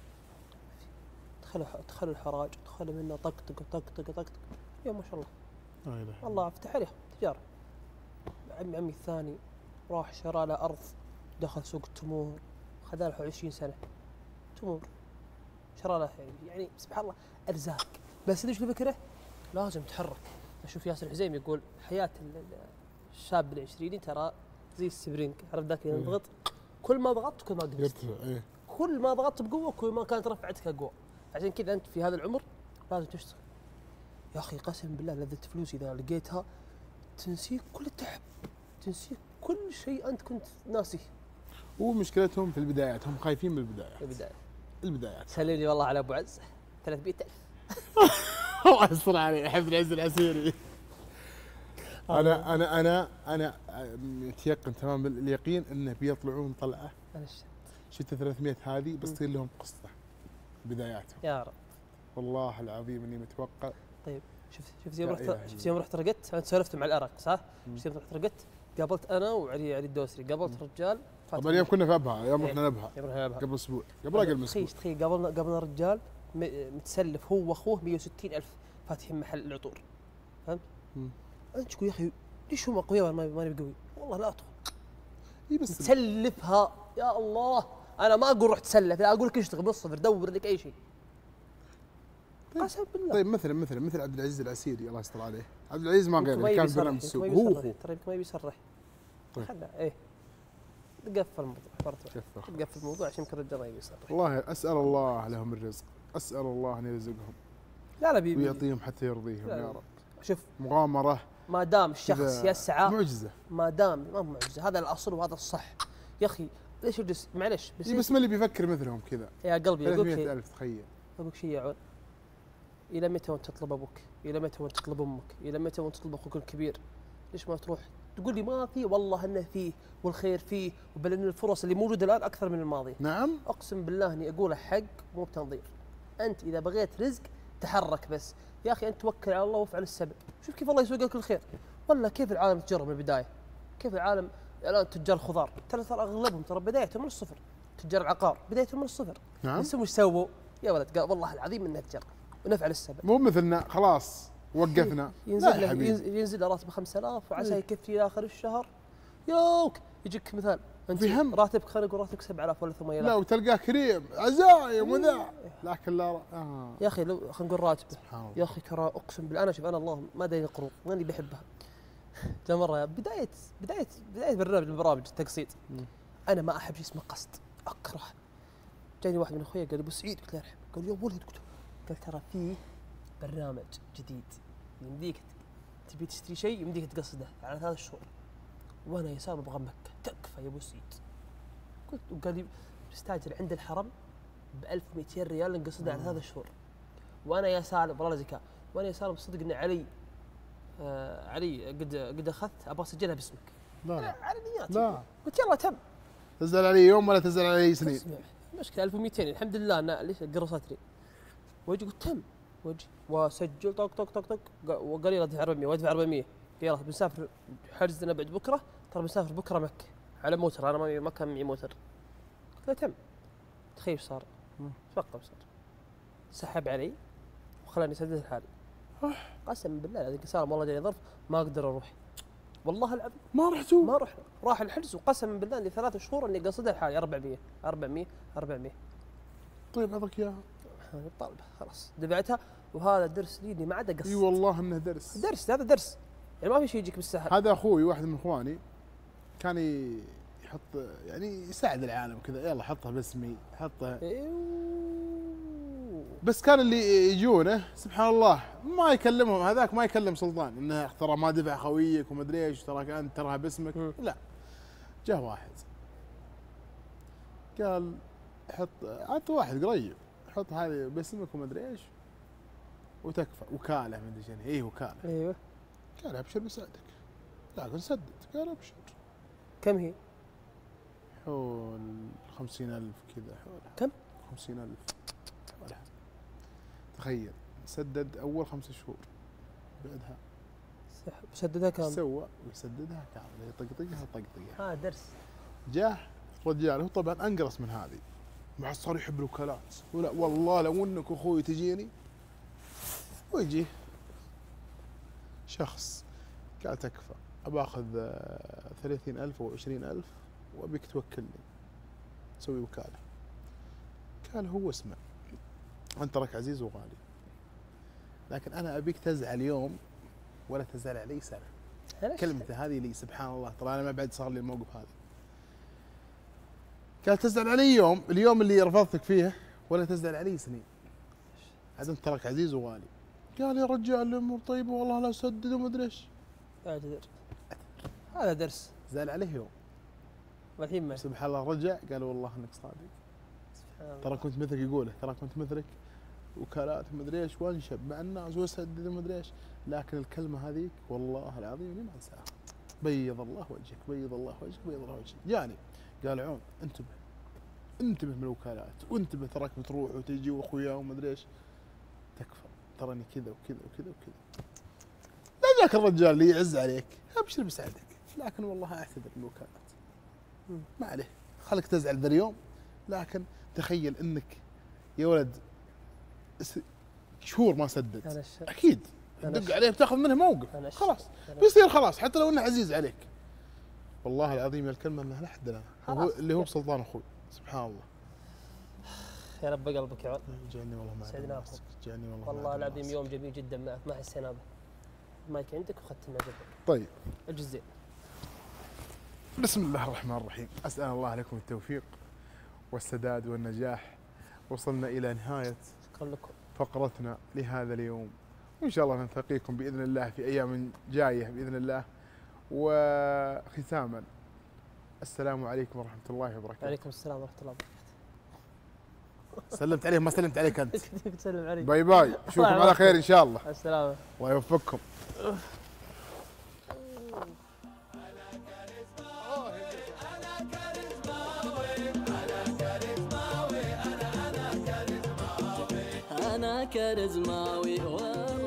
دخلوا الحراج، دخلوا منه طقطق طقطق طقطق، يا ما شاء الله لا اله إلا الله فتح عليهم تجاره. عمي الثاني راح شرى له ارض، دخل سوق التمور، خذ له 20 سنه تمور، شرى له يعني سبحان الله ارزاق. بس ليش الفكره؟ لازم تحرك. اشوف ياسر الحزيمي يقول حياه الشاب العشريني ترى زي السبرينج، عرفت ذاك اللي يضغط، كل ما ضغطت كل ما قدمت، يرتفع. ايه كل ما ضغطت بقوه كل ما كانت رفعتك اقوى. عشان كذا انت في هذا العمر لازم تشتغل. يا اخي قسم بالله لذة فلوس اذا لقيتها تنسيك كل التعب، تنسيك كل شيء انت كنت ناسيه. ومشكلتهم في البدايات، هم خايفين من في البدايه البدايات. سلمني والله على ابو عز 300,000. الله يستر عليه، احب العز العسيري. انا متيقن تمام اليقين انه بيطلعون طلعه. انا شفت 300 هذه بتصير لهم قصه بداياتهم. يا رب. والله العظيم اني متوقع. طيب شفت يوم رحت رقدت، انت سولفت مع الارق صح؟ شفت يوم رحت رقدت قابلت انا وعلي الدوسري، قابلت رجال. طبعا يوم كنا في ابها، يوم رحنا نبها يوم قبل اسبوع، قبل اسبوع. تخيل قابلنا رجال متسلف هو واخوه 160,000 فاتحين محل العطور، فهمت؟ انت تقول يا اخي ليش هم اقوياء وانا ماني بقوي؟ والله لا ادخل. اي بس تسلفها يا الله. انا ما اقول روح تسلف، لا اقول لك اشتغل من الصفر، دور لك اي شيء. قسم بالله. طيب مثل عبد العزيز العسيري الله يستر عليه. عبد العزيز ما غير كان برنامج السوق هو ترى يمكن ما يصرح. طيب خلنا ايه قفل الموضوع، قفل الموضوع عشان يمكن الرجال ما يبي يصرح. والله اسال الله لهم الرزق، اسال الله ان يرزقهم. لا ويعطيهم حتى يرضيهم يا رب. شوف مغامره ما دام الشخص يسعى معجزه، ما دام ما معجزه، هذا الاصل وهذا الصح. يا اخي ليش يجلس معلش بس ما اللي بيفكر مثلهم كذا يا قلبي. 300,000 تخيل. اقول شيء يا عون، الى متى وانت تطلب ابوك؟ الى متى وانت تطلب امك؟ الى متى وانت تطلب اخوك الكبير؟ ليش ما تروح تقول لي ما في؟ والله انه فيه والخير فيه، بل ان الفرص اللي موجوده الان اكثر من الماضي. نعم اقسم بالله اني اقوله حق مو بتنظير. انت اذا بغيت رزق تحرك بس يا اخي، انت توكل على الله وافعل السبب. شوف كيف الله يسوق لك الخير. ولا كيف العالم تجرب من البدايه؟ كيف العالم الان تجار الخضار ترى اغلبهم ترى بدايتهم من الصفر. تجار العقار بدايتهم من الصفر. نعم بس وش سووا؟ يا ولد قال والله العظيم انها تجرب ونفعل السبب. مو مثلنا خلاص وقفنا. ينزل له راتب 5000 وعسى يكفي اخر الشهر. يوك يجيك مثال انت راتبك خلينا نقول راتبك 7000 ولا 8000. لا وتلقاه كريم عزايم وذا، لكن لا يا اخي لو خلينا نقول راتبه يا اخي ترى اقسم بالله انا شوف انا الله ما ادري قروض ماني بحبها. جاء مره بدايه برنامج التقسيط، انا ما احب شيء اسمه قسط، اكره. جاني واحد من اخويا قال لي ابو سعيد، قلت له ارحب، قال لي يا ولد، قلت ترى فيه برنامج جديد يمديك تبي تشتري شيء يمديك تقصده على 3 شهور، وانا يا سام ابغى مكه تكفى يا ابو سعيد. قلت وقال لي تستاجر عند الحرم ب 1200 ريال نقصده على 3 شهور. وانا يا سالم والله زكاه، وانا يا سالم صدق ان علي قد اخذت ابغى اسجلها باسمك. لا على نياتي. لا قلت يلا تم. تزعل علي يوم ولا تزعل علي سنين؟ مشكله 1200 الحمد لله انا ليش قرصتني. واجي قلت تم، واجي واسجل طق طق طق طق، وقال لي ادفع 400 وادفع 400. يلا بنسافر، حجزنا بعد بكره، ترى بنسافر بكره مكه على موتر، انا ما كان معي موتر. قلت له تم. تخيل ايش صار؟ توقف صار سحب علي وخلاني اسدد حالي. قسم بالله العظيم سالم والله جاني ظرف ما اقدر اروح، والله العظيم ما رحتوا؟ ما رحنا، راح الحجز وقسم بالله اني 3 شهور اني قصدها لحالي 400. طيب اعطيك اياها طالبه خلاص دفعتها، وهذا درس لي اني ما عاد اقصد. اي والله انه درس هذا درس يعني ما في شيء يجيك بالسهل. هذا اخوي واحد من اخواني كان يحط يعني يساعد العالم كذا، يلا حطها باسمي حطها. بس كان اللي يجونه سبحان الله ما يكلمهم، هذاك ما يكلم سلطان انه ترى ما دفع خويك وما ادري ايش، تراك انت تراها باسمك. لا، جاء واحد قال حط، انت واحد قريب حط هذه باسمك وما ادري ايش وتكفى وكاله ما ادري شنو. ايه وكاله. ايوه. قال ابشر بساعدك، لكن سدد. قال ابشر. كم هي؟ حول 50,000 كذا. حول كم؟ 50,000 ولا تخيل. سدد اول 5 شهور، بعدها سددها كامل. سوى ويسددها كامله، يطقطقها طقطقه. درس. جاه رجال هو طبعا انقرص من هذه، مع صار يحب الوكالات، ولا والله لو انك اخوي تجيني. ويجي شخص قال تكفى باخذ 30,000 أو 20,000 وابيك توكلني تسوي وكاله. قال هو اسمع، انت تراك عزيز وغالي، لكن انا ابيك تزعل يوم ولا تزعل علي سنه. كلمته هذه لي سبحان الله، ترى انا ما بعد صار لي الموقف هذا. قال تزعل علي يوم، اليوم اللي رفضتك فيه، ولا تزعل علي سنين. عاد انت تراك عزيز وغالي. قال يا رجال الامور طيبه والله لا اسدد وما ادري ايش. اعتذر. هذا درس. زعل عليه يوم. والحين ما سبحان الله رجع قال والله انك صادق. ترى كنت مثلك، يقوله ترى كنت مثلك وكالات وما ادري ايش وانشب مع الناس واسدد وما ادري ايش، لكن الكلمه هذيك والله العظيم اني ما انساها. بيض الله وجهك، بيض الله وجهك، بيض الله وجهك. جاني قال عون انتبه، انتبه من الوكالات، وانتبه تراك بتروح وتجي واخويا وما ادري ايش. تكفى تراني كذا وكذا وكذا وكذا. لا ذاك الرجال اللي يعز عليك ابشر بسعدك، لكن والله اعتذر من الوكالات. ما عليه، خلك تزعل ذا اليوم، لكن تخيل انك يا ولد شهور ما سدد، اكيد تدق عليه بتاخذ منه موقف، خلاص بيصير خلاص حتى لو انه عزيز عليك. والله العظيم الكلمه انها لا حد لها، اللي هو سلطان اخوي سبحان الله. يا رب قلبك يا عون. جاني والله ما سعدنا اخوك. جاني والله العظيم يوم جميل جدا معك، ما حسينا به. المايك عندك واخذت لنا جبل. طيب الجزء. بسم الله الرحمن الرحيم، اسال الله لكم التوفيق والسداد والنجاح. وصلنا الى نهايه شكرا لكم فقرتنا لهذا اليوم، وإن شاء الله نلتقيكم بإذن الله في أيام جاية بإذن الله. وختاما السلام عليكم ورحمة الله وبركاته. وعليكم السلام ورحمة الله وبركاته. سلمت عليه ما سلمت عليك أنت. تسلم عليك. باي باي، نشوفكم على خير إن شاء الله. السلامة. الله يوفقكم. أنا كاريزماوي